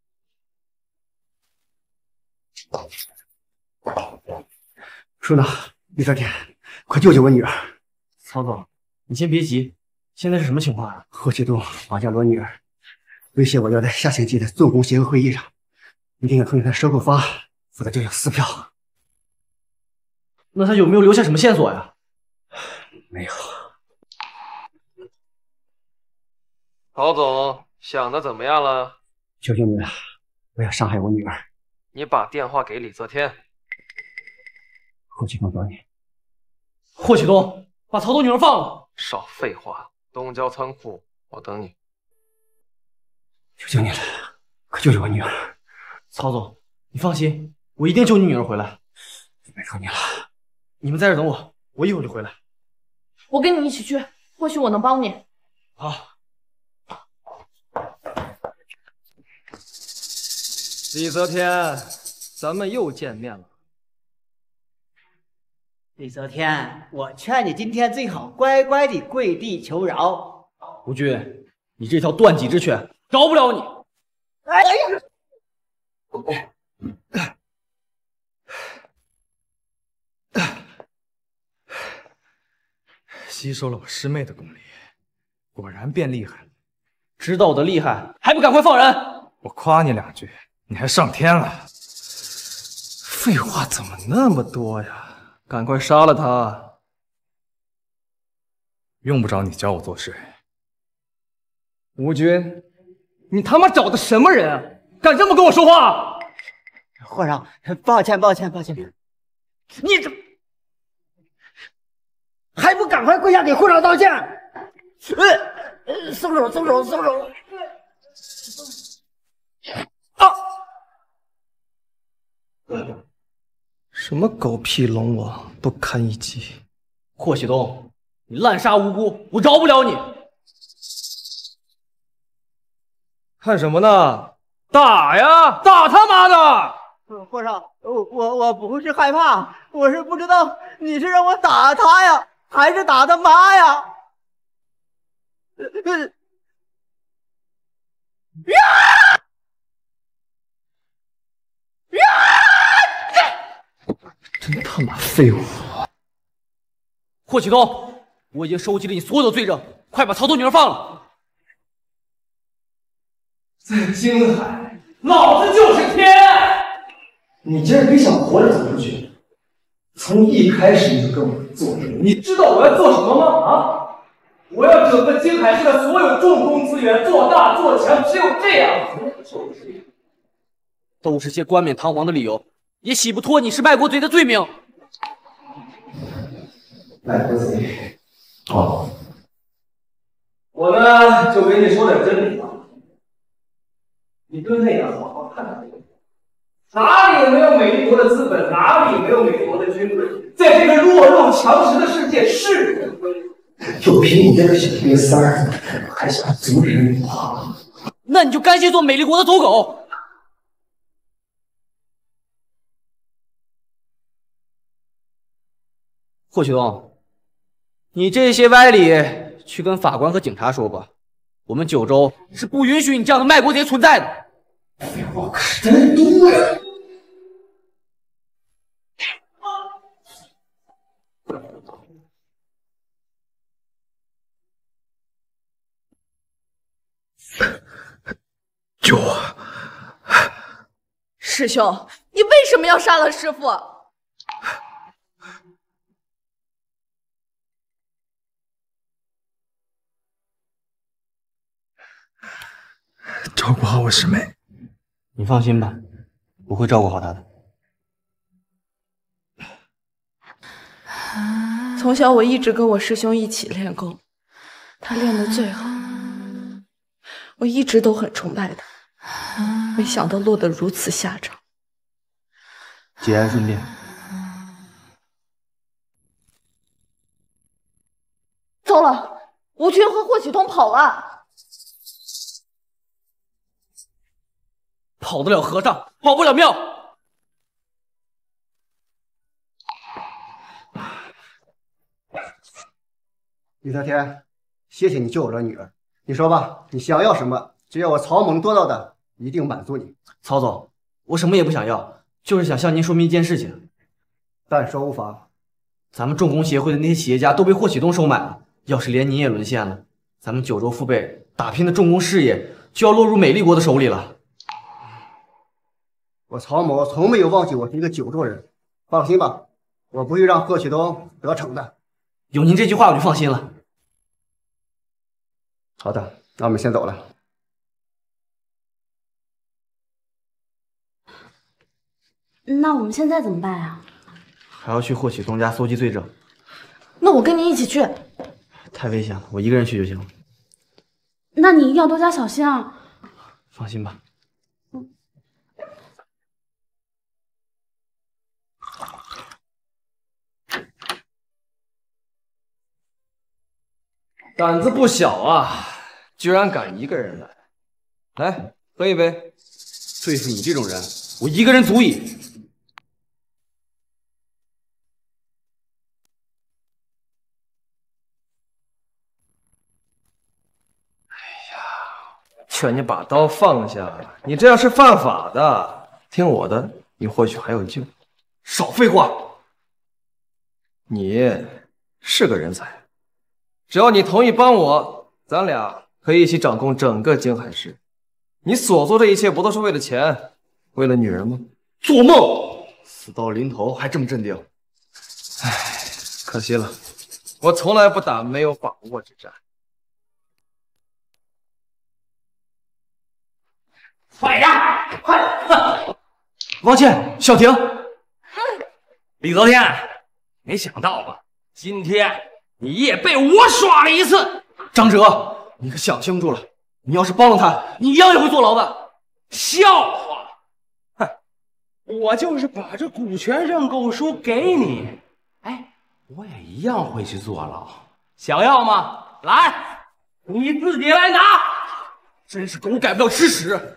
叔呢？李泽天，快救救我女儿！ 曹总，你先别急，现在是什么情况啊？ 霍启东绑架了我女儿，威胁我要在下星期的做工协会会议上，一定要通过他收购方案，否则就要撕票。 那他有没有留下什么线索呀？ 没有。 曹总想的怎么样了？ 求求你了，不要伤害我女儿。 你把电话给李泽天。 霍启东找你。 霍启东，把曹总女儿放了。 少废话，东郊仓库，我等你。 求求你了，快救救我女儿！ 曹总，你放心，我一定救你女儿回来。 拜托你了。 你们在这等我，我一会儿就回来。 我跟你一起去，或许我能帮你。 好。 李泽天，咱们又见面了。 李泽天，我劝你今天最好乖乖地跪地求饶。 吴军，你这条断脊之犬饶不了你。 哎呀！ 吸收了我师妹的功力，果然变厉害了。 知道我的厉害，还不赶快放人！ 我夸你两句，你还上天了？废话怎么那么多呀？赶快杀了他！用不着你教我做事。 吴军，你他妈找的什么人啊？敢这么跟我说话？ 霍少，抱歉，抱歉，抱歉。 你这还不赶快跪下给霍少道歉！呃，松手，松手，松手！啊！ 什么狗屁龙王，不堪一击！ 霍启东，你滥杀无辜，我饶不了你！ 看什么呢？打呀！打他妈的！ 霍少，我我我不是害怕，我是不知道你是让我打他呀，还是打他妈呀？呃，呀！ 真他妈废物！ 霍启东，我已经收集了你所有的罪证，快把曹总女儿放了！ 在京海，老子就是天！ 你今儿别想活着走出去。从一开始你就跟我做人，你知道我要做什么吗？啊！我要整个金海市的所有重工资源做大做强，只有这样， 都是些冠冕堂皇的理由，也洗不脱你是卖国贼的罪名。 卖国贼，哦，我呢就给你说点真理吧。你跟那样好好看看，哪里没有美丽国的资本，哪里没有美国的军队？在这个弱肉强食的世界，是人归。就凭你这个小瘪三儿，还想阻止你跑？ 那你就甘心做美丽国的走狗。霍启东，你这些歪理去跟法官和警察说吧。我们九州是不允许你这样的卖国贼存在的。 废话可是真多呀！ 救我！ 师兄，你为什么要杀了师父？ 照顾好我师妹。 你放心吧，我会照顾好她的。 从小我一直跟我师兄一起练功，他练得最好，我一直都很崇拜他，没想到落得如此下场。 节哀顺变。 糟了，吴群和霍启东跑了。 跑得了和尚，跑不了庙。 李泽天，谢谢你救我的女儿。你说吧，你想要什么？只要我曹猛做到的，一定满足你。 曹总，我什么也不想要，就是想向您说明一件事情。 但说无妨。 咱们重工协会的那些企业家都被霍启东收买了，要是连您也沦陷了，咱们九州父辈打拼的重工事业就要落入美丽国的手里了。 我曹某从没有忘记我是一个九州人，放心吧，我不会让霍启东得逞的。 有您这句话我就放心了。 好的，那我们先走了。 那我们现在怎么办啊？ 还要去霍启东家搜集罪证。 那我跟你一起去。 太危险了，我一个人去就行了。 那你一定要多加小心啊。 放心吧。 胆子不小啊，居然敢一个人来！来，喝一杯。 对付你这种人，我一个人足矣。 哎呀，劝你把刀放下，你这样是犯法的。听我的，你或许还有救。 少废话！ 你是个人才。只要你同意帮我，咱俩可以一起掌控整个京海市。你所做的一切不都是为了钱，为了女人吗？ 做梦！死到临头还这么镇定。 唉，可惜了，我从来不打没有把握之战。 快呀，快！ 王倩、小婷， 李泽天，没想到吧？今天你也被我耍了一次。 张哲，你可想清楚了，你要是帮了他，你一样也会坐牢的。 笑话！哼，我就是把这股权认购书给你，哎，我也一样会去坐牢。想要吗？来，你自己来拿。 真是狗改不了吃屎。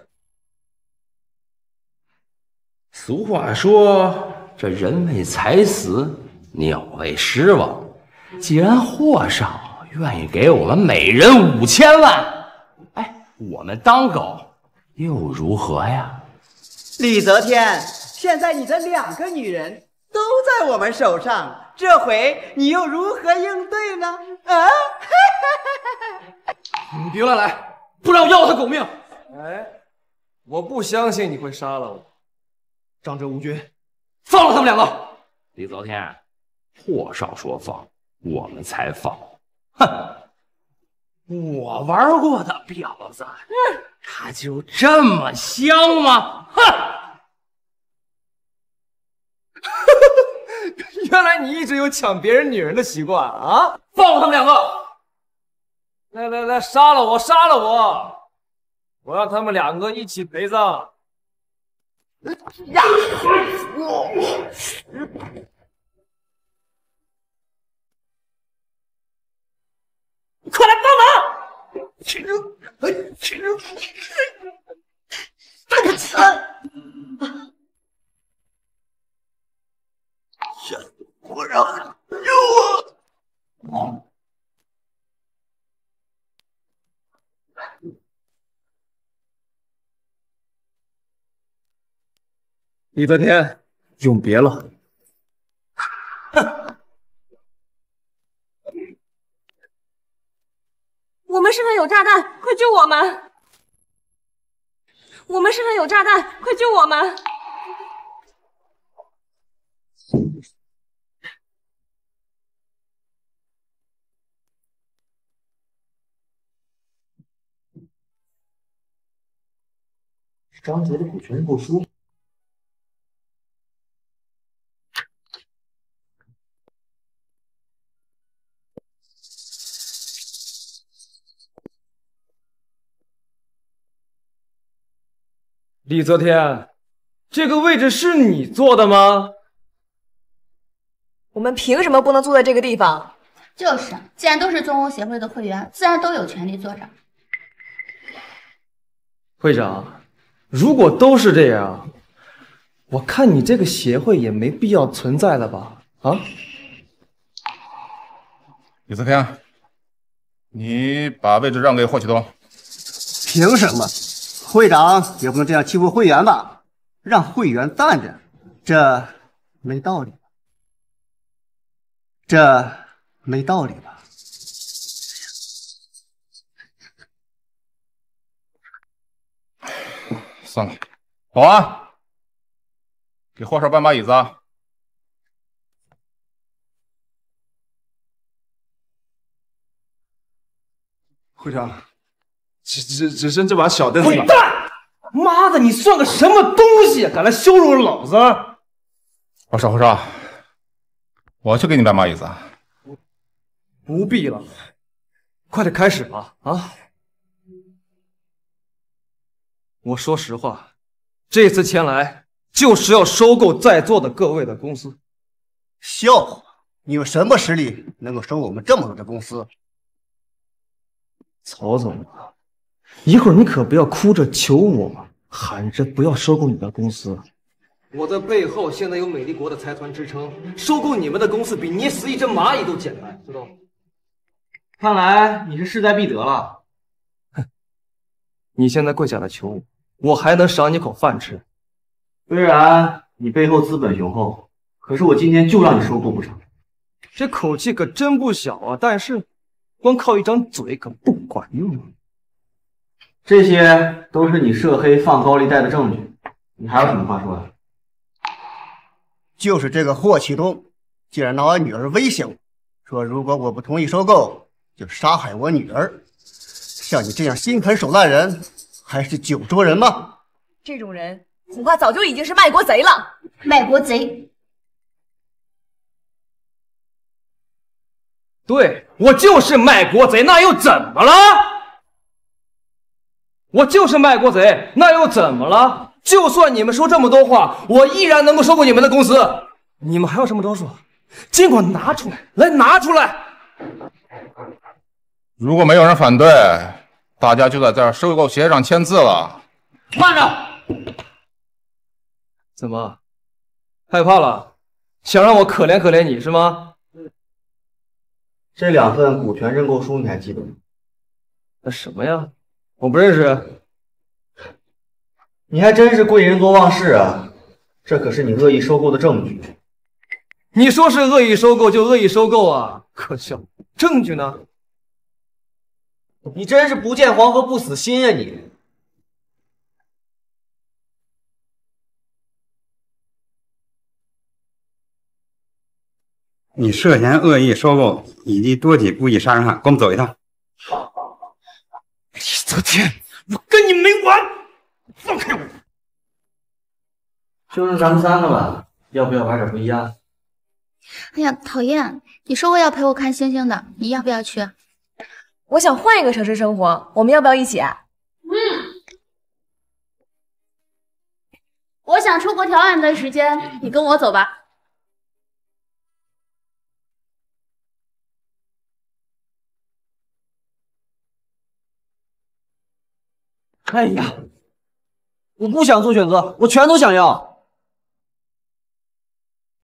俗话说，这人为财死，鸟为食亡。既然霍少愿意给我们每人五千万，哎，我们当狗又如何呀？ 李泽天，现在你的两个女人都在我们手上，这回你又如何应对呢？啊！ 你别乱来，不然我要了他狗命！ 哎，我不相信你会杀了我。 张哲无君， 放了他们两个。李泽天，霍少说放，我们才放。哼，我玩过的婊子，他就这么香吗？哼！ 原来你一直有抢别人女人的习惯啊！ 放了他们两个！ 来来来，杀了我，杀了我！我让他们两个一起陪葬。 呀！快来帮忙！ 我让救我！ 李泽天，永别了。 我们身上有炸弹，快救我们！我们身上有炸弹，快救我们！ 张杰的股权认购书。 李泽天，这个位置是你坐的吗？ 我们凭什么不能坐在这个地方？ 就是，既然都是宗欧协会的会员，自然都有权利坐这儿。 会长，如果都是这样，我看你这个协会也没必要存在了吧？啊？ 李泽天，你把位置让给霍启东。 凭什么？会长也不能这样欺负会员吧？让会员站着，这没道理吧？这没道理吧？ 算了，保安，给霍少搬把椅子啊！ 会长，只只只剩这把小凳子了。 滚蛋！妈的，你算个什么东西，敢来羞辱老子！ 霍少，霍少，我去给你搬把椅子。 不必了，快点开始吧！啊！我说实话，这次前来就是要收购在座的各位的公司。 笑话！你有什么实力能够收我们这么多的公司？ 曹总啊，一会儿你可不要哭着求我，喊着不要收购你的公司。我的背后现在有美丽国的财团支撑，收购你们的公司比捏死一只蚂蚁都简单，知道吗？ 看来你是势在必得了。 哼，你现在跪下来求我，我还能赏你口饭吃。 虽然你背后资本雄厚，可是我今天就让你收购不成。 这口气可真不小啊！但是光靠一张嘴可不管用啊。 这些都是你涉黑放高利贷的证据，你还有什么话说的？ 就是这个霍启东，竟然拿我女儿威胁我，说如果我不同意收购，就杀害我女儿。像你这样心狠手辣人，还是九州人吗？ 这种人恐怕早就已经是卖国贼了。 卖国贼？ 对，我就是卖国贼，那又怎么了？我就是卖国贼，那又怎么了？就算你们说这么多话，我依然能够收购你们的公司。你们还有什么招数？尽管拿出来，来拿出来！ 如果没有人反对，大家就在这儿收购协议上签字了。 慢着！ 怎么，害怕了？想让我可怜可怜你是吗？ 这两份股权认购书你还记得吗？ 那什么呀？我不认识。 你还真是贵人多忘事啊！这可是你恶意收购的证据。 你说是恶意收购就恶意收购啊？可笑！证据呢？ 你真是不见黄河不死心啊你！ 你涉嫌恶意收购以及多起故意杀人案，跟我们走一趟。 李泽天，我跟你没完！放开我！ 就剩咱们三个了，要不要玩点不一样？ 哎呀，讨厌！你说过要陪我看星星的，你要不要去？ 我想换一个城市生活，我们要不要一起？ 嗯。我想出国调养一段时间，你跟我走吧。 哎呀，我不想做选择，我全都想要。